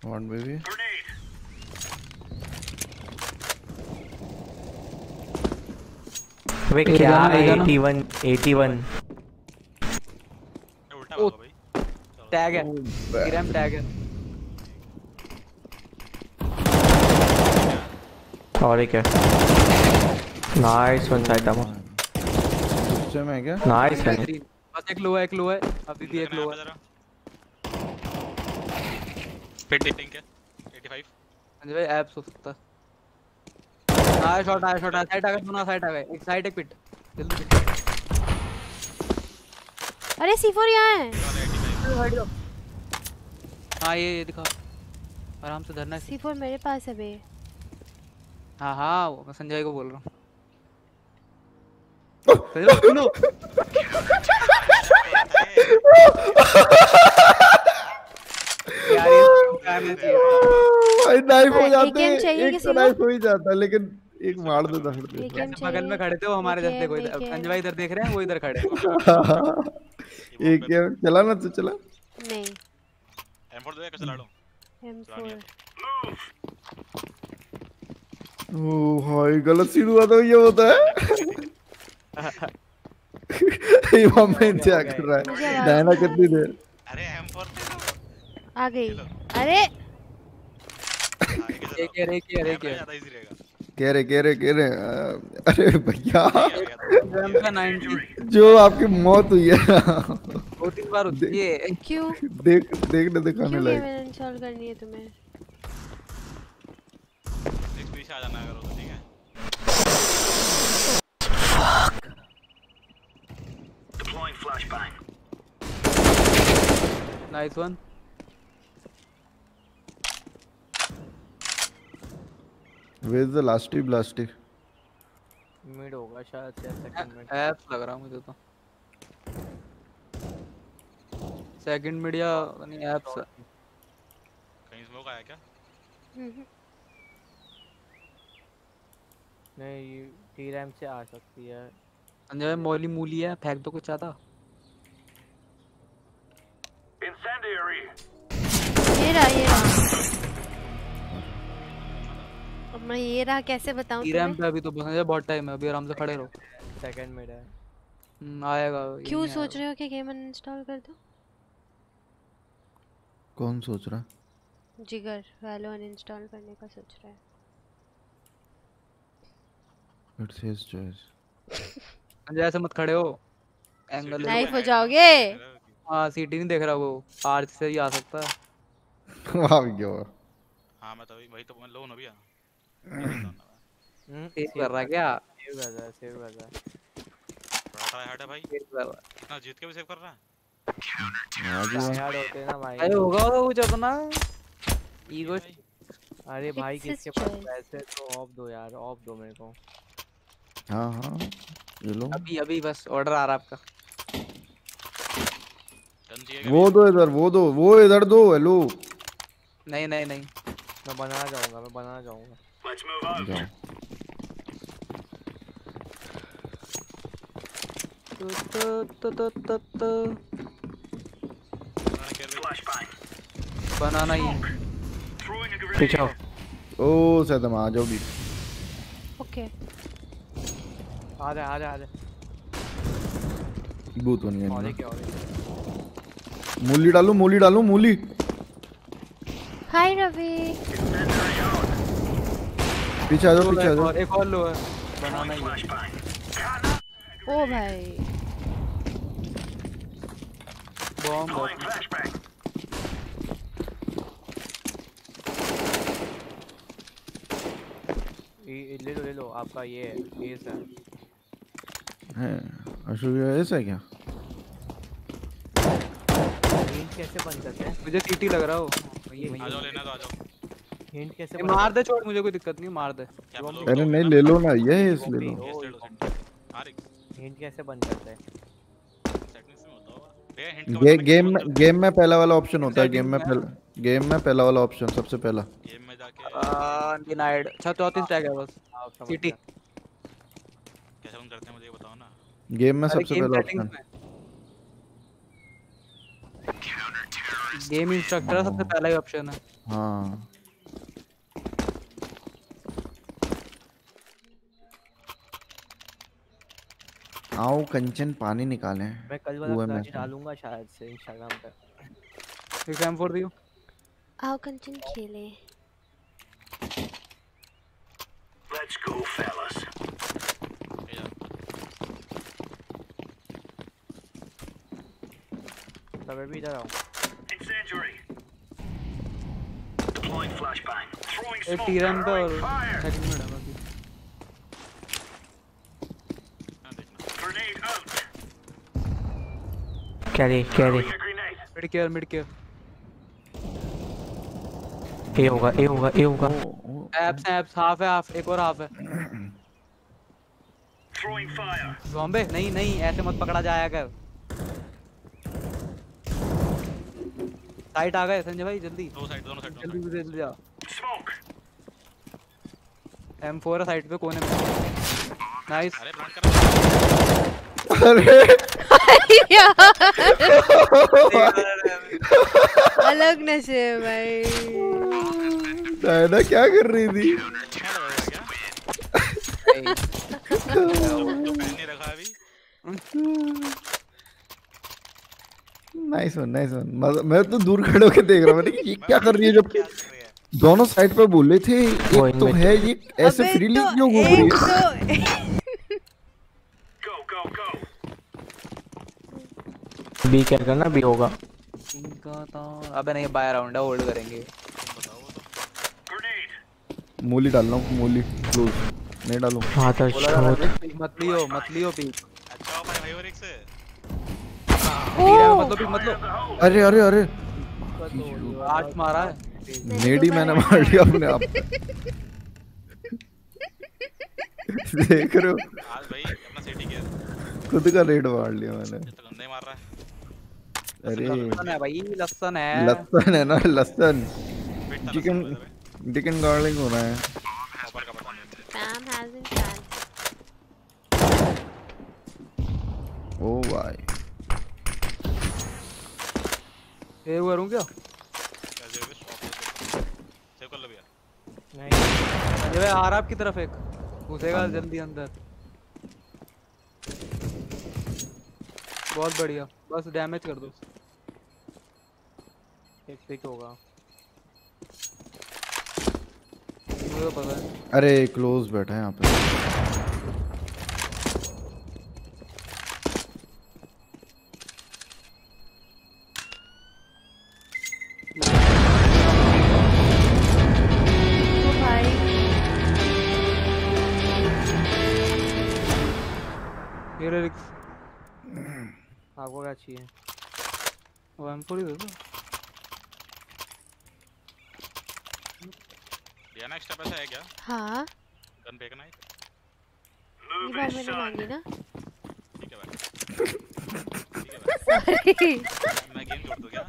One baby. वे क्या eighty-one eighty-one ओ टैग है टीरैम टैग है और एक है नाइस वन साइटामा दूसरे में क्या नाइस है बस एक लो है एक लो है अभी भी एक लो है फिट हिटिंग है eighty-five अंजय भाई ऐप्स हो सकता है आया शॉट आया शॉट आया साइड आ गया दोनों साइड आ गए एक साइड एक पिट जल्दी पिट अरे सी फोर यहाँ है हाँ ये ये दिखा आराम से धरना सी फोर मेरे पास है बे हाँ हाँ वो मैं संजय को बोल रहा हूँ संजय सुनो यार ये भाई नाइफ हो जाते एक चाहिए एक किसी तो को? नाइफ हो ही जाता लेकिन एक मार देता फिर तो जैसे बगल में खड़े थे वो हमारे जैसे देखो इधर अंजय भाई इधर देख रहे हैं वो इधर खड़े एक गेम चला ना तू चला नहीं एम फोर दो या चला लो एम फोर ओ भाई गलत सीन हुआ तो ये होता है ये मम्मी क्या कर रहा है डायना कितनी देर अरे एम फोर आ गई अरे एक है एक है एक है ज्यादा इजी रहेगा कह रहे कह रहे कह रहे अरे भैया रैम का ninety जो आपकी मौत हुई है दो तीन बार होती है क्यों देख देखने दिखाने क्यों लायक गेम इंस्टॉल करनी है तुम्हें नेक्स्ट पीछे आ जाना करो तो ठीक है Deploying flashbang. Nice one Where is the lasty blasty? मिड होगा शायद से सेकंड मिड ऐप्स लग रहा मुझे तो सेकंड मिड या नहीं ऐप्स कहीं स्मोक आया क्या नहीं टी रैम से आ सकती है अंजय मौली मूली है फेंक दो कुछ आता Incendiary. ये रहा ये रहा अब मैं ये रहा कैसे बताऊं टी रैम पे अभी तो बस बहुत टाइम है अभी आराम से खड़े रहो सेकंड मिड है हम्म आएगा क्यों सोच रहे हो कि गेम अनइंस्टॉल कर दो कौन सोच रहा जिगर वैलो अनइंस्टॉल करने का सोच रहा है It's his choice. अंजय ऐसे मत खड़े हो एंगल नाइफ हो जाओगे हाँ सीटी नहीं देख रहा वो आर्च से ही आ सकता है वाह क्या हां मैं तो वही तो मैं लो ना भैया हम्म सेव कर रहा क्या सेव कर रहा है सेव कर रहा है बड़ा ट्राई हार्ड है भाई सेव कर रहा इतना जीत के भी सेव कर रहा है ट्राई हार्ड होते हैं ना भाई अरे होगा होगा कुछ अपना ईगो अरे भाई किसके पास पैसे तो ऑफ दो यार ऑफ दो मेरे को हाँ हाँ ये लो अभी अभी बस ऑर्डर आ रहा है आपका वो दो इधर वो दो वो इधर दो हेलो नहीं नहीं नहीं मैं बनाना चाहूंगा मैं बनाना चाहूंगा Let's move on. जाओ तो तो तो तो तो Flashbang. Banana he Throwing a grenade. पीछे आओ ओ सदम आ जाओ भी ओके आ जा आ जा आ जा भूत बन गया और इनका। क्या और मूली डालूं मूली डालूं मूली हाय रवि पीछे आ जाओ पीछे आ जाओ एक और लो है बनाना ही ओ भाई बॉम्ब ये ले लो ले लो आपका ये एस है है अशोक ये ऐसा है क्या हिंट कैसे बंद करते हैं मुझे सीटी लग रहा हो आ जाओ लेना तो आ जाओ हिंट कैसे ये मार दे छोड़ मुझे कोई दिक्कत नहीं मार दे अरे नहीं ले लो ना ये इस ले लो हिंट कैसे बंद करते हैं गे, गेम में गेम में पहला वाला ऑप्शन होता है गेम में पहला गेम में पहला वाला ऑप्शन सबसे पहला गेम में जाके डिनाइड अच्छा चौंतीस टैग है बस सीटी कैसे बंद करते हैं मुझे ये बताओ ना गेम में सबसे पहला ऑप्शन गेम इंस्ट्रक्टर सबसे पहला ही ऑप्शन है। हाँ आओ कंचन पानी निकालें। मैं कल वाला क्लच डालूंगा शायद से इंस्टाग्राम पे। एक एम फोर दियो। आओ कंचन खेले। Let's go, fellas. तब भी इधर आओ। Incendiary. Deploying flashbang. Throwing एक smoke. टीरन पे और Fire. सेकंड में डाला बाकी। Grenade out. Carry carry mid care mid care. A होगा ए होगा ए होगा। एप्स एप्स हाफ है हाफ एक और हाफ है। Throwing fire. ज़ॉम्बे नहीं नहीं ऐसे मत पकड़ा जाया कर। साइड आ गए संजय भाई जल्दी। दो साइड दोनों साइड जल्दी जल्दी जा। Smoke. एम फोर है साइड पे कोने में। नाइस। अरे प्लांट कर। अरे अलग नशे है भाई। डायना क्या कर रही थी? तो पहन नहीं रखा अभी। Nice one nice one. मैं तो दूर खड़े होके देख रहा हूँ मैंने कि ये क्या कर रही है जब दोनों साइड पे बोले थे एक तो है ये ऐसे फ्रीली क्यों घूम रही है? Go, go, go. बी क्या करना बी होगा। इनका तो अबे नहीं बाय राउंड है होल्ड करेंगे। मूली डाल रहा हूँ मूली क्लोज नहीं डालूं। हाँ तो छोड़ मत लियो मत लियो पी। अच्छा भाई भाई और एक से मत लो पी मत लो। अरे अरे अरे आठ मारा है। नेडी मैंने मार दिया अपने आप। देख रहे हो आज भाई अपना सेटी किया खुद का रेड मार लिया मैंने। तो गंदा ही मार रहा है। अरे लहसुन है भाई लहसुन है। लहसुन है ना लहसुन। चिकन चिकन गार्लिक हो रहा है। ऊपर का बटन Sam hasn't done. ओ भाई ये करूं क्या? कैसे भी सेव कर लो भैया। नहीं अजय भाई आ रहा आपकी तरफ एक घुसेगा जल्दी अंदर। बहुत बढ़िया बस डैमेज कर दो। एक पिक होगा मुझे पता है। अरे क्लोज बैठा है यहाँ पे। ये रिक्स आपको क्या चाहिए? वो एम फोर ही दे दो। ये नेक्स्ट स्टेप ऐसा है क्या? हाँ गन फेंकना है। ये बात मैंने मांगी ना। ठीक है भाई ठीक है भाई मैं गेम छोड़ दूं क्या?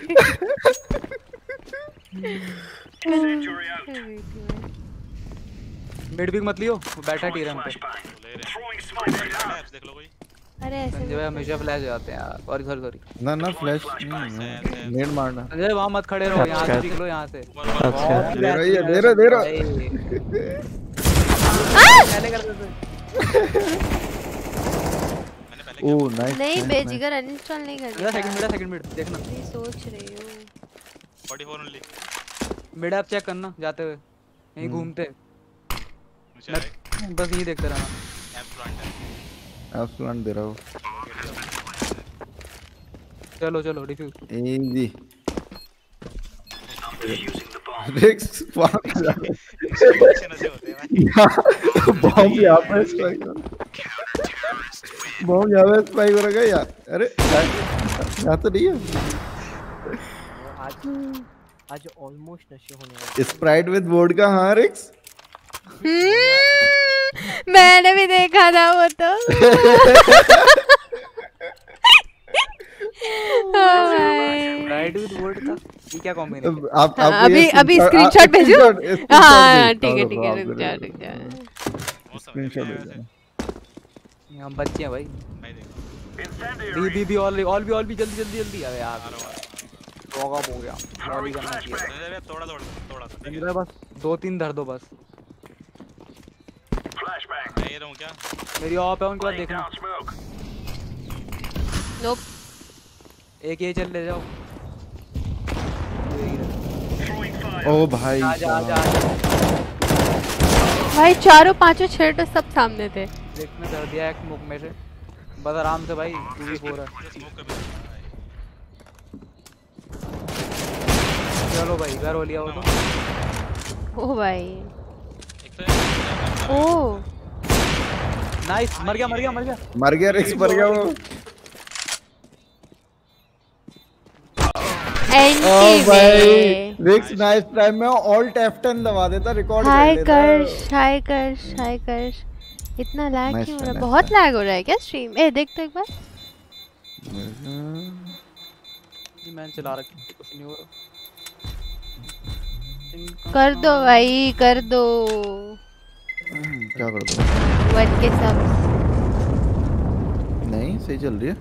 मिड पिक मत लियो वो बैठा टीरम पे। देख लो कोई। अरे ऐसे संजय भाई हमेशा फ्लैश जाते हैं यार। सॉरी सॉरी सॉरी ना ना फ्लैश नेट मारना। संजय वहां मत खड़े रहो यहाँ से पिक लो यहाँ से। अच्छा दे रही है दे रहा दे रहा। पहले कर दे। ओह नाइस नहीं बेजिगर अनइंस्टॉल नहीं कर मेरा सेकंड मिड सेकंड मिड देखना। मैं सोच रही हूँ फोर्टी फोर ओनली। मिड आप चेक करना जाते हुए यहीं घूमते बस यही देखते रहना। एप्स प्लांट दे रहा हूँ। चलो चलो डिफ्यूज इजी रिक्स बॉम्ब यहाँ पे स्पाइक बॉम्ब यहाँ पे स्पाइक हो रहा है यार। अरे यहाँ तो नहीं है। आज आज ऑलमोस्ट नशे होने वाले। Sprite with vodka. हाँ रिक्स मैंने भी देखा था वो तो। राइड विद वर्ड का ये क्या कॉम्बिनेशन? आप हाँ, अभी अभी स्क्रीनशॉट भेजो। हाँ ठीक है ठीक है रुक जा रुक जा। स्क्रीनशॉट भेजना। हम बच्चे हैं भाई। B B B all all B all B जल्दी जल्दी जल्दी अरे यार लॉग ऑफ हो गया लॉली करना चाहिए थोड़ा थोड़ा थोड़ा मेरा बस दो तीन धर दो बस मैं ये रहूं क्या मेरी ऑफ है उनके बाद देखना नोप एक ये चल ले जाओ ओ भाई आ जा आ जा भाई चारों पांचों छह तो सब सामने थे देखने धर दिया एक मुक में से बस आराम से भाई टू वी फोर है चलो भाई घर हो लिया वो तो ओ भाई ओ नाइस मर गया मर गया मर गया मर गया रिक्स मर गया वो ओ भाई रिक्स नाइस टाइम में ऑल्ट एफ टेन दबा देता रिकॉर्ड कर लेता हाय कर्ष हाय कर्ष हाय कर्ष इतना लैग क्यों हो रहा है बहुत लैग हो रहा है क्या स्ट्रीम ए देख तो एक बार जी मैं चला रखी कुछ नहीं हो रहा कर दो भाई कर दो क्या कर दो वन के सब नहीं सही चल रही है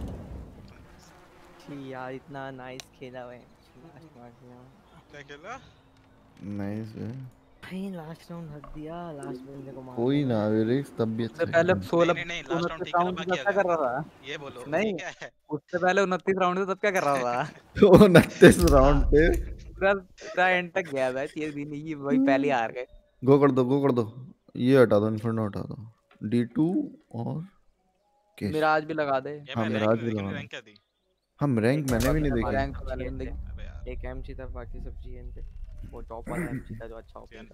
यार इतना नाइस खेला है क्या खेला नाइस है भाई लास्ट राउंड हक दिया लास्ट बंदे को मार कोई ना रिक्स तब भी अच्छा पहले सोलह नहीं नहीं लास्ट राउंड ठीक है बाकी क्या कर रहा था ये बोलो नहीं क्या है उससे पहले उनतीस राउंड में तब क्या कर रहा था तो उनतीस राउंड पे पूरा पूरा एंड तक गया मैच ये भी नहीं वही पहले हार गए गो कर दो गो कर दो ये हटा दो इन्फर्नो हटा दो डी टू और केश मिराज भी लगा दे हां मिराज भी लगा रैंक क्या थी हम रैंक मैंने भी नहीं देखा रैंक तो मैंने नहीं देखा एक एमजी था बाकी सब जीएन थे वो टॉप वाला एमजी था जो अच्छा ओपन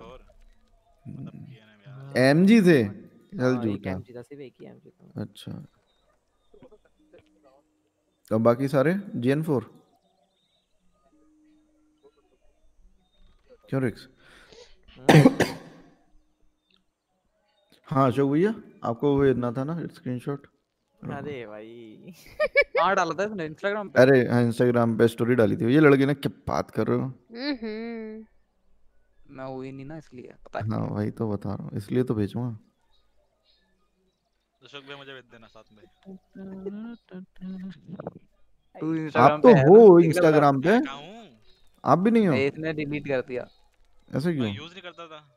था एमजी थे चल झूठा एमजी था सिर्फ एक ही एमजी था अच्छा अब बाकी सारे जीएन फोर क्यों रिक्स हाँ अशोक भैया आपको वो भेजना था ना स्क्रीनशॉट अरे भाई कहाँ डाला था इसने इंस्टाग्राम पे अरे हाँ इंस्टाग्राम पे स्टोरी डाली थी ये लड़की ने क्या बात कर रहे हो मैं हुई नहीं ना इसलिए पता हाँ वही तो बता रहा हूँ इसलिए तो भेजूंगा अशोक भाई मुझे भेज देना साथ में तू आप तो हो इंस्टाग्राम पे आप भी नहीं हो इसने डिलीट कर दिया ऐसे क्यों यूज नहीं करता था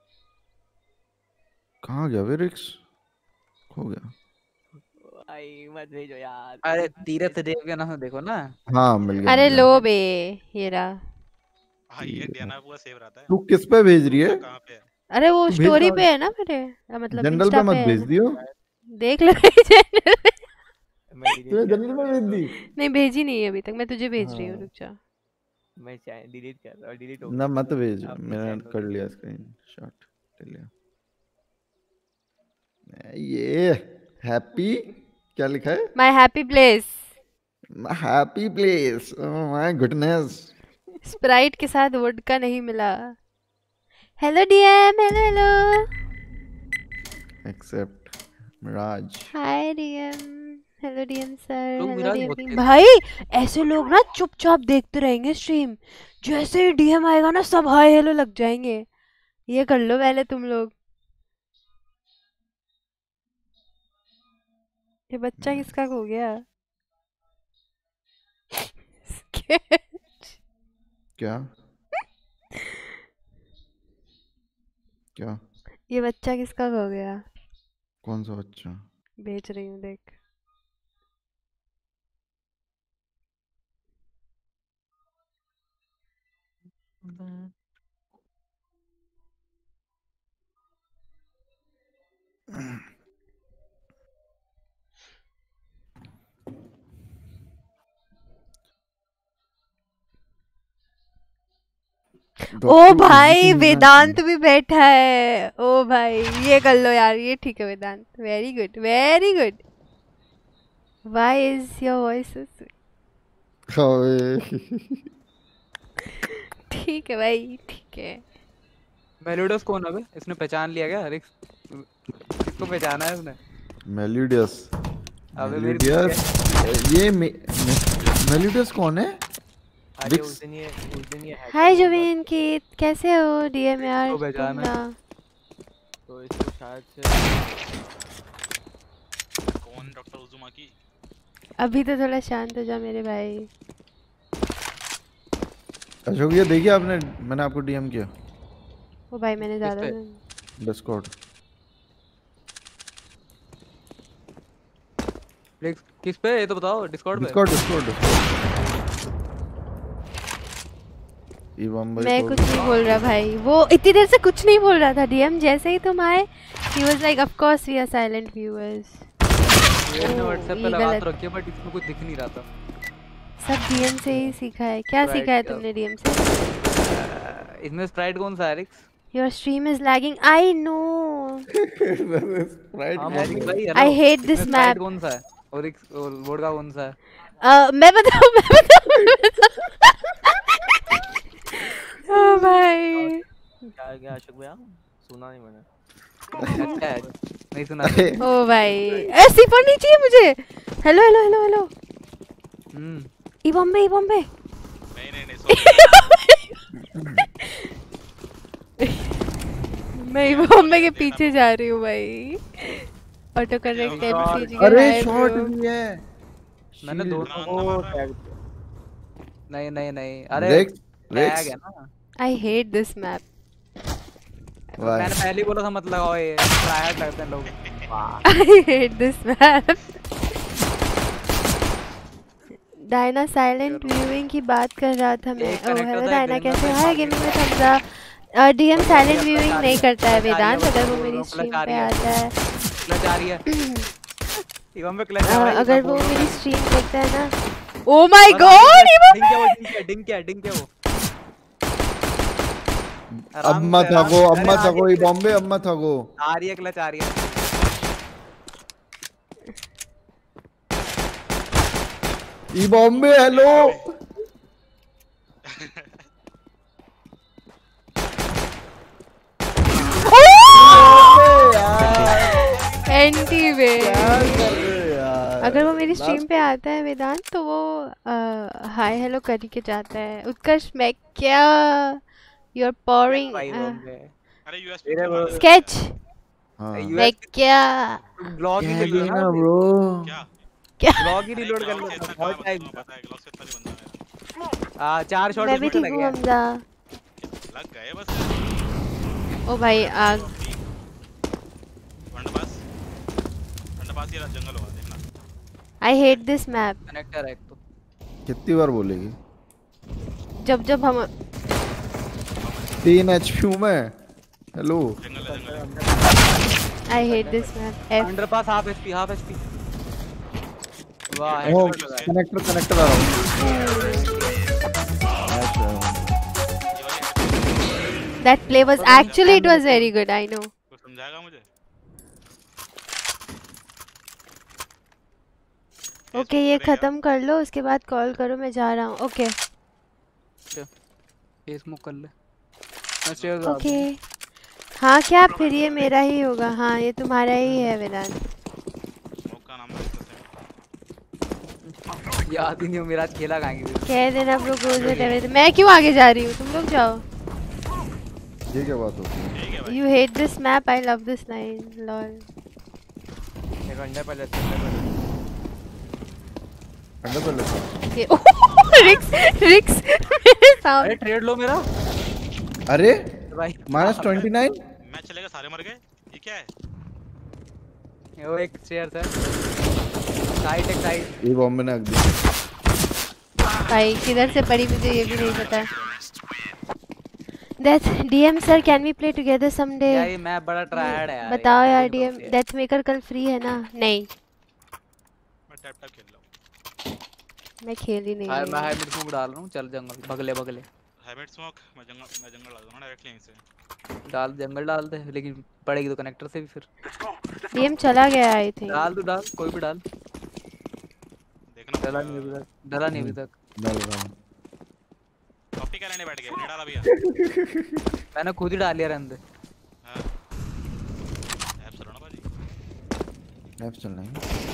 कहाँ गया वे रिक्स खो गया भाई मत भेजो यार अरे तीरथ देव के नाम देखो ना हाँ मिल गया अरे लो बे ये रहा हाँ ये डियाना पूरा सेव रहता है तू किस पे भेज रही है कहाँ पे अरे वो स्टोरी पे है ना मेरे मतलब जनरल पे मत भेज दियो देख लो जनरल तूने जनरल में भेज दी नहीं भेजी नहीं है अभी तक मैं तुझे भेज रही हूँ रुक जा मैं चाहे डिलीट कर रहा हूँ डिलीट हो ना मत भेज मैंने कर लिया स्क्रीनशॉट ले लिया ये हैप्पी क्या लिखा है my happy place my happy place oh my goodness Sprite के साथ वोडका नहीं मिला hello DM hello hello accept Miraj hi DM hello DM sir लोग हेलो मिराज डीएम बोलते हैं। भाई ऐसे लोग ना चुपचाप देखते रहेंगे स्ट्रीम जैसे ही डीएम आएगा ना सब हाय हेलो लग जाएंगे ये कर लो पहले तुम लोग ये बच्चा किसका हो गया क्या क्या ये बच्चा किसका हो गया कौन सा बच्चा बेच रही हूँ देख ओ भाई वेदांत भी बैठा है ओ भाई ये कर लो यार ये ठीक है Vedant very good very good why is your voice ठीक है भाई ठीक है मेलोडियस कौन है बे इसने पहचान लिया क्या रिक्स किसको पहचाना है इसने मेलोडियस अबे मेलोडियस ये मेलोडियस कौन है अरे उस दिन ये उस दिन ये हाय जुबिन की कैसे हो डीएम यार तो पहचाना तो इसको शायद से कौन डॉक्टर उजुमा की अभी तो थोड़ा शांत हो जा मेरे भाई अशोक ये देखिए आपने, मैंने आपको डीएम किया। ओ भाई मैंने ज्यादा डिस्कॉर्ड। किस पे ये तो बताओ। डिस्कॉर्ड पे। डिस्कॉर्ड डिस्कॉर्ड ये बम्बई। मैं कुछ नहीं बोल रहा भाई, वो इतनी देर से कुछ नहीं बोल रहा था। डीएम जैसे ही तुम आए he was like of course we are silent viewers। ये ने व्हाट्सएप पे लगा तो रखी है बट इसमें कुछ दिख नहीं रहा था। सब डीएम से ही सीखा है। क्या सीखा है तुमने डीएम से? इसमें स्प्राइट कौन सा है रिक्स? Your stream is lagging. I know. Right. I hate this map. कौन सा है? और रिक्स और बोर्ड का कौन सा है? Uh, मैं बताऊँ मैं बताऊँ oh भाई क्या क्या अशोक भैया सुना नहीं मैंने। अच्छा है नहीं सुना। ओ भाई ऐसी पर नहीं चाहिए मुझे। Hello hello hello hello. Hmm E Bombay E Bombay. नहीं नहीं नहीं मैं ई बॉम्बे के पीछे जा रही हूँ भाई। Auto correct MCG. अरे शॉट भी है। मैंने दोनों को टैग नहीं नहीं नहीं अरे टैग है ना। I hate this map. मैंने पहले ही बोला था मत लगाओ ये ट्रायड लगते हैं लोग। I hate this map. Diana silent viewing की बात कर रहा था मैं। ओह हेलो डायना कैसे हो? हाय गेमिंग में समझा। डीएम साइलेंट व्यूइंग नहीं करता है वेदांत। अगर वो मेरी स्ट्रीम पे आता है क्लच आ रही है इवन पे क्लच आ रहा है। अगर वो मेरी स्ट्रीम देखता है ना। ओह माय गॉड डिंग क्या वो डिंग क्या डिंग क्या वो अम्मा था वो अम्मा था वो ये बॉम्बे अम्मा था वो। आ रही है क्लच आ रही है। ये बॉम्बे हेलो। एंटी वे। अगर वो मेरी स्ट्रीम पे आता है वेदांत तो वो हाय हेलो कर के जाता है। उत्कर्ष मैं क्या यू आर पोरिंग स्केच मैं क्या ब्लॉग ही रिलोड ना ब्रो। क्या ब्लॉग ही रिलोड कर लो बहुत टाइम। हां चार शॉट मैं भी ठीक हूं हमजा। लग गए बस। ओ भाई आग वंडर पास वंडर पास ये जंगल होगा देखना। I hate this map. Connector है तो कितनी बार बोलेगी? जब जब हम तीन एचपी में hello. I hate this map. F. Underpass half HP half HP. वाह कनेक्टर कनेक्टर आ रहा हूं। That play was actually it was very good. I know. समझाएगा मुझे? ओके ये खत्म कर लो उसके बाद कॉल करो मैं जा रहा हूँ। ओके स्मोक कर ले। ओके हाँ क्या फिर ये मेरा ही होगा। हाँ ये तुम्हारा ही है वेदांत। याद ही नहीं हो मेरा खेला कहाँ की। कह देना ब्रो गोज इट एवरीथिंग। मैं क्यों आगे जा रही हूँ तुम लोग जाओ। ये क्या बात होती है? You hate this map. I love this line. Lol. एक अंडे पहले अंडे पहले ये रिक्स रिक्स मेरे सामने। अरे ट्रेड लो मेरा। अरे भाई माइनस ट्वेंटी नाइन। मैच चलेगा सारे मर गए। ये क्या है? वो एक चेयर था साइड एक साइड। ये बॉम्ब में रख दी भाई किधर से पड़ी मुझे ये भी नहीं पता। Death D M sir can we play together someday? यार ये मैप बड़ा ट्रायड है यार। बताओ यार D M Death Maker कल फ्री है ना? नहीं मैं टैप टैप खेल रहा हूं। मैं खेल ही नहीं हाय मैं हाइब्रिड स्मोक डाल रहा हूं। चल जंगल बगले बगले हाइब्रिड स्मोक मैं जंगल मैं जंगल डाल दूंगा डायरेक्टली यहीं से। डाल जंगल डाल दे लेकिन पड़ेगी तो कनेक्टर से भी फिर। D M चला गया आई थिंक। डाल तू डाल कोई भी डाल। देखना डाला नहीं अभी तक डाला नहीं अभी तक। डाल रहा हूं। कॉपी क्या लेने बैठ गए? नहीं डाला भैया। मैंने खुद ही डाल लिया रन दे। हां ऐप चलो ना भाई। ऐप चलना है।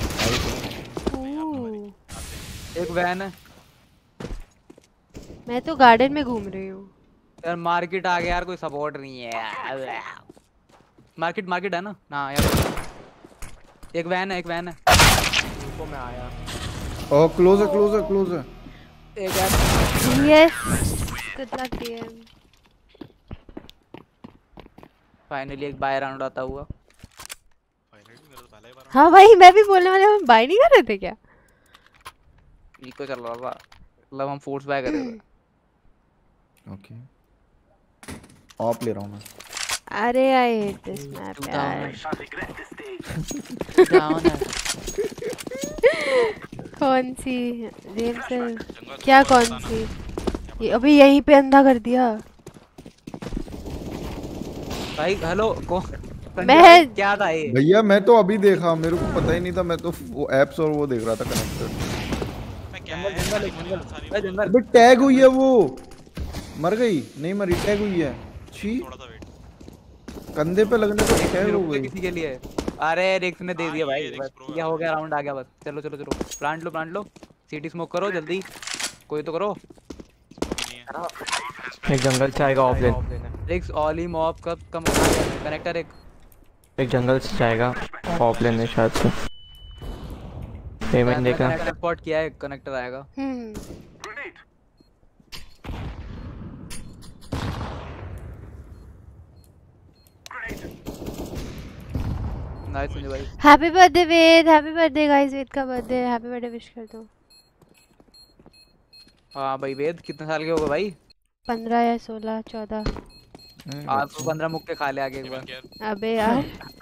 एक वैन है। मैं तो गार्डन में घूम रही हूँ यार। मार्केट आ गया यार कोई सपोर्ट नहीं है यार। मार्केट मार्केट है ना ना यार। एक वैन है एक वैन है। ऊपर में आया। ओह क्लोज है क्लोज है क्लोज है। एक यार yes good luck DM. Finally एक बाय राउंड आता हुआ। हाँ भाई मैं भी बोलने वाले हम बाय नहीं कर रहे थे क्या? इको चल रहा था मतलब हम फोर्स बाय कर रहे थे। ओके ऑफ ले रहा हूँ मैं। अरे आई हेट दिस मैप यार। कौन सी रेम से क्या कौन सी? ये अभी यहीं पे अंधा कर दिया भाई। हेलो को मैं क्या था ये? भैया मैं तो अभी देखा, मेरे को पता ही नहीं था, मैं तो वो एप्स और वो देख रहा था कनेक्टेड। अबे टैग हुई है वो, मर गई नहीं मरी, टैग हुई है। छी कंधे पे लगने को टैग हो गई किसी के लिए। अरे रिक्स ने दे दिया भाई, बस ये हो गया, राउंड आ गया बस। चलो चलो चलो प्लांट लो प्लांट लो, सीटी स्मोक करो जल्दी, कोई तो करो। एक जंगल से आएगा ऑफ लेन। रिक्स ऑली मॉब कब कम कनेक्टर एक एक जंगल से जाएगा ऑफ लेन में शायद से। पेमेंट देखना कनेक्टर स्पॉट किया है, कनेक्टर आएगा। हम्म नाइस सुनिए भाई। Happy birthday Ved, happy birthday guys, Ved का बर्थडे, हैप्पी बर्थडे विश कर दो। हाँ भाई वेद कितने साल के हो गए भाई? पंद्रह या सोलह चौदह। आज तो पंद्रह मुक्के खा ले आगे एक बार। अबे यार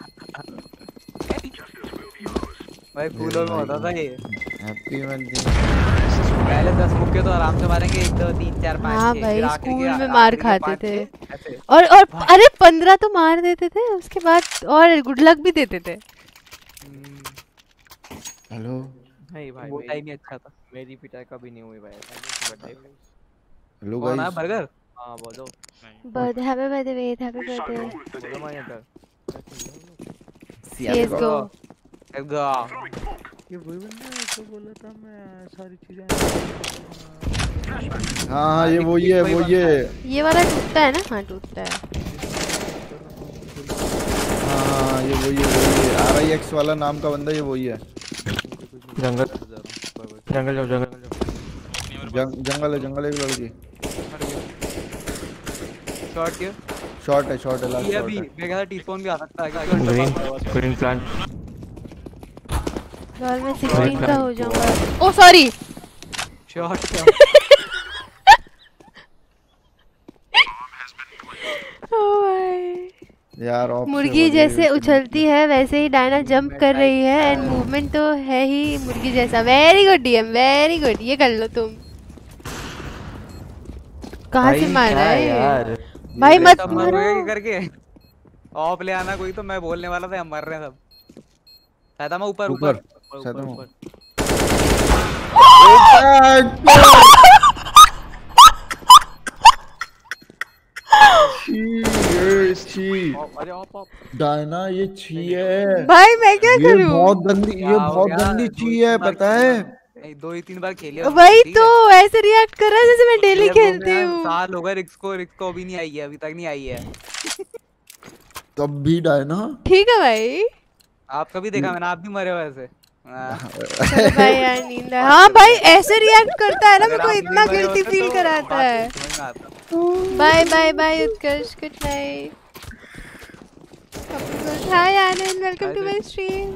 भाई फूलों में होता था ये। Happy birthday. पहले दस मुक्के तो आराम से मारेंगे, एक दो तीन चार पाँच हाँ छह, भाई फिर आखिरी स्कूल के- में मार आखिरी के खाते पाँच थे छह, ऐसे। और और अरे पंद्रह तो मार देते थे, उसके बाद और गुड लक भी देते थे। हेलो नहीं भाई वो टाइम ही अच्छा था। मेरी पिटाई कभी नहीं हुई भाई। हेलो कौन है गाइस। बर्गर? हाँ बोलो। Birthday happy birthday Ved, happy birthday. बोलो मैं इधर। Let's go let's go. ये वही बंदा है जो बोला था मैं सारी चीजें। हाँ हाँ ये वो ये वो ये ये वाला टूटता है ना? हाँ टूटता है। हाँ हाँ ये वो ये वो ये आर आई एक्स वाला नाम का बंदा, ये वही है। जंगल जंगल जाओ जंगल जंग, जंगल है जंगल, एक लड़की शॉट किया। शॉट है शॉट है लास्ट ये शॉट अभी है। मैं कहता टी स्पॉन भी आ सकता है क्या? Green green plant. यार मैं सोलह का हो जाऊंगा। ओ सॉरी शॉट ओ भाई यार ऑफ मुर्गी जैसे उछलती है वैसे ही डायना जंप कर रही है, एंड मूवमेंट तो है ही मुर्गी जैसा। Very good DM, very good. ये कर लो तुम। कहाँ से मार रहा है यार? भाई मत मारो करके। ऑफ ले आना कोई तो, मैं बोलने वाला था हम मर रहे हैं सब। सादा मैं ऊपर ऊपर सादा मैं अरे ऑफ ऑफ डायना ये छी है भाई, मैं क्या ये करूं? बहुत गंदी, ये बहुत गंदी छी है पता है। नहीं दो ही तीन बार खेली है वही तो ऐसे रिएक्ट कर रहा है जैसे मैं डेली खेलती हूँ। साल हो गए रिक्स को, रिक्स को अभी नहीं आई है, अभी तक नहीं आई है। तब भी डायना ठीक है भाई। आप कभी देखा मैंने, आप भी मरे हो ऐसे। चलो भाई यार नींद है। हाँ भाई ऐसे रिएक्ट करता है ना, मेरे को इतना गिल्टी फील कराता है। Bye bye bye Utkarsh, good night. Hi Anand, welcome to my stream.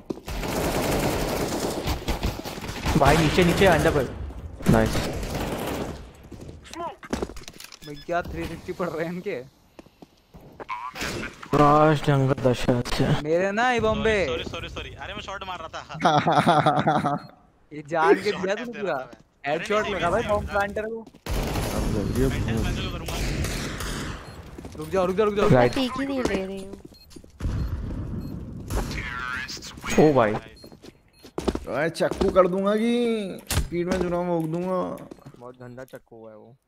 भाई नीचे नीचे अंडर पर। नाइस भाई क्या तीन सौ साठ पड़ रहे हैं इनके। क्रॉस जंगल दशरथ से मेरे ना ये बॉम्बे। सॉरी सॉरी सॉरी, अरे मैं शॉट मार रहा था। ये जान के दिया तू पूरा हेडशॉट लगा भाई बॉम्ब प्लांटर को। रुक जाओ रुक जाओ रुक जाओ। मैं पीक ही नहीं ले रही हूँ। ओ भाई मैं चक्कू कर दूंगा कि स्पीड में चुनाव मोक दूंगा। बहुत गंदा चक्कू हुआ है वो।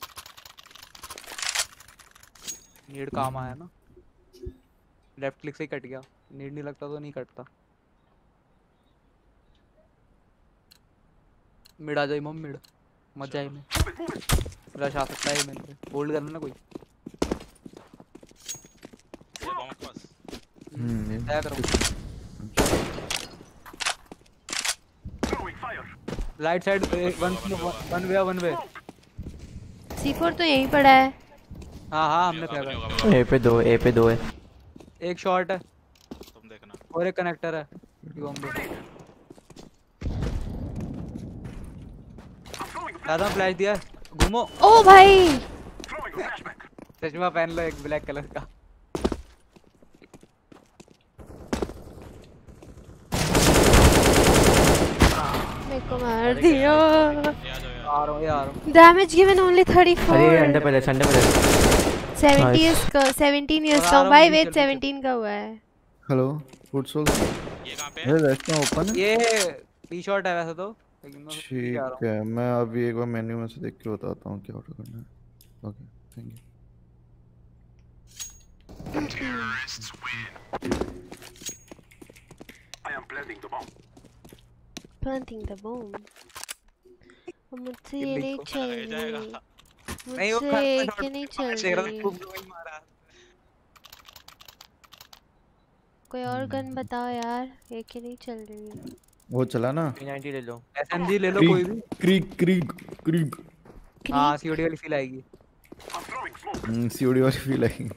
नीड काम आया ना, लेफ्ट क्लिक से ही कट गया। नीड नहीं लगता तो नहीं कटता। मिड आ जाए मम, मिड मत जाए में रश आ सकता है। मैंने होल्ड करना ना कोई। ये बॉम्ब पास हम्म क्या करूं? Right side one one way one way. C four तो यहीं पड़ा है। हाँ हाँ हमने फेंका। ए पे दो, ए पे दो है। एक शॉट है तुम देखना और एक कनेक्टर है। दादा फ्लैश दिया है, घूमो। ओ भाई चश्मा पहन लो एक ब्लैक कलर का। मेरे को मार दिया। आ रहा हूँ यार। Damage given only thirty four. अरे अंडर पे अंडर पे सेवेंटी इयर्स का सेवंटीन इयर्स का भाई वेट सेवंटीन का हुआ है। Hello foot soul. ये कहां पे है? ये रेस्टोरेंट ओपन है। ये टी शॉट है वैसे तो, लेकिन मैं ठीक है मैं अभी एक बार मेन्यू में से देख के बताता हूँ क्या ऑर्डर करना है। Okay thank you. I am planting the bomb. Planting the bomb. मुझसे ये नहीं चल रही। नहीं वो मुझसे क्या नहीं चल रही। कोई और गन बताओ यार, ये क्या नहीं चल रही। वो चला ना पी नाइंटी ले लो। एसएमजी ले लो कोई भी। Creek creek creek. हाँ सीओडी वाली फील आएगी। हम्म सीओडी वाली फील आएगी।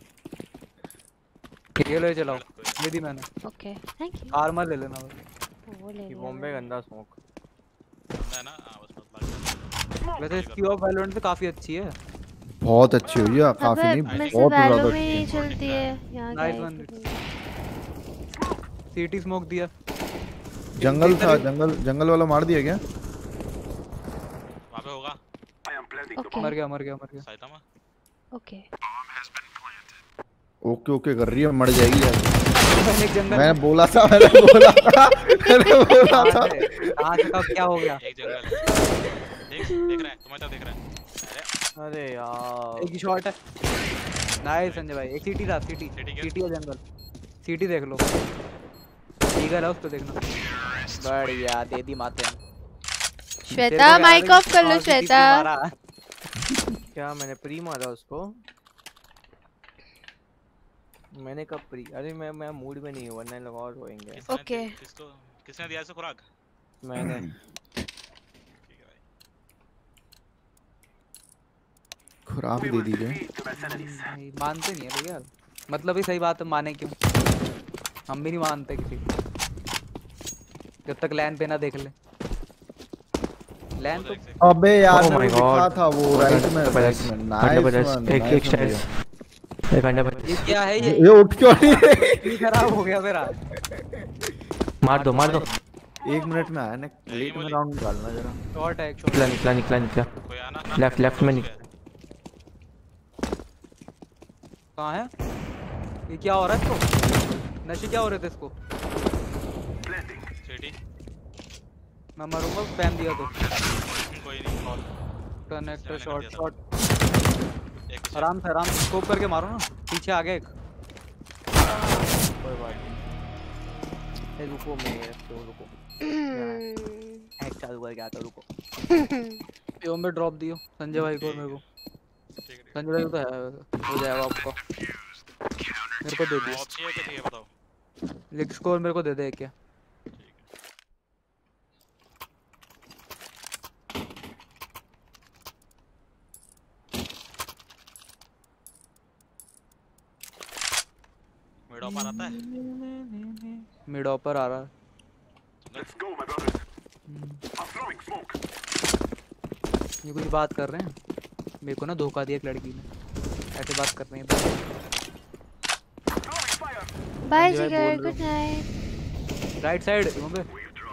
ये ले चलाओ, ले दी मैंने। Okay thank you. आर्मर ले लेना वो ले ये बॉम्बे गंदा स्मोक है ना। हां बस मतलब वैसे इसकी ऑफ वैलोरेंट तो काफी अच्छी है। बहुत अच्छी हुई है, काफी नहीं बहुत ज्यादा अच्छी है। चलती है यहां। Nice one. सीटी स्मोक दिया। जंगल था, जंगल जंगल वाला मार दिया क्या? वहां पे होगा। मर गया मर गया मर गया। साइतामा। ओके ओके ओके कर रही है, मर जाएगी यार। मैंने मैंने बोला था मैंने बोला था मैंने बोला था। कहां से कब क्या हो गया? एक जंगल देख देख रहा है तुम्हारी तरफ देख रहा है। अरे यार एक ही शॉट है। नाइस संजय भाई। एक सीटी था, सीटी सीटी है जंगल। सीटी देख लो, ईगल है उस पे देखना। बढ़िया दे दी माते। श्वेता माइक ऑफ कर लो श्वेता। क्या मैंने प्री मारा उसको? मैंने कब प्री? अरे मैं मैं मूड में नहीं हूं वरना लोग और रोएंगे। ओके किसको किसने दिया इसे खुराक? मैंने। खुराक दे दीजिए। मानते नहीं है लोग यार, मतलब ही सही बात है, माने क्यों? हम भी नहीं मानते किसी को जब तक लैन पे ना देख ले। लैन तो अबे यार oh मैंने देखा था वो राइट में राइट में नाइस वन। एक एक स्टेयर्स एक अंडर पे। ये क्या है? ये ये उठ क्यों नहीं रही? खराब हो गया मेरा। मार दो मार दो। एक मिनट में आया ना, लेट में राउंड निकालना जरा। शॉट है एक शॉट। निकला निकला निकला निकला कोई आना। लेफ्ट लेफ्ट में निकला। कहाँ है ये? क्या हो रहा है इसको? नशे क्या हो रहे थे इसको? सीटी मैं मरूंगा स्पैम दिया तो। कोई नहीं। Connector shot shot. आराम से आराम से स्कोप करके मारो ना। पीछे आ गया एक। कोई बात नहीं। रुको मैं तो रुको। हैक चालू करके आता रुको। यो में ड्रॉप दियो संजय भाई को मेरे को। संजय भाई को तो है, हो जाएगा आपका। मेरे को दे दो। ड्रॉप चाहिए क्या चाहिए बताओ। लिख स्कोर मेरे को दे दे क्या? मिड ऑपर आता है। मिड ऑपर आ रहा है। Let's go, my brothers. I'm throwing smoke. ये कुछ बात कर रहे हैं। मेरे को ना धोखा दिया एक लड़की ने, ऐसे बात कर रहे हैं। बाय जिगर, गुड नाइट। राइट साइड पे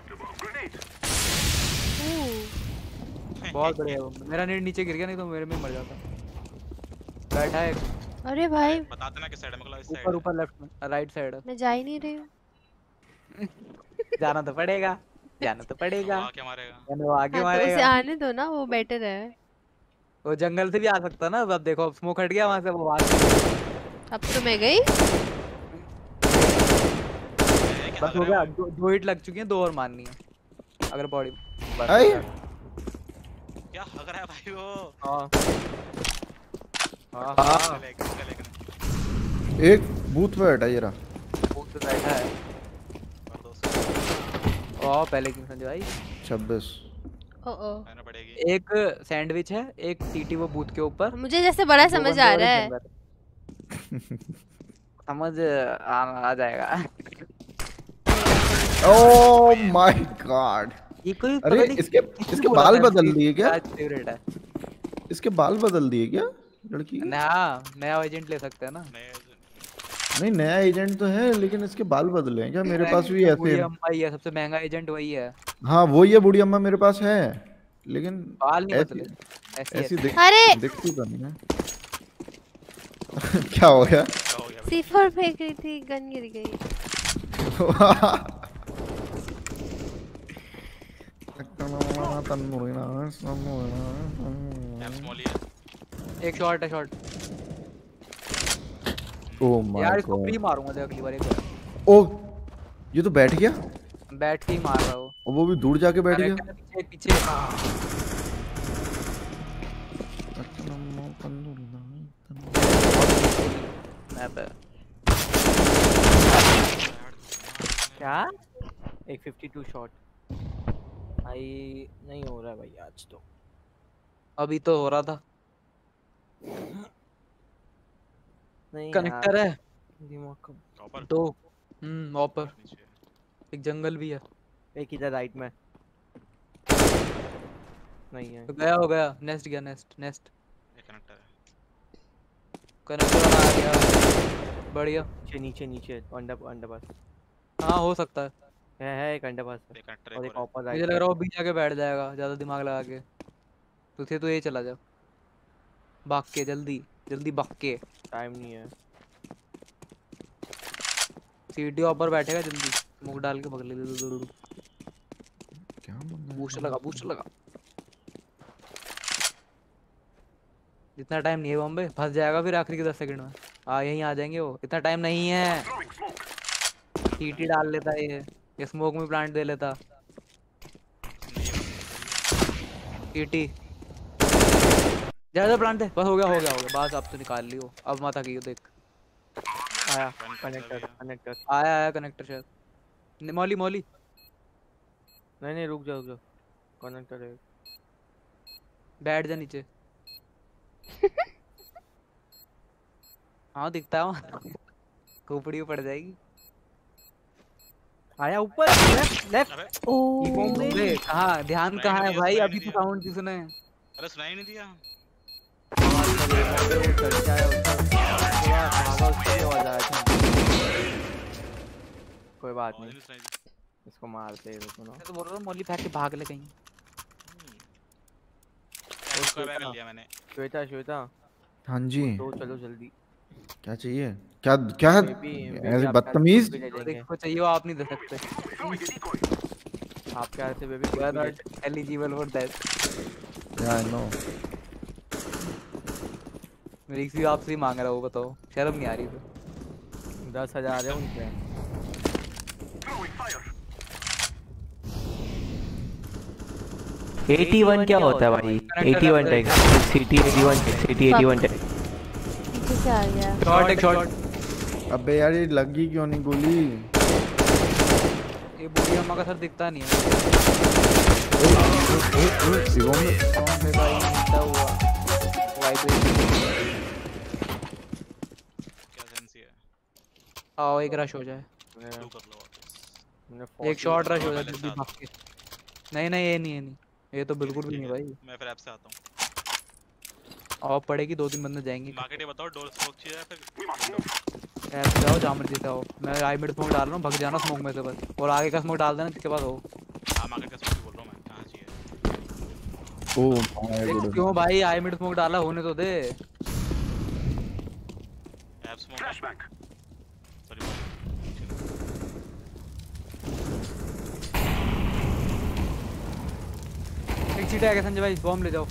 बहुत बढ़िया। मेरा नेट नीचे गिर गया, नहीं तो मेरे में मर जाता। बैठा है। अरे भाई बता देना किस साइड में। मतलब इस साइड ऊपर ऊपर लेफ्ट में राइट साइड है। मैं जा ही नहीं रही हूँ। जाना तो पड़ेगा, जाना तो पड़ेगा। वो आके मारेगा। वो आगे हाँ, मारेगा। तो उसे आने दो ना, वो बेटर है। वो जंगल से भी आ सकता ना। अब देखो स्मोक हट गया वहां से, वो आ। अब तो मैं गई। बस हो गया। दो, दो हिट लग चुकी हैं, दो और मारनी है अगर बॉडी। क्या हग रहा है भाई वो? हां हां हां। एक बूथ पे बैठा ये रहा। बूथ पे बैठा है। ओ पहले की संजय भाई छब्बीस। ओ ओ मैंने पड़ेगी। एक सैंडविच है, एक टीटी वो बूथ के ऊपर। मुझे जैसे बड़ा दो समझ बंदे आ और रहा एक है। जंगल। समझ आ, आ जाएगा। Oh my god. ये कोई अरे पता नहीं इसके किसने इसके बोला बाल था बदल कि दिए क्या? आज फेवरेट है। इसके बाल बदल दिए क्या लड़की के? नया नया एजेंट ले सकते हैं ना। नहीं नया एजेंट तो है लेकिन इसके बाल बदले हैं क्या? मेरे पास भी महंगा ऐसे बूढ़ी अम्मा ही है, सबसे महंगा एजेंट वही है। हाँ वो ये बूढ़ी अम्मा मेरे पास है लेकिन बाल नहीं ऐसी बदले, ऐसी ऐसी ऐसी। दिख अरे! दिखती तो नहीं है। क्या हो गया? सी फोर फेंक रही थी, गन गिर गई। एक शॉट है शॉट। ओह माय यार इसको गॉड। फ्री मारूंगा तो अगली बार एक बार। ओह ये तो बैठ गया बैठ के ही मार रहा हूँ। और वो भी दूर जाके बैठ गया। पीछे पीछे। क्या एक फिफ्टी टू शॉट भाई नहीं हो रहा है भाई आज तो। अभी तो हो रहा था। नहीं कनेक्टर है दिमाग का दो। हम्म ऊपर एक जंगल भी है। एक इधर राइट में नहीं है। तो गया हो गया नेस्ट गया नेस्ट नेस्ट कनेक्टर है। कनेक्टर आ गया बढ़िया। नीचे नीचे नीचे अंडर अंडर पास। हाँ हो सकता है है है एक अंडर पास और एक ऊपर मुझे लग रहा है वो बीच आके बैठ जाएगा ज्यादा दिमाग लगा के। तो थे तो ये चला जा भाग के जल्दी जल्दी भाग के। टाइम नहीं है। सीटी ऊपर बैठेगा जल्दी मुंह डाल के भग ले दो। क्या बूस्ट लगा बूस्ट लगा। इतना टाइम नहीं है बॉम्बे फंस जाएगा फिर आखिरी के दस सेकंड में। हाँ यहीं आ जाएंगे वो। इतना टाइम नहीं है। सीटी डाल लेता है ये ये स्मोक में प्लांट दे लेता। सीटी ज्यादा प्लांट दे बस हो गया हो गया हो गया बस अब तो निकाल लियो। अब माता की देख आया कनेक्टर कनेक्टर आया आया कनेक्टर शायद। मौली मौली नहीं नहीं रुक जाओ रुक जाओ कनेक्टर है। बैठ जा नीचे। हाँ दिखता है खोपड़ी पड़ जाएगी। आया ऊपर लेफ्ट लेफ्ट। ओह कहाँ ध्यान कहाँ है भाई? अभी तो साउंड की सुने। अरे सुनाई नहीं दिया। कोई बात नहीं इसको मारते हैं रुको ना। मैं तो बोल रहा हूँ मौली फेंक के भाग ले कहीं। श्वेता श्वेता हाँ जी तो चलो जल्दी। क्या चाहिए? क्या क्या ऐसे बदतमीज? देखो चाहिए आप नहीं दे सकते। आप क्या ऐसे baby you are not eligible for that। yeah I know। मेरी किसी आपसे ही मांग रहा हो बताओ शर्म नहीं आ रही तो। दस हजार है उनके। एटी वन क्या होता है भाई? Eighty one tag city eighty one city eighty one tag पीछे से आ गया। शॉट एक शॉट। अबे यार ये लगी क्यों नहीं गोली? ये बूढ़ी अम्मा का सर दिखता नहीं है। ओए भाई क्या हुआ? वाइब्रेशन क्या सेंसी है? आओ एक रश हो जाए। एक शॉट रश हो जाए जल्दी भाग के। नहीं नहीं ये नहीं है नहीं ये तो बिल्कुल भी नहीं भाई। मैं फिर आपसे आता हूँ। और पड़ेगी दो तीन बंदे जाएंगे। मार्केट ये बताओ डोर स्मोक चाहिए या फिर ऐसे जाओ जहाँ मर्जी से आओ। मैं आई मिड स्मोक डाल रहा हूँ भग जाना स्मोक में से बस। और आगे का स्मोक डाल देना जिसके पास हो। हाँ मार्केट का स्मोक बोल रहा हूँ मैं कहाँ चाहिए। ओह माय गॉड क्यों भाई आई मिड स्मोक डाला होने तो दे। ऐप स्मोक फ्लैशबैक सॉरी एक सीट है संजय भाई बॉम्ब ले जाओ।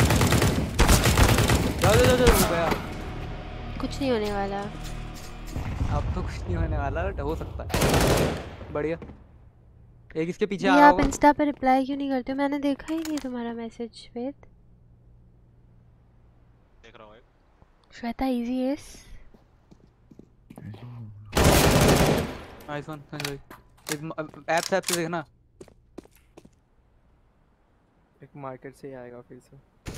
जाओ जाओ जाओ जाओ गया। कुछ नहीं होने वाला। अब तो कुछ नहीं होने वाला बट हो सकता है। बढ़िया एक इसके पीछे आ ये रहा आप होगा। इंस्टा पे रिप्लाई क्यों नहीं करते हो? मैंने देखा ही नहीं तुम्हारा मैसेज श्वेत। देख रहा हूँ Shweta easy ace nice one Sanjay भाई। एक ऐप ऐप से देखना। एक मार्केट से ही आएगा फिर से।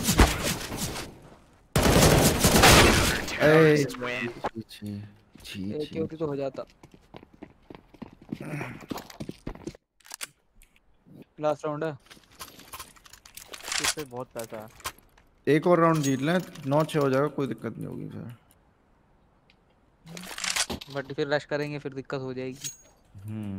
ए छी छी छी एक ही होती तो हो जाता। लास्ट राउंड है, इस पे बहुत पैसा है। एक और राउंड जीत लें, नौ छह हो जाएगा, कोई दिक्कत नहीं होगी सर। बट फिर रश करेंगे फिर दिक्कत हो जाएगी। हम्म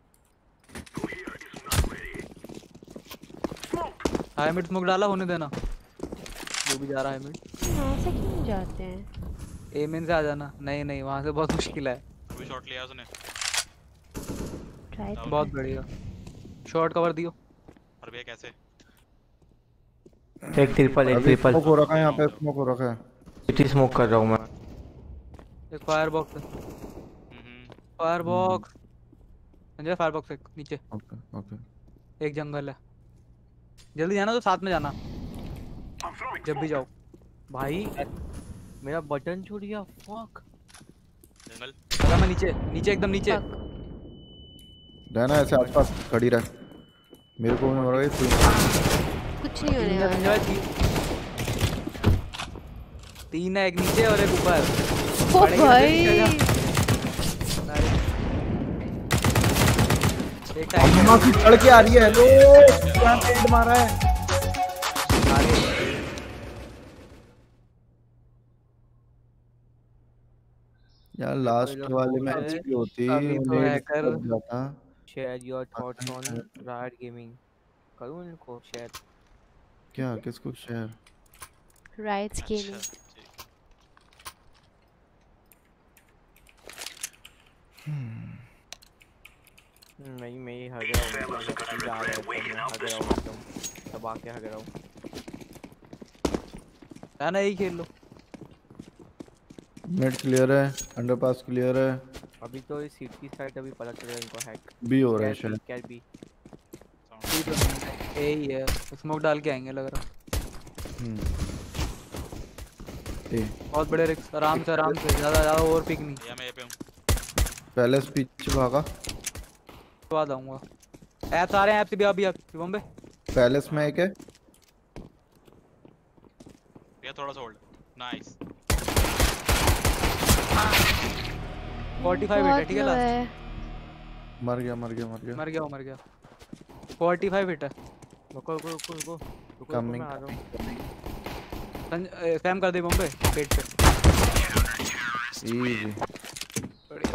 हाई मिड स्मोक डाला, होने देना जो भी जा रहा है मिड। वहां से क्यों जाते हैं? ए मेन से आ जाना। नहीं नहीं वहां से बहुत मुश्किल है। अभी शॉट लिया उसने। बहुत बढ़िया शॉट कवर दियो। और भैया कैसे? एक ट्रिपल एक ट्रिपल स्मोक हो रखा है यहाँ पे, स्मोक हो रखा है। इतनी स्मोक कर रहा हूँ मैं। एक फायर बॉक्स है, fire box Sanjay, fire box एक नीचे। Okay okay. एक जंगल है, जल्दी जाना तो साथ में जाना जब भी जाओ। भाई मेरा बटन छूट गया, फक। जंगल लगा मैं नीचे, नीचे एकदम नीचे। रहना ऐसे आसपास खड़ी रह, मेरे को नहीं हो रहा है कुछ नहीं होने वाला। तीन है, एक नीचे और एक ऊपर। ओ भाई एक टाइम मां की चढ़ के आ रही है। हेलो क्या पेड़ मारा है यार। लास्ट वाले में एचपी होती हैकर जाता। Share your thoughts on right gaming. करूं इनको शेयर? क्या किसको शेयर? Rights gaming. नहीं मैं ही हग रहा हूँ, जा रहा हूँ, हग रहा हूँ एकदम दबा के हग रहा हूँ। है ना, यही खेल लो। नेट क्लियर है, अंडरपास क्लियर है। अभी तो इस सिटी साइड अभी पता चल रहा है इनको हैक भी हो रहा है शायद। क्या भी ए ही है, स्मोक डाल के आएंगे लग रहा। हम्म ए बहुत बड़े रिस्क, आराम से आराम से, ज्यादा ज्यादा ओवर पिक नहीं। या मैं ये पे हूं। पहले स्पीच भागा तो आ जाऊंगा। ऐप सारे ऐप से भी अभी बॉम्बे पैलेस में एक है। ये थोड़ा सा होल्ड। नाइस। पैंतालीस हिट है, ठीक है लास्ट। मर गया मर गया मर गया मर गया मर गया। पैंतालीस हिट है। रुको रुको रुको रुको रुको, कमिंग मैं आ रहा हूं। स्पैम कर दे बॉम्बे पेट पे। इजी बढ़िया।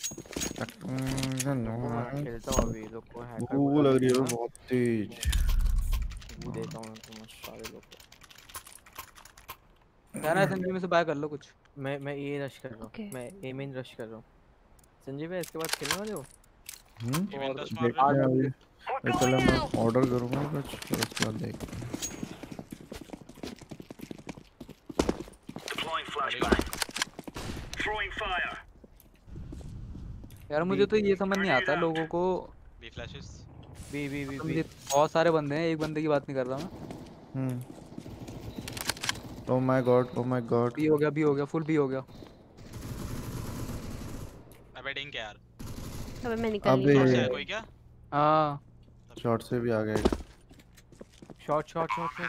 खेलता हूं अभी, रुको हैकर वो लग रही है बहुत तेज। वो देता हूं तुम सारे लोग को। कहना संजय में से बाय कर लो कुछ। मैं मैं ये रश कर रहा हूं, मैं ए मेन रश कर रहा हूं। संजय भाई इसके बाद खेलने वाले हो? हम्म इवेंट रश मार देखते हैं अभी। पहले मैं ऑर्डर करूंगा कुछ, फिर उसके बाद देखते हैं। Deploying flashbang. Throwing fire. यार मुझे तो ये समझ नहीं आता लोगों को। B flashes B B B B बहुत सारे बंदे हैं, एक बंदे की बात नहीं कर रहा मैं। Hmm oh my god oh my god. B हो गया बी हो गया फुल बी हो गया। अबे डिंग क्या यार। अबे मैं निकल नहीं शॉट से कोई क्या? हां शॉट से भी आ गए। Shot shot shot shot.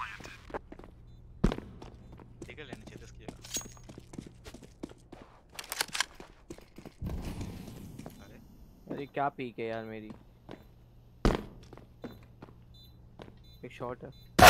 ठीक है लेने चाहिए इसकी। अरे अरे क्या पीक है यार मेरी। एक शॉट है।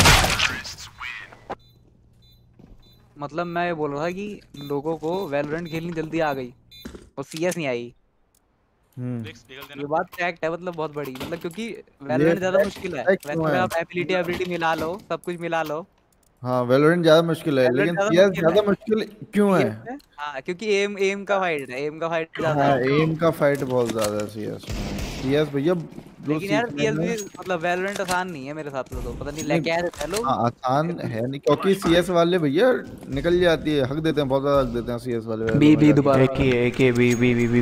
मतलब मैं ये बोल रहा था कि लोगों को वैलोरेंट खेलनी जल्दी आ गई और सीएस नहीं आई। हम्म ये बात फैक्ट है, मतलब बहुत बड़ी, मतलब क्योंकि वैलोरेंट ज्यादा मुश्किल है। वैसे में आप एबिलिटी एबिलिटी मिला लो, सब कुछ मिला लो। हाँ वैलोरेंट ज्यादा मुश्किल है, लेकिन सीएस ज्यादा मुश्किल क्यों है? हाँ क्योंकि एम एम का फाइट है, एम का फाइट ज्यादा है। एम का फाइट बहुत ज्यादा है सीएस में। सीएस भैया लेकिन यार सीएस भी मतलब वैलोरेंट आसान नहीं है मेरे साथ तो, पता नहीं लेके आ रहे लोग। हाँ आसान है नहीं, क्योंकि सीएस वाले भैया निकल जाती है, हक देते हैं, बहुत ज्यादा हक देते हैं सीएस वाले। बी बी दोबारा एक ही एक ही B B B B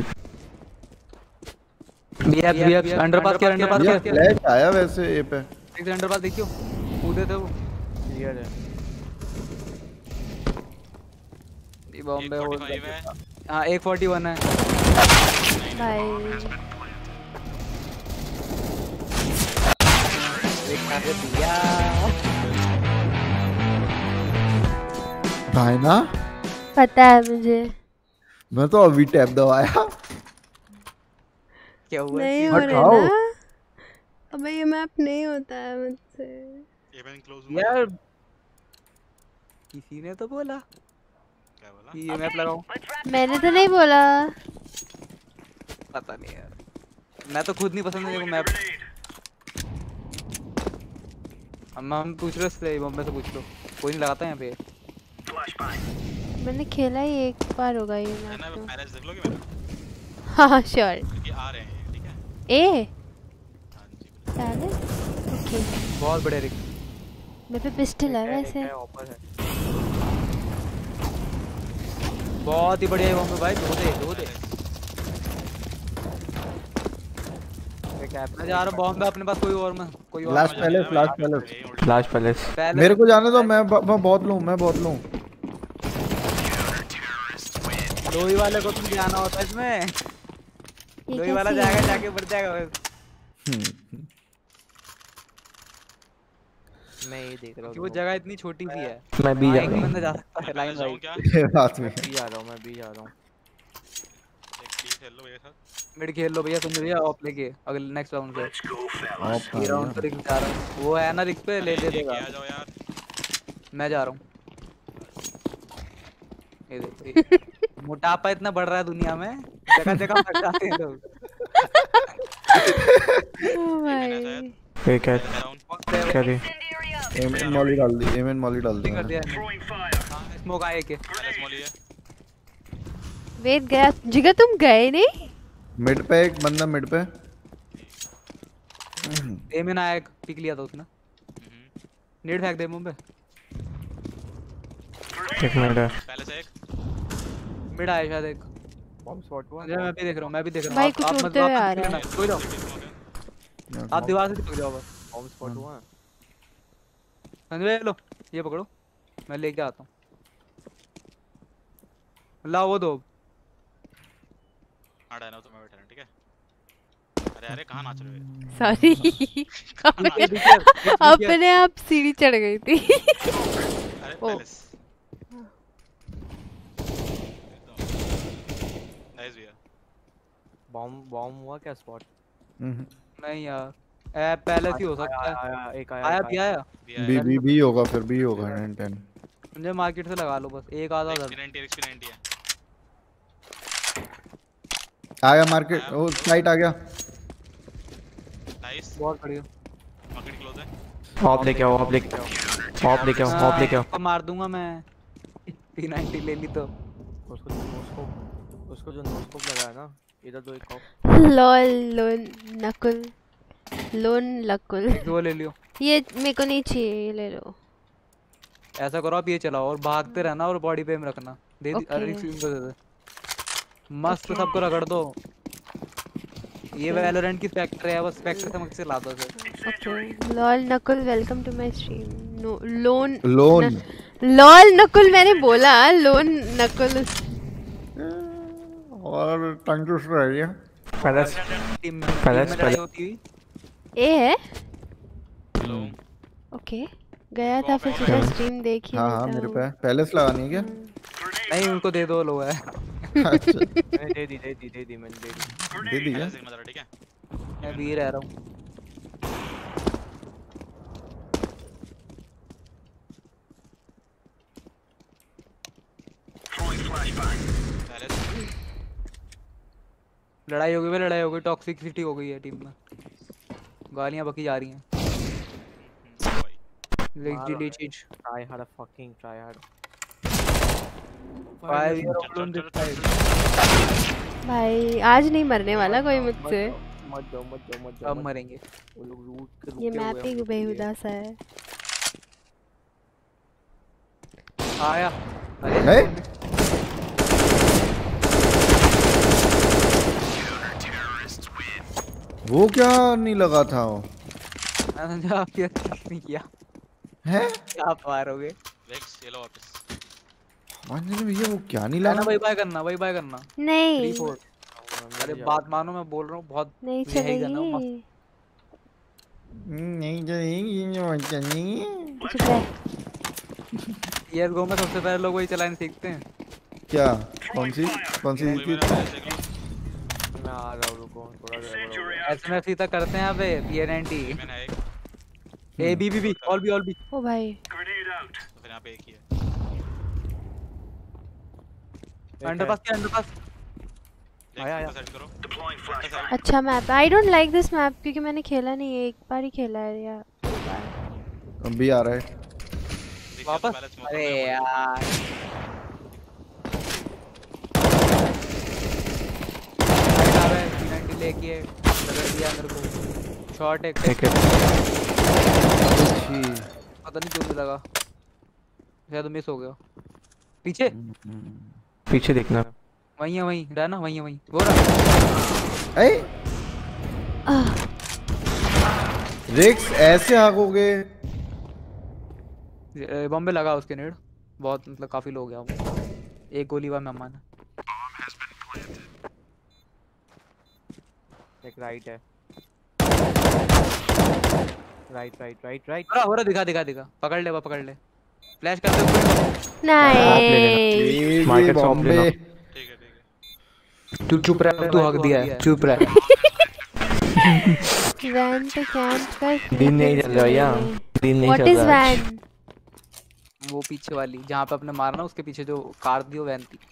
B F B F underpass के अंडरपास के फ्लैश आया वैसे ए पे। एक अंडरपास देखियो कूदे थे वो। क्लियर है। ये बॉम्बे हो हां एक सौ इकतालीस है भाई। कर दिया डायना पता है मुझे। मैं तो अभी टैप दबाया। क्या हुआ? नहीं हो रहा ना। अबे ये मैप नहीं होता है मुझसे। यार किसी ने तो बोला क्या बोला? ये मैप लगाओ। मैंने तो नहीं बोला। पता नहीं यार, मैं तो खुद नहीं पसंद है मैप। अम्मा हम पूछ रहे थे, मम्मी से पूछ लो, कोई नहीं लगाता यहाँ पे। मैंने खेला ही एक बार होगा ये मैप तो। पैलेस देख लोगे मेरा? हाँ श्योर। क्योंकि आ रहे हैं ठीक है। A palace okay. बहुत बड़े रिक। मेरे पे पिस्टल है वैसे। बहुत ही बढ़िया है वहाँ पे भाई। दो दे दो दे। मैं जा रहा हूँ बॉम्ब है अपने पास। कोई और मैं कोई और last palace last palace last palace. मेरे को जाने दो, मैं मैं बहुत लूं मैं बहुत लूं। लोही वाले को तुम जाना होता है इसमें। लोही वाला जाएगा जाके बढ़ जाएगा बस। मैं ये देख रहा हूँ वो जगह इतनी छोटी सी है। मैं भी जा रहा हूँ। बंदा जा सकता है लाइन वाइज। बात में भी जा रहा हूँ मैं भी जा रहा हूँ। खेल लो भैया साथ। मिड खेल लो भैया तुम भैया ऑफ लेके अगले नेक्स्ट राउंड पे। ऑफ ये राउंड पर जा रहा हूँ। वो है ना रिक्स पे ले ले देगा। आ जाओ यार। मैं जा रहा हूँ। ये देखो मोटापा इतना बढ़ रहा है दुनिया में, जगह जगह मर जाते हैं लोग। ओह भाई ये क्या क्या दी? एमएन मॉली डाल दी, एमएन मॉली डाल दी कर दिया स्मोक आए के। पैलेस मॉली है। वेट गया जिगर तुम गए नहीं? मिड पे एक बंदा मिड पे। एमएन आया पिक लिया था उसने। नेट फेंक दे मुंह पे। एक मिनट है। पैलेस एक मिड आया शायद एक। बॉम्ब स्पॉट हुआ। मैं भी देख रहा हूँ मैं भी देख रहा हूँ। भाई कुछ उड़ते हुए आ रहा है। कोई जाओ आप दीवार से चिपक जाओ बस। बॉम्ब स्पॉट हुआ। संजय लो ये पकड़ो मैं लेके आता हूँ। लाओ वो दो। आड़ा ना तो मैं बैठा हूँ ठीक है। अरे अरे कहाँ नाच रहे हो? सॉरी अपने आप सीढ़ी चढ़ गई थी। अरे पैलेस नाइस भैया। बॉम्ब बॉम्ब हुआ क्या स्पॉट? नहीं यार ए पैलेस ही हो सकता है। आया एक आया आया भी आया बी बी बी होगा फिर बी होगा टेन टेन। मुझे मार्केट से लगा लो बस एक आधा उधर। एक्सपीरियंस एक्सपीरियंस है। आ गया मार्केट। ओ साइट आ गया। नाइस बहुत बढ़िया। मार्केट क्लोज है। ऑफ लेके आओ ऑफ लेके आओ ऑफ लेके आओ ऑफ लेके आओ। मार दूंगा मैं। पी नाइंटी ले ली तो उसको जो नोस्कोप उसको जो नोस्कोप लगाया ना इधर दो एक lol lone Nakul lone Nakul. दो ले लियो। ये मेरे को नहीं चाहिए, ये ले लो। ऐसा करो आप ये चलाओ और भागते रहना और बॉडी पे में रखना। दे दी अरे स्क्रीन पे दे दे। मस्त सबको रगड़ दो। ये वैलोरेंट की स्पेक्टर है बस स्पेक्टर से मुझसे ला दो sir. Okay lol Nakul welcome to my stream. No lone lone lol Nakul मैंने बोला लोन नकुल और टंग टूट रही है। पैलेस पैलेस पैलेस ए है। ओके गया था फिर सुबह स्ट्रीम देखी। हाँ हाँ मेरे पे पैलेस लगानी है क्या? नहीं उनको दे दो लो है। अच्छा मैंने दे दी दे दी दे दी मैंने दे दी दे दी क्या? ठीक है मैं भी रह रहा हूँ। लड़ाई हो गई लड़ाई हो गई टॉक्सिसिटी हो गई है टीम में। गालियां बकी जा रही हैं। Let's delete it. Try hard fucking try hard. Five year off lone this time. भाई आज नहीं मरने वाला कोई मुझसे। मत जाओ मत जाओ मत जाओ। अब मरेंगे वो लोग रूट के रुके ये हुए हैं। मैप ही बेहुदा सा है। आया अरे वो क्या नहीं लगा था वो? मैंने आप ये नहीं किया है क्या आप मारोगे? वेक्स ये लो वापस। मानने भैया वो क्या नहीं लगा? लगा? वही बाय करना वही बाय करना। नहीं थ्री फोर। अरे बात मानो मैं बोल रहा हूँ बहुत नहीं चलेगी। नहीं तो नहीं चुप रह। यार गो में सबसे पहले लोग वही चलाने सीखते हैं। क्या कौन सी कौन सी चीज? मैं आ रहा हूँ, रुको थोड़ा देर। एसएमएफ तक करते हैं यहाँ पे PNNT A B B B all B all B. ओ भाई तो फिर यहाँ पे एक ही है। अंडरपास के अंडरपास आया आया सेट करो। अच्छा map. I don't like this map क्योंकि मैंने खेला नहीं है, एक बार ही खेला है या दो बार। अभी आ रहा है वापस। अरे यार पीएनएनटी लेके लगा दिया मेरे को शॉट एक ठीक है। पता नहीं क्यों लगा, शायद मिस हो गया। पीछे पीछे देखना। वहीं है वहीं डाना वहीं है वहीं वो रहा। ए रिक्स ऐसे हाकोगे? बॉम्बे लगा उसके नेड, बहुत मतलब काफी लोग गया वो। एक गोली हुआ मेहमान। एक राइट है, राइट राइट राइट राइट। हो रहा हो रहा दिखा दिखा दिखा पकड़ ले पकड़ ले फ्लैश कर दे। नाइस मार्केट शॉप लेना। ठीक है ठीक है। तू चुप रह, तू हक दिया है, चुप रह। वैन पे कैंप कर। दिन नहीं चल रहा भैया, दिन नहीं चल रहा। What is van? वो पीछे वाली जहाँ पे अपने मारना उसके पीछे जो कार दी वो वैन थी।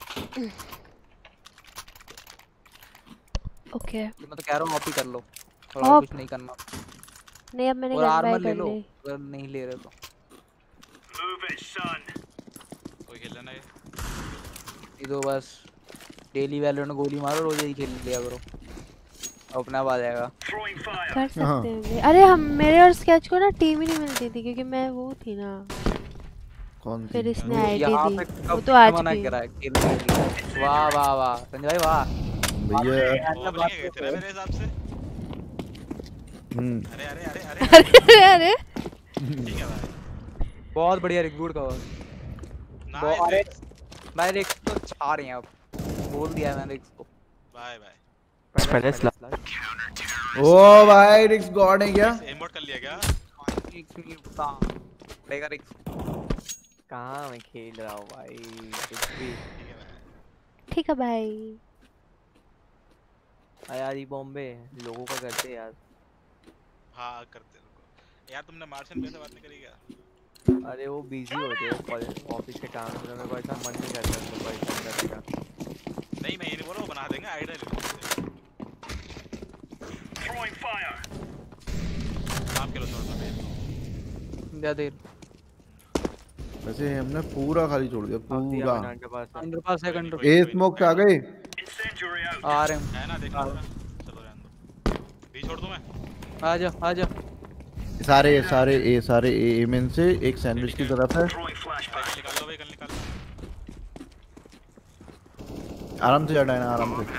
ओके मैं तो कह रहा हूँ ऑफ ही कर लो और, और कुछ नहीं करना। नहीं अब मैंने और गन आर्मर बाय ले कर लो ली। अगर नहीं ले रहे तो। कोई खेल लेना ये ये तो बस डेली वैलोरेंट गोली मारो रोज यही खेल लिया करो, अपने आप आ जाएगा। कर सकते हैं। अरे हम मेरे और स्केच को ना टीम ही नहीं मिलती थी क्योंकि मैं वो थी ना। कौन फिर थी? इसने आईडी दी वो वो तो आज मना भी। करा है खेलने के लिए। वाह वाह वाह संजय भाई वाह भैया। मेरे हिसाब से। हम्म अरे अरे अरे अरे अरे अरे ठीक है भाई, बहुत बढ़िया रिक्रूट का। नाइस भाई रिक्स तो छा रहे हैं अब, बोल दिया मैंने रिक्स को। Bye bye. पहले ओ भाई रिक्स गॉड है क्या? एमोट कर लिया क्या? रिक्स नहीं पता लेगा रिक्स। कहाँ मैं खेल रहा हूँ भाई कुछ भी। ठीक है भाई। यार ये बॉम्बे लोगों का करते यार। हाँ करते रुको यार। तुमने मार्शन पे से बात नहीं करी क्या? अरे वो बिजी होते हैं कॉलेज ऑफिस के काम में, मेरे को ऐसा मन नहीं करता उनको परेशान करने का। नहीं मैं ये नहीं बोल रहा हूँ, बना देंगे आइडिया ले लो। थ्रोइंग फायर आप खेलो थोड़ा सा दे दे। वैसे हमने पूरा खाली छोड़ दिया पूरा। अंडर पास है अंडर। ए स्मोक आ गए आ रहे हैं है ना देख लो। चलो रहने दो, बी छोड़ दूं मैं। आ जा आ जा। सारे सारे ए सारे ए ए में से एक सैंडविच की तरफ है। निकाल लो भाई कल निकाल लो। आराम से चढ़ा है ना आराम से।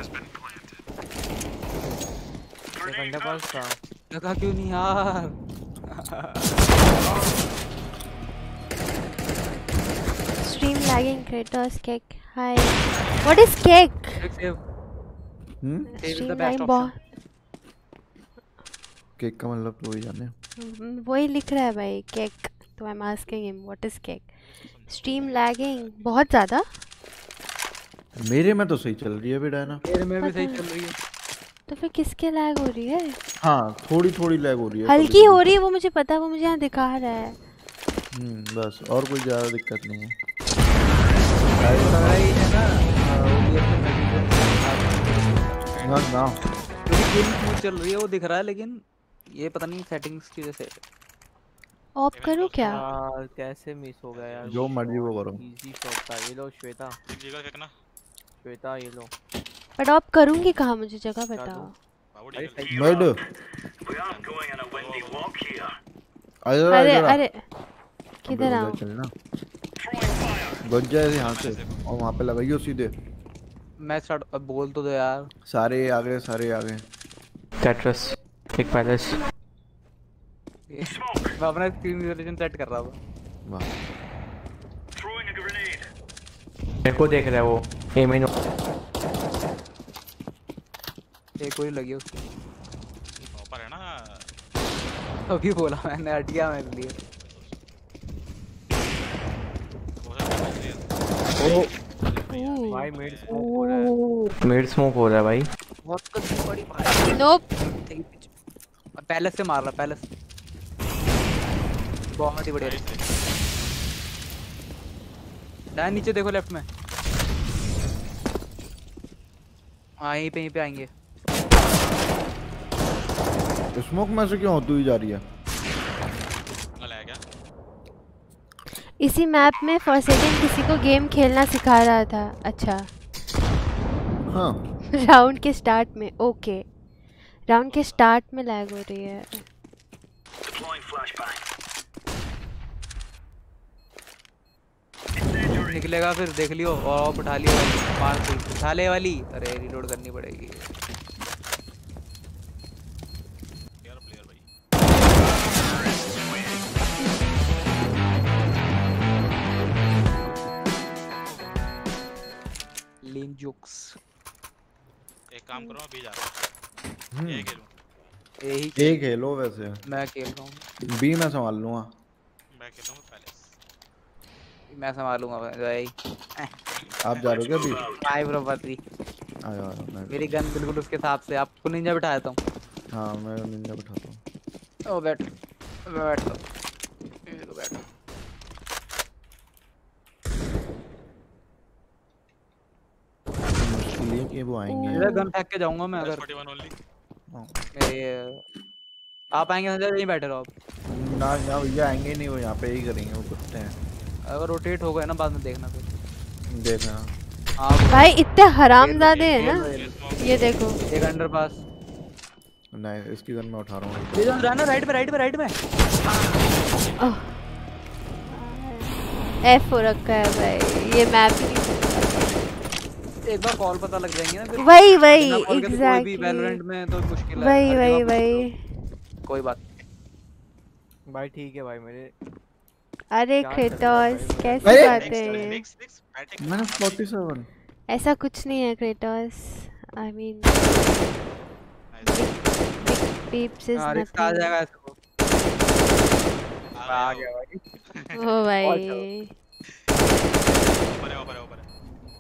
एक अंडर पास था। लगा क्यों नहीं यार। Stream lagging Kratos cake. Hi. What is cake? Hmm Stream lagging बहुत। केक का मतलब तो वही जाने। वही लिख रहा है भाई केक, तो I am asking him what is cake. Stream lagging बहुत ज्यादा। मेरे में तो सही चल रही है बेटा ना। मेरे में भी सही चल रही है। तो फिर किसके लैग हो रही है? हाँ थोड़ी थोड़ी लैग हो रही है। हल्की हो रही है वो मुझे पता है, वो मुझे यहाँ दिखा रहा है। हम्म बस और कोई ज्यादा दिक्कत नहीं है। ना ना गेम चल रही है वो दिख रहा है, लेकिन ये पता नहीं सेटिंग्स की वजह से। ऑफ करूं क्या? यार कैसे मिस हो गया यार। जो मर्जी वो करो। इजी शॉट था। ये लो श्वेता। जगह फेंकना। श्वेता ये लो। बट ऑफ करूंगी कहाँ, मुझे जगह बताओ। मर्ड। अरे अरे किधर आओ? चलना बच जाए यहाँ से और वहाँ पे लगाइयो सीधे। मैं स्टार्ट अब बोल तो दो यार। सारे आ गए सारे आ गए। टेट्रस एक पैलेस। मैं अपना स्क्रीन रिजोल्यूशन सेट कर रहा था। वाह मेरे को देख रहा है वो ए में। एक कोई लगी उसकी ऊपर है ना। अभी बोला मैंने, हट गया मेरे लिए। भाई मिड स्मोक हो रहा है। मिड स्मोक हो रहा है भाई। बहुत गंदी पड़ी भाई। नोप। पैलेस से मार रहा, पैलेस बहुत ही बढ़िया। डायन नीचे देखो लेफ्ट में। हाँ यहीं पे यहीं पे आएंगे। स्मोक में से क्यों होती हुई जा रही है? इसी मैप में फॉर सेकंड किसी को गेम खेलना सिखा रहा था। अच्छा हाँ राउंड के स्टार्ट में। ओके राउंड के स्टार्ट में लैग हो रही है। निकलेगा फिर देख लियो और ऑफ उठा लियो। मार उठा ले वाली। अरे रिलोड करनी पड़ेगी। Lean jokes. एक काम करो अभी जा रहा हूं। ये खेलूं। यही एक खेलो वैसे। मैं खेल रहा हूं। बी मैं संभाल लूंगा। मैं खेलूंगा पहले। मैं संभालूंगा भाई। आप जा रहे हो क्या अभी? Hi bro Badri. आया आया मेरी गन बिल्कुल उसके हिसाब से। आपको निंजा बिठाया था। हाँ मैं निंजा बिठाता हूँ। ओ बैठ बैठ बैठ। मुश्किल कि वो आएंगे। मेरा गन फेंक के जाऊंगा मैं अगर। मेरे आप आएंगे अंदर नहीं बैठे रहो आप। ना ना भैया आएंगे नहीं, वो यहाँ पे ही करेंगे, वो कुत्ते हैं। अगर रोटेट हो गए ना बाद में देखना फिर। देखना भाई इतने हरामजादे हैं ना। ये देखो एक अंडर पास। नहीं इसकी गन मैं उठा रहा हूँ। ये जो जाना राइट पे राइट पे राइट में। एफ हो रखा है भाई। ये मैप ही नहीं। एक बार कॉल पता लग जाएंगे ना फिर। वही वही एग्जैक्टली। कोई भी वैलोरेंट में तो मुश्किल है। वही वही वही। कोई बात भाई ठीक है भाई मेरे। अरे क्रेटोस कैसी बात है? मैंने सैंतालीस। ऐसा कुछ नहीं है Kratos. I mean peeps is nothing. आ जाएगा ऐसे। आ गया भाई। ओ भाई ऊपर है ऊपर है ऊपर है।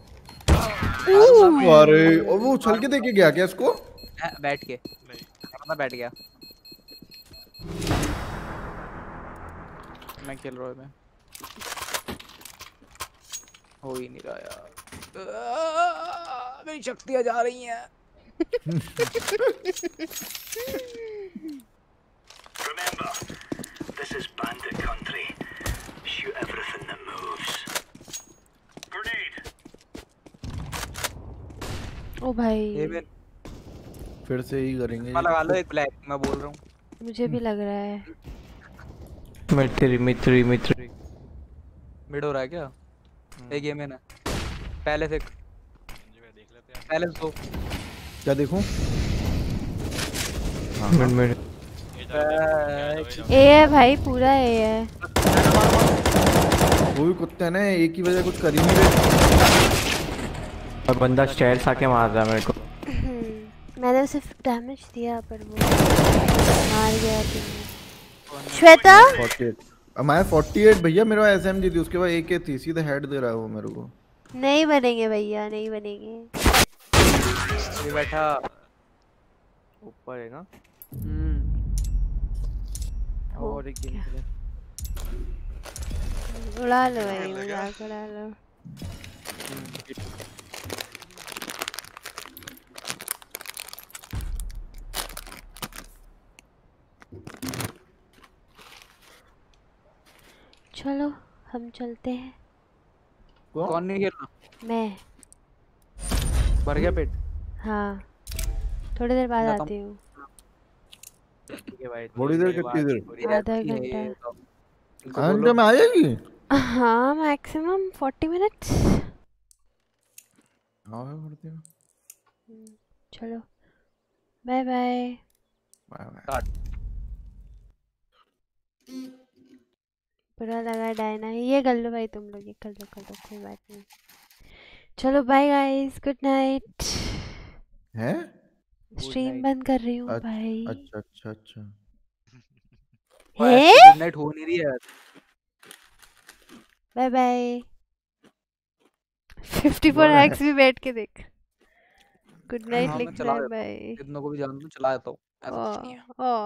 अरे और वो उछल के देके गया क्या इसको? बैठ के नहीं बैठ गया। मैं खेल रहा हूँ मैं। हो ही नहीं रहा यार। मेरी शक्तियाँ जा रही हैं। Remember, this is bandit country. Shoot everything that moves. Grenade. ओ भाई फिर से ही करेंगे। मैं लगा लो एक ब्लैक। मैं बोल रहा हूँ मुझे भी लग रहा है। मित्री मित्री मित्री मिड हो रहा है क्या? एक गेम है ना। पहले से पहले दो। क्या देखूं? मिड मिड ए है भाई पूरा ए है। वो भी कुत्ते ने एक ही वजह कुछ कर ही नहीं रहे। और बंदा स्टेयर्स आके मार रहा है मेरे को। मैंने उसे डैमेज दिया पर वो मार गया। श्वेता मैं अड़तालीस भैया मेरा एसएमजी थी, उसके बाद एक के थी, सीधा हेड दे रहा है वो मेरे को। नहीं बनेंगे भैया नहीं बनेंगे। ये बैठा ऊपर है ना। हम्म और एक गेम खेले। उड़ा लो भाई मजाक उड़ा लो। चलो हम चलते हैं। कौन नहीं खेलना? मैं। भर गया पेट? हाँ थोड़ी देर बाद आती हूँ। ठीक है भाई। थोड़ी देर कितनी देर? आधा घंटा। घंटे में आ जाएगी? हाँ मैक्सिमम फोर्टी मिनट्स। हाँ करती हूँ। चलो बाय बाय। Bye bye. बुरा लगा डायना। ये कर लो भाई तुम लोग, ये कर लो कर लो कोई बात नहीं। चलो बाय गाइस गुड नाइट। हैं? स्ट्रीम बंद कर रही हूँ भाई। अच्छा अच्छा अच्छा। हैं? गुड नाइट हो नहीं रही है। Bye bye. चौवन हैक्स भी बैठ के देख। गुड नाइट हाँ, मैं लिख चला रहा है देता हूँ। भाई। कितनों को भी जान दूं चला देता हूँ। ऐसा कुछ नहीं है।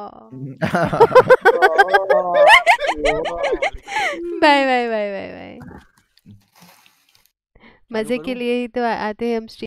Bye bye bye bye bye. मजे के लिए ही तो आते हैं हम स्ट्रीम